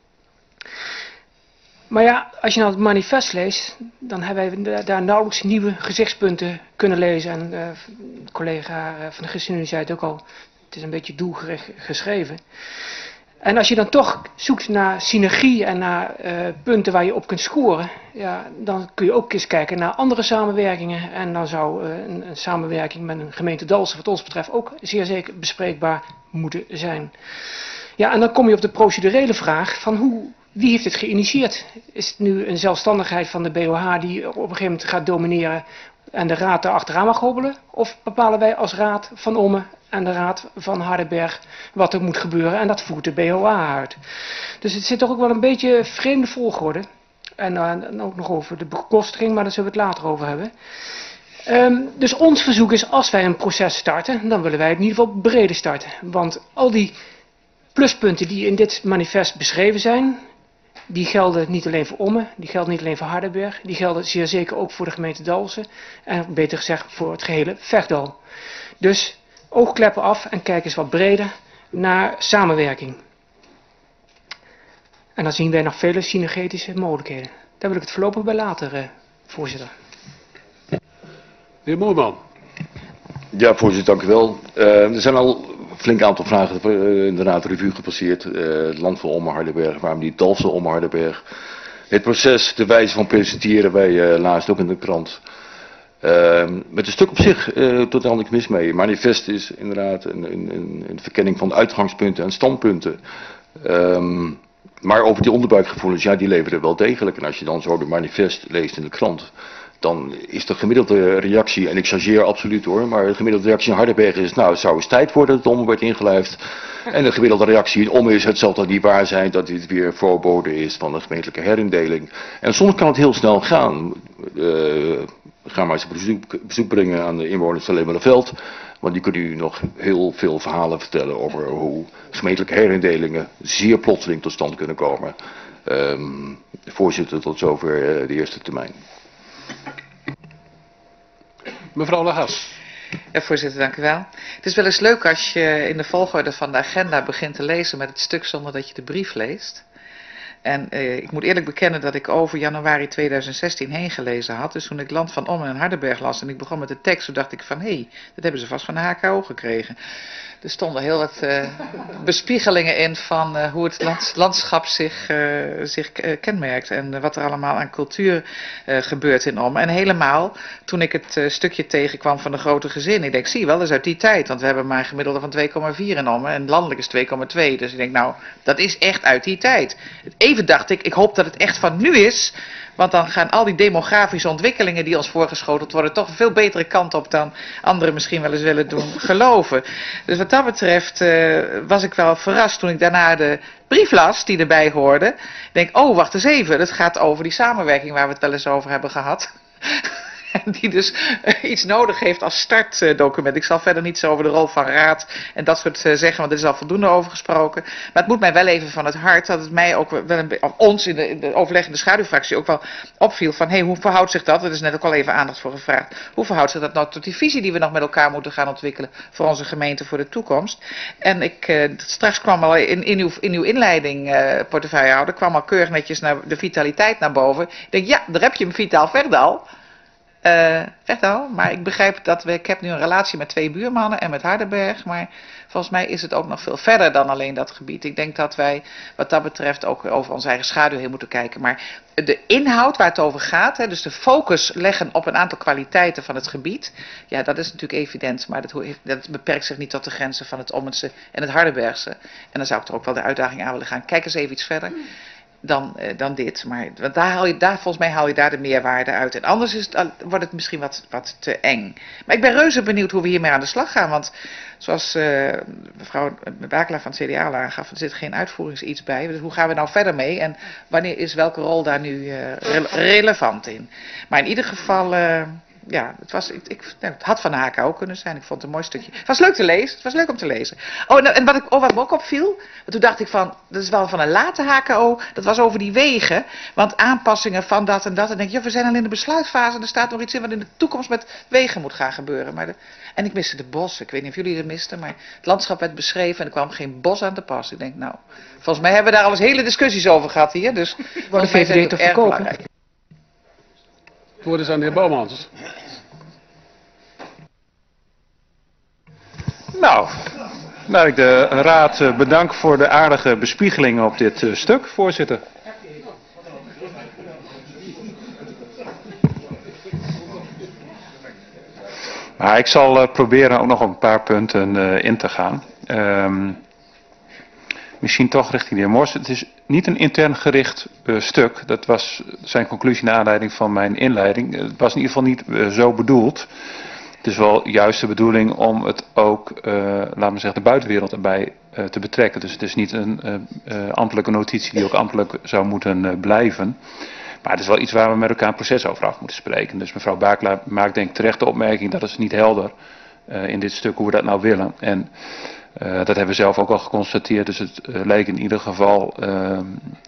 Maar ja, als je nou het manifest leest, dan hebben wij daar nauwelijks nieuwe gezichtspunten kunnen lezen. En uh, de collega van de ChristenUnie zei het ook al, het is een beetje doelgericht geschreven. En als je dan toch zoekt naar synergie en naar uh, punten waar je op kunt scoren, ja, dan kun je ook eens kijken naar andere samenwerkingen. En dan zou uh, een, een samenwerking met een gemeente Dalsen wat ons betreft ook zeer zeker bespreekbaar moeten zijn. Ja, en dan kom je op de procedurele vraag van hoe... Wie heeft het geïnitieerd? Is het nu een zelfstandigheid van de B O H die op een gegeven moment gaat domineren en de raad daar achteraan mag hobbelen? Of bepalen wij als raad van Ommen en de raad van Hardenberg wat er moet gebeuren en dat voert de B O H uit? Dus het zit toch ook wel een beetje vreemde volgorde. En uh, ook nog over de bekostiging, maar daar zullen we het later over hebben. Um, dus ons verzoek is, als wij een proces starten, dan willen wij in ieder geval breder starten. Want al die pluspunten die in dit manifest beschreven zijn, die gelden niet alleen voor Ommen, die gelden niet alleen voor Hardenberg, die gelden zeer zeker ook voor de gemeente Dalsen en beter gezegd voor het gehele Vechtdal. Dus oogkleppen af en kijk eens wat breder naar samenwerking. En dan zien wij nog vele synergetische mogelijkheden. Daar wil ik het voorlopig bij laten, eh, voorzitter. De heer Moerman. Ja, voorzitter, dank u wel. Uh, er zijn al een flink aantal vragen uh, inderdaad de revue gepasseerd. Uh, het land van Ommen Hardenberg, waarom niet Dalfsen Ommen Hardenberg. Het proces, de wijze van presenteren, wij uh, laatst ook in de krant. Uh, met een stuk op zich uh, totaal niks mis mee. Manifest is inderdaad een, een, een verkenning van uitgangspunten en standpunten. Um, maar over die onderbuikgevoelens, ja, die leveren wel degelijk. En als je dan zo de manifest leest in de krant, dan is de gemiddelde reactie, en ik chargeer absoluut hoor, maar de gemiddelde reactie in Hardenberg is, nou, het zou eens tijd worden dat het Ommen werd ingelijfd. En de gemiddelde reactie in Ommen is, het zal toch niet waar zijn dat dit weer voorbode is van een gemeentelijke herindeling. En soms kan het heel snel gaan. Uh, ga maar eens een bezoek, bezoek brengen aan de inwoners van Lemelerveld, want die kunnen u nog heel veel verhalen vertellen over hoe gemeentelijke herindelingen zeer plotseling tot stand kunnen komen. Um, voorzitter, tot zover uh, de eerste termijn. Mevrouw Lagas. Ja, voorzitter, dank u wel. Het is wel eens leuk als je in de volgorde van de agenda begint te lezen met het stuk zonder dat je de brief leest. En eh, ik moet eerlijk bekennen dat ik over januari tweeduizend zestien heen gelezen had. Dus toen ik Land van Ommen en Hardenberg las en ik begon met de tekst, toen dacht ik van hé, hey, dat hebben ze vast van de H K O gekregen. Er stonden heel wat uh, bespiegelingen in van uh, hoe het land, landschap zich, uh, zich uh, kenmerkt en uh, wat er allemaal aan cultuur uh, gebeurt in Ommen. En helemaal toen ik het uh, stukje tegenkwam van de grote gezinnen. Ik denk, zie je wel, dat is uit die tijd, want we hebben maar een gemiddelde van twee komma vier in Ommen en landelijk is twee komma twee. Dus ik denk, nou, dat is echt uit die tijd. Het even dacht ik, ik hoop dat het echt van nu is. Want dan gaan al die demografische ontwikkelingen die ons voorgeschoteld worden toch een veel betere kant op dan anderen misschien wel eens willen doen geloven. Dus wat dat betreft uh, was ik wel verrast toen ik daarna de brief las die erbij hoorde. Ik denk, oh wacht eens even, het gaat over die samenwerking waar we het wel eens over hebben gehad. Die dus uh, iets nodig heeft als startdocument. Ik zal verder niets over de rol van raad en dat soort uh, zeggen, want er is al voldoende over gesproken. Maar het moet mij wel even van het hart dat het mij ook wel een of ons in de, in de overleggende schaduwfractie ook wel opviel van, hé, hey, hoe verhoudt zich dat? Er is net ook al even aandacht voor gevraagd. Hoe verhoudt zich dat nou tot die visie die we nog met elkaar moeten gaan ontwikkelen voor onze gemeente voor de toekomst? En ik, uh, straks kwam al in, in, uw, in uw inleiding, uh, portefeuillehouder, kwam al keurig netjes naar de vitaliteit naar boven. Ik denk, ja, daar heb je hem, Vitaal Verdal. Uh, Verdal, maar ik begrijp dat we, ik heb nu een relatie met twee buurmannen en met Hardenberg, maar volgens mij is het ook nog veel verder dan alleen dat gebied. Ik denk dat wij wat dat betreft ook over onze eigen schaduw heen moeten kijken. Maar de inhoud waar het over gaat, hè, dus de focus leggen op een aantal kwaliteiten van het gebied, ja, dat is natuurlijk evident, maar dat, dat beperkt zich niet tot de grenzen van het Ommense en het Hardenbergse. En dan zou ik er ook wel de uitdaging aan willen gaan. Kijk eens even iets verder. Dan, uh, dan dit. Maar want daar haal je, daar, volgens mij haal je daar de meerwaarde uit. En anders is het, wordt het misschien wat, wat te eng. Maar ik ben reuze benieuwd hoe we hiermee aan de slag gaan. Want zoals uh, mevrouw Bakelaar van het C D A al aangaf, er zit geen uitvoeringsiets bij. Dus hoe gaan we nou verder mee? En wanneer is welke rol daar nu uh, re relevant in? Maar in ieder geval... Uh, Ja, het, was, ik, ik, het had van de H K O kunnen zijn. Ik vond het een mooi stukje. Het was leuk te lezen. Het was leuk om te lezen. Oh, en, en wat, ik, oh, wat me ook opviel. Toen dacht ik van, dat is wel van een late H K O. Dat was over die wegen. Want aanpassingen van dat en dat. En denk je, ja, we zijn al in de besluitfase. En er staat nog iets in wat in de toekomst met wegen moet gaan gebeuren. Maar de, en ik miste de bos. Ik weet niet of jullie het misten. Maar het landschap werd beschreven. En er kwam geen bos aan te pas. Ik denk, nou, volgens mij hebben we daar al eens hele discussies over gehad hier. Dus Wat de V V D te verkopen. Het woord is aan de heer Boumans. Nou, nou, ik de raad bedank voor de aardige bespiegeling op dit uh, stuk, voorzitter. Maar ik zal uh, proberen ook nog op een paar punten uh, in te gaan. Um, misschien toch richting de heer Mors. Het is niet een intern gericht uh, stuk. Dat was zijn conclusie naar aanleiding van mijn inleiding. Het was in ieder geval niet uh, zo bedoeld. Het is wel juist de bedoeling om het ook, uh, laten we zeggen, de buitenwereld erbij uh, te betrekken. Dus het is niet een uh, uh, ambtelijke notitie die ook ambtelijk zou moeten uh, blijven. Maar het is wel iets waar we met elkaar een proces over af moeten spreken. Dus mevrouw Bakelaar maakt denk ik terecht de opmerking dat is niet helder uh, in dit stuk hoe we dat nou willen. En uh, dat hebben we zelf ook al geconstateerd. Dus het uh, leek in ieder geval uh,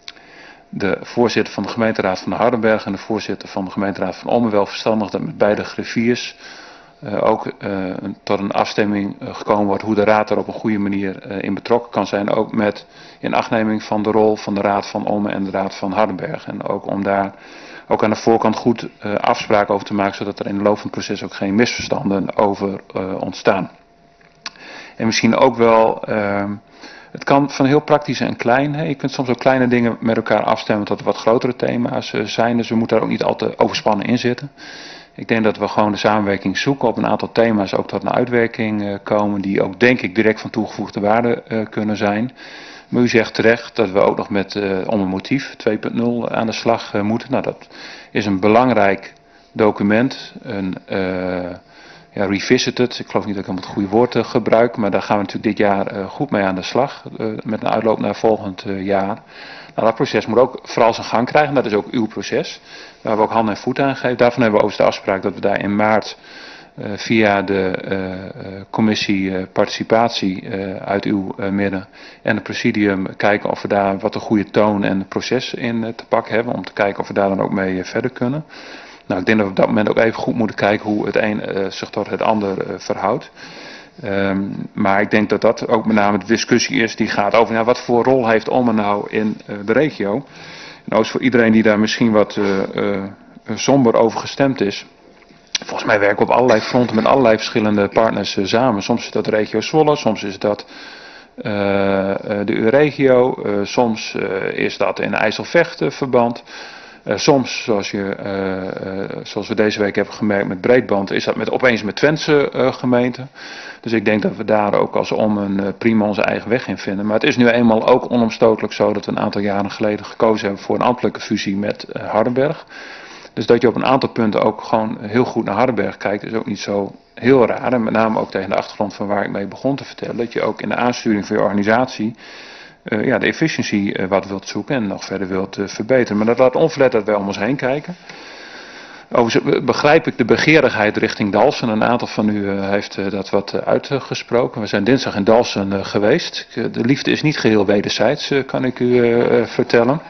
de voorzitter van de gemeenteraad van de Hardenberg en de voorzitter van de gemeenteraad van Ommen wel verstandig dat met beide griffiers Uh, ook uh, tot een afstemming uh, gekomen wordt hoe de raad er op een goede manier uh, in betrokken kan zijn. Ook met inachtneming van de rol van de raad van Ommen en de raad van Hardenberg. En ook om daar ook aan de voorkant goed uh, afspraken over te maken, zodat er in de loop van het proces ook geen misverstanden over uh, ontstaan. En misschien ook wel, uh, het kan van heel praktisch en klein. Hè. Je kunt soms ook kleine dingen met elkaar afstemmen tot wat grotere thema's uh, zijn. Dus we moeten daar ook niet al te overspannen in zitten. Ik denk dat we gewoon de samenwerking zoeken op een aantal thema's, ook tot een uitwerking uh, komen, die ook denk ik direct van toegevoegde waarde uh, kunnen zijn. Maar u zegt terecht dat we ook nog met uh, om een motief twee punt nul aan de slag uh, moeten. Nou, dat is een belangrijk document, een uh, ja, revisited, ik geloof niet dat ik hem het goede woord uh, gebruik, maar daar gaan we natuurlijk dit jaar uh, goed mee aan de slag, uh, met een uitloop naar volgend uh, jaar. Nou, dat proces moet ook vooral zijn gang krijgen, dat is ook uw proces, waar we ook hand en voet aan geven. Daarvan hebben we ook de afspraak dat we daar in maart uh, via de uh, commissie uh, participatie uh, uit uw uh, midden en het presidium kijken of we daar wat een goede toon en proces in uh, te pakken hebben, om te kijken of we daar dan ook mee uh, verder kunnen. Nou, ik denk dat we op dat moment ook even goed moeten kijken hoe het een uh, zich tot het ander uh, verhoudt. Um, maar ik denk dat dat ook met name de discussie is die gaat over nou, wat voor rol heeft Ommen nou in uh, de regio. En ook voor iedereen die daar misschien wat uh, uh, somber over gestemd is. Volgens mij werken we op allerlei fronten met allerlei verschillende partners uh, samen. Soms is dat de regio Zwolle, soms is dat uh, uh, de U-regio, uh, soms uh, is dat in IJsselvecht uh, verband. Uh, soms, zoals, je, uh, uh, zoals we deze week hebben gemerkt met breedband, is dat met, opeens met Twentse uh, gemeenten. Dus ik denk dat we daar ook als Ommen uh, prima onze eigen weg in vinden. Maar het is nu eenmaal ook onomstotelijk zo dat we een aantal jaren geleden gekozen hebben voor een ambtelijke fusie met uh, Hardenberg. Dus dat je op een aantal punten ook gewoon heel goed naar Hardenberg kijkt, is ook niet zo heel raar. En met name ook tegen de achtergrond van waar ik mee begon te vertellen, dat je ook in de aansturing van je organisatie Uh, ja, de efficiëntie uh, wat wilt zoeken en nog verder wilt uh, verbeteren. Maar dat laat onverlet dat wij om ons heen kijken. Overigens begrijp ik de begeerigheid richting Dalfsen. Een aantal van u uh, heeft uh, dat wat uh, uitgesproken. We zijn dinsdag in Dalfsen uh, geweest. De liefde is niet geheel wederzijds, uh, kan ik u uh, uh, vertellen.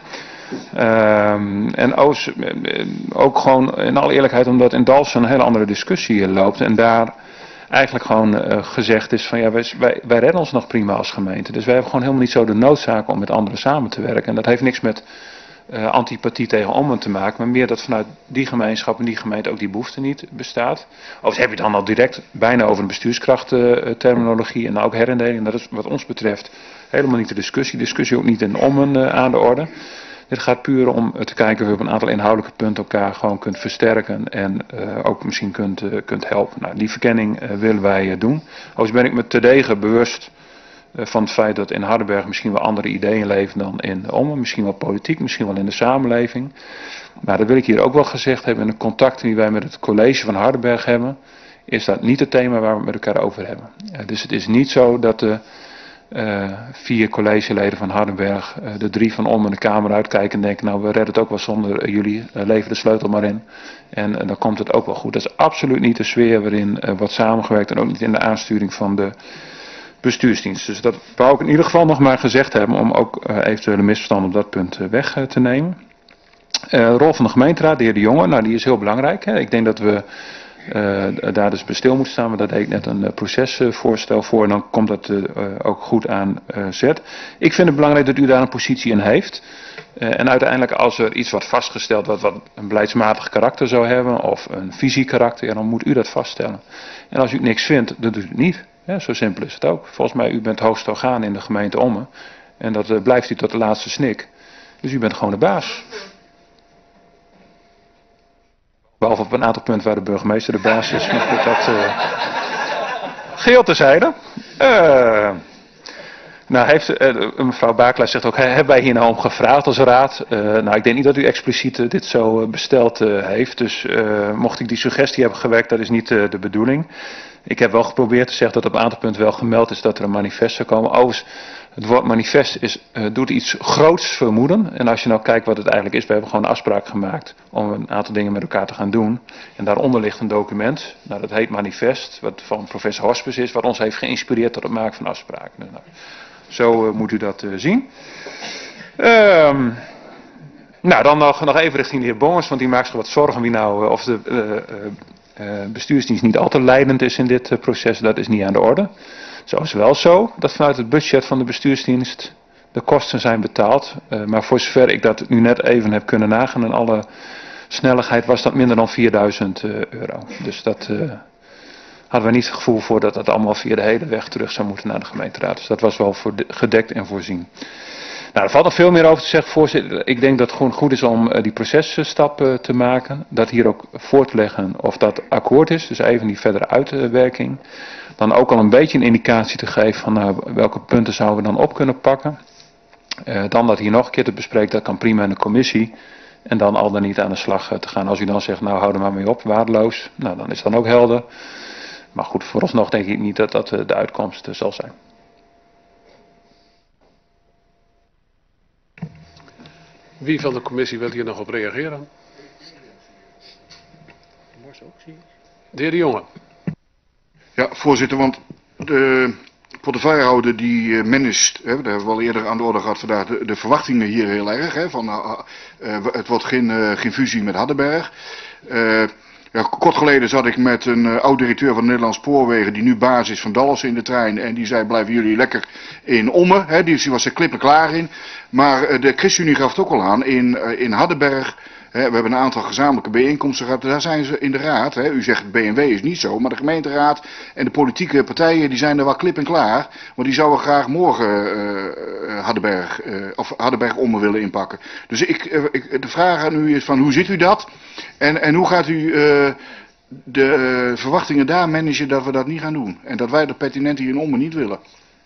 Um, en ook, ook gewoon in alle eerlijkheid omdat in Dalfsen een hele andere discussie uh, loopt. En daar eigenlijk gewoon uh, gezegd is van ja, wij, wij, wij redden ons nog prima als gemeente. Dus wij hebben gewoon helemaal niet zo de noodzaak om met anderen samen te werken. En dat heeft niks met uh, antipathie tegen Ommen te maken, maar meer dat vanuit die gemeenschap en die gemeente ook die behoefte niet bestaat. Of heb je dan al direct bijna over een bestuurskrachtterminologie en ook herindeling. Dat is wat ons betreft helemaal niet de discussie. Discussie ook niet in Ommen uh, aan de orde. Dit gaat puur om te kijken of je op een aantal inhoudelijke punten elkaar gewoon kunt versterken en uh, ook misschien kunt, uh, kunt helpen. Nou, die verkenning uh, willen wij uh, doen. Overigens ben ik me terdege bewust uh, van het feit dat in Hardenberg misschien wel andere ideeën leven dan in Ommen. Misschien wel politiek, misschien wel in de samenleving. Maar dat wil ik hier ook wel gezegd hebben. In de contacten die wij met het college van Hardenberg hebben, is dat niet het thema waar we het met elkaar over hebben. Uh, dus het is niet zo dat de Uh, vier collegeleden van Hardenberg, uh, de drie van Ommen de kamer uitkijken en denken, nou we redden het ook wel zonder uh, jullie, uh, lever de sleutel maar in. En uh, dan komt het ook wel goed. Dat is absoluut niet de sfeer waarin uh, wordt samengewerkt en ook niet in de aansturing van de bestuursdienst. Dus dat wou ik in ieder geval nog maar gezegd hebben om ook uh, eventuele misverstanden op dat punt uh, weg uh, te nemen. Uh, rol van de gemeenteraad, de heer De Jonge, nou die is heel belangrijk. Hè. Ik denk dat we Uh, daar dus bij stil moet staan, maar daar deed ik net een uh, procesvoorstel voor en dan komt dat uh, ook goed aan uh, zet. Ik vind het belangrijk dat u daar een positie in heeft. Uh, en uiteindelijk als er iets wordt vastgesteld wat, wat een beleidsmatig karakter zou hebben of een visiekarakter, ja, dan moet u dat vaststellen. En als u niks vindt, dan doet u het niet. Ja, zo simpel is het ook. Volgens mij, u bent hoogst orgaan in de gemeente Ommen en dat uh, blijft u tot de laatste snik. Dus u bent gewoon de baas. Behalve op een aantal punten waar de burgemeester de baas is. Maar goed, dat uh, geheel terzijde. Uh, nou, heeft, uh, mevrouw Bakelaar zegt ook, hebben wij hier nou om gevraagd als raad? Uh, nou, ik denk niet dat u expliciet uh, dit zo uh, besteld uh, heeft. Dus uh, mocht ik die suggestie hebben gewerkt, dat is niet uh, de bedoeling. Ik heb wel geprobeerd te zeggen dat op een aantal punten wel gemeld is dat er een manifest zou komen. Overigens, het woord manifest is, uh, doet iets groots vermoeden. En als je nou kijkt wat het eigenlijk is, we hebben gewoon een afspraak gemaakt om een aantal dingen met elkaar te gaan doen. En daaronder ligt een document, nou, dat heet manifest, wat van professor Hospes is, wat ons heeft geïnspireerd tot het maken van afspraken. Nou, zo uh, moet u dat uh, zien. Um, nou, dan nog, nog even richting de heer Bongers, want die maakt zich wat zorgen wie nou, uh, of de uh, uh, bestuursdienst niet altijd leidend is in dit uh, proces. Dat is niet aan de orde. Zo is wel zo dat vanuit het budget van de bestuursdienst de kosten zijn betaald. Uh, maar voor zover ik dat nu net even heb kunnen nagaan in alle snelheid was dat minder dan vierduizend euro. Dus dat uh, hadden we niet het gevoel voor dat dat allemaal via de hele weg terug zou moeten naar de gemeenteraad. Dus dat was wel voor de, gedekt en voorzien. Nou, er valt nog veel meer over te zeggen, voorzitter. Ik denk dat het gewoon goed is om uh, die processtap uh, te maken. Dat hier ook voor te leggen of dat akkoord is. Dus even die verdere uitwerking. Dan ook al een beetje een indicatie te geven van uh, welke punten zouden we dan op kunnen pakken. Uh, dan dat hier nog een keer te bespreken, dat kan prima in de commissie. En dan al dan niet aan de slag uh, te gaan. Als u dan zegt, nou hou er maar mee op, waardeloos. Nou, dan is het dan ook helder. Maar goed, vooralsnog denk ik niet dat dat uh, de uitkomst uh, zal zijn. Wie van de commissie wil hier nog op reageren? De heer De Jonge. Ja, voorzitter, want de portefeuillehouder die uh, managt, hè, daar hebben we al eerder aan de orde gehad vandaag, de, de verwachtingen hier heel erg. Hè, van, uh, uh, het wordt geen, uh, geen fusie met Hardenberg. Uh, ja, kort geleden zat ik met een uh, oud-directeur van de Nederlandse Spoorwegen, die nu baas is van Dalfsen in de trein. En die zei, blijven jullie lekker in Ommen. Hè, die, die was er klippen klaar in. Maar uh, de ChristenUnie gaf het ook al aan, in, uh, in Hardenberg Hè, we hebben een aantal gezamenlijke bijeenkomsten gehad. Daar zijn ze in de raad. Hè. U zegt B N W is niet zo. Maar de gemeenteraad en de politieke partijen die zijn er wel klip en klaar. Want die zouden graag morgen uh, Hardenberg, uh, of Hardenberg Ommen willen inpakken. Dus ik, uh, ik, de vraag aan u is van hoe ziet u dat? En, en hoe gaat u uh, de uh, verwachtingen daar managen dat we dat niet gaan doen? En dat wij dat pertinent hier in Ommen niet willen?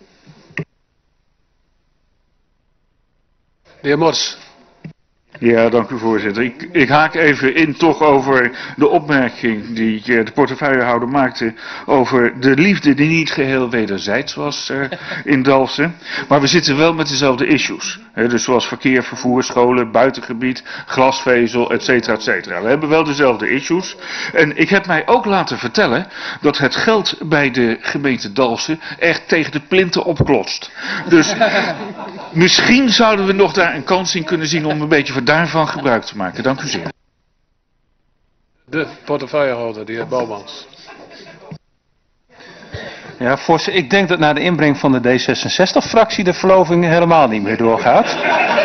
De heer Mors. Ja, dank u voorzitter. Ik, ik haak even in toch over de opmerking die de portefeuillehouder maakte over de liefde die niet geheel wederzijds was uh, in Dalfsen. Maar we zitten wel met dezelfde issues. He, dus zoals verkeer, vervoer, scholen, buitengebied, glasvezel, et cetera, et cetera. We hebben wel dezelfde issues. En ik heb mij ook laten vertellen dat het geld bij de gemeente Dalfsen echt tegen de plinten opklotst. Dus misschien zouden we nog daar een kans in kunnen zien om een beetje van daarvan gebruik te maken. Dank u zeer. De portefeuillehouder, de heer Boumans. Ja, voorzitter, ik denk dat na de inbreng van de D zesenzestig-fractie de verloving helemaal niet meer doorgaat.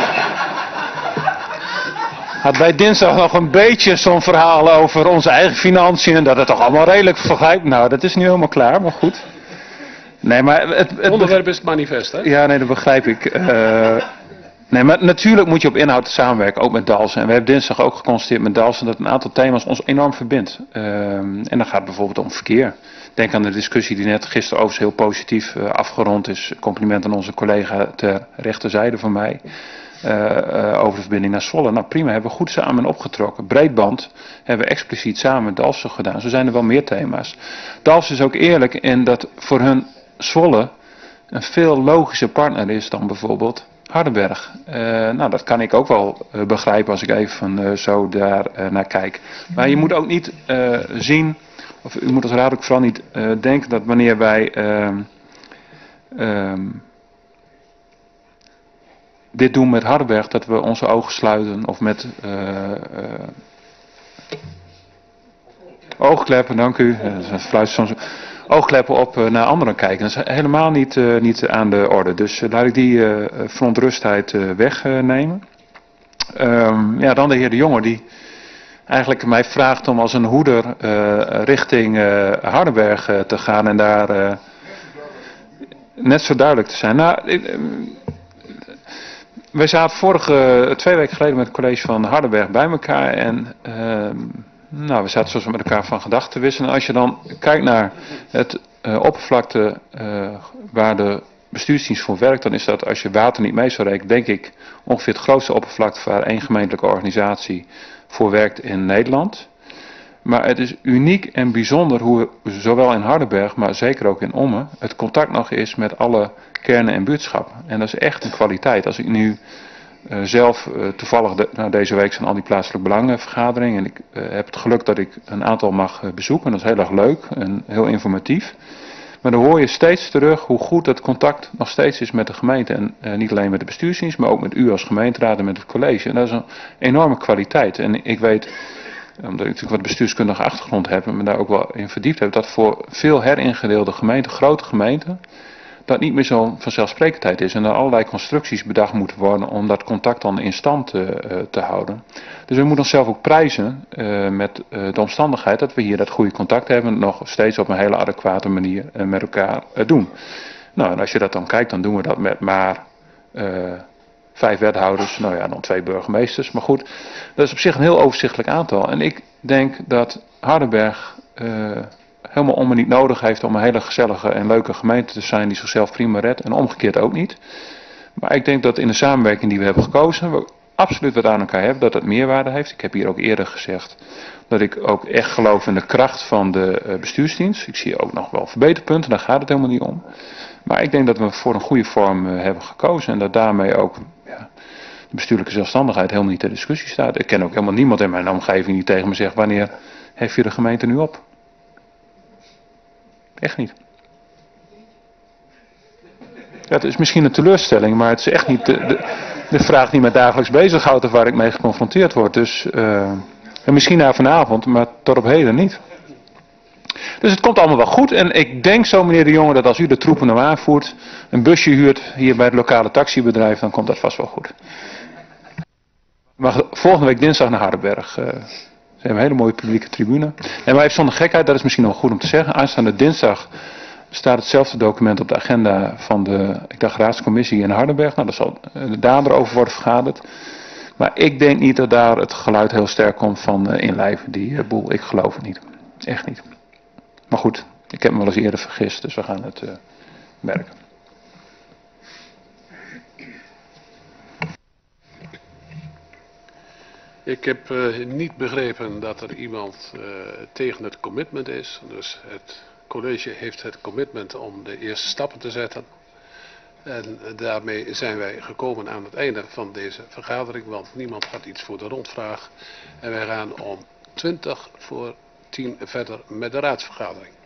Had bij dinsdag nog een beetje zo'n verhaal over onze eigen financiën en dat het toch allemaal redelijk vergrijpt. Nou, dat is nu helemaal klaar, maar goed. Nee, maar het, het onderwerp is het manifest, hè? Ja, nee, dat begrijp ik. Uh, nee, maar natuurlijk moet je op inhoud samenwerken, ook met Dalfsen. En we hebben dinsdag ook geconstateerd met Dalfsen dat een aantal thema's ons enorm verbindt. Uh, en dan gaat het bijvoorbeeld om verkeer. Denk aan de discussie die net gisteren overigens heel positief uh, afgerond is. Compliment aan onze collega ter rechterzijde van mij. Uh, uh, over de verbinding naar Zwolle. Nou prima, hebben we goed samen opgetrokken. Breedband hebben we expliciet samen met Dalfsen gedaan. Zo zijn er wel meer thema's. Dalfsen is ook eerlijk in dat voor hun Zwolle een veel logischer partner is dan bijvoorbeeld Hardenberg. Uh, nou, dat kan ik ook wel uh, begrijpen als ik even uh, zo daar uh, naar kijk. Maar je moet ook niet uh, zien, of u moet als raad ook vooral niet uh, denken dat wanneer wij uh, uh, dit doen met Hardenberg, dat we onze ogen sluiten of met uh, uh, oogkleppen, dank u, uh, fluit soms, oogkleppen op uh, naar anderen kijken. Dat is helemaal niet, uh, niet aan de orde. Dus uh, laat ik die uh, verontrustheid uh, wegnemen. Uh, um, ja, dan de heer De Jonge die eigenlijk mij vraagt om als een hoeder uh, richting uh, Hardenberg uh, te gaan en daar uh, net zo duidelijk te zijn. Nou, ik, uh, wij zaten vorige, uh, twee weken geleden met het college van Hardenberg bij elkaar en uh, nou, we zaten zoals met elkaar van gedachten te wisselen. En als je dan kijkt naar het uh, oppervlakte uh, waar de bestuursdienst voor werkt, dan is dat, als je water niet mee zou rekenen, denk ik ongeveer het grootste oppervlakte waar één gemeentelijke organisatie voor werkt in Nederland. Maar het is uniek en bijzonder hoe zowel in Hardenberg, maar zeker ook in Ommen, het contact nog is met alle kernen en buurtschappen. En dat is echt een kwaliteit. Als ik nu uh, zelf uh, toevallig, de, nou, deze week zijn al die plaatselijke belangenvergaderingen en ik uh, heb het geluk dat ik een aantal mag uh, bezoeken. Dat is heel erg leuk en heel informatief. Maar dan hoor je steeds terug hoe goed dat contact nog steeds is met de gemeente. En uh, niet alleen met de bestuursdienst, maar ook met u als gemeenteraad en met het college. En dat is een enorme kwaliteit. En ik weet, omdat ik natuurlijk wat bestuurskundige achtergrond heb en me daar ook wel in verdiept heb, dat voor veel heringedeelde gemeenten, grote gemeenten, dat niet meer zo'n vanzelfsprekendheid is. En er allerlei constructies bedacht moeten worden om dat contact dan in stand uh, te houden. Dus we moeten onszelf ook prijzen uh, met uh, de omstandigheid dat we hier dat goede contact hebben en nog steeds op een hele adequate manier uh, met elkaar uh, doen. Nou, en als je dat dan kijkt, dan doen we dat met maar uh, vijf wethouders, nou ja, dan twee burgemeesters. Maar goed, dat is op zich een heel overzichtelijk aantal. En ik denk dat Hardenberg uh, helemaal om en niet nodig heeft om een hele gezellige en leuke gemeente te zijn die zichzelf prima redt en omgekeerd ook niet. Maar ik denk dat in de samenwerking die we hebben gekozen, we absoluut wat aan elkaar hebben, dat het meerwaarde heeft. Ik heb hier ook eerder gezegd dat ik ook echt geloof in de kracht van de bestuursdienst. Ik zie ook nog wel verbeterpunten, daar gaat het helemaal niet om. Maar ik denk dat we voor een goede vorm hebben gekozen en dat daarmee ook ja, de bestuurlijke zelfstandigheid helemaal niet ter discussie staat. Ik ken ook helemaal niemand in mijn omgeving die tegen me zegt, wanneer hef je de gemeente nu op? Echt niet. Ja, het is misschien een teleurstelling, maar het is echt niet de, de, de vraag die mij dagelijks bezighoudt of waar ik mee geconfronteerd word. Dus, uh, en misschien na vanavond, maar tot op heden niet. Dus het komt allemaal wel goed. En ik denk zo, meneer De Jonge, dat als u de troepen nou aanvoert, een busje huurt hier bij het lokale taxibedrijf, dan komt dat vast wel goed. mag volgende week dinsdag naar Hardenberg. Uh, ze hebben een hele mooie publieke tribune. En maar even zonder gekheid, dat is misschien nog goed om te zeggen. Aanstaande dinsdag staat hetzelfde document op de agenda van de, ik dacht, raadscommissie in Hardenberg. Nou, daar zal daar over worden vergaderd. Maar ik denk niet dat daar het geluid heel sterk komt van uh, inlijven, die uh, boel. Ik geloof het niet. Echt niet. Maar goed, ik heb me wel eens eerder vergist, dus we gaan het uh, merken. Ik heb uh, niet begrepen dat er iemand uh, tegen het commitment is. Dus het college heeft het commitment om de eerste stappen te zetten. En daarmee zijn wij gekomen aan het einde van deze vergadering, want niemand had iets voor de rondvraag. En wij gaan om twintig voor tien verder met de raadsvergadering.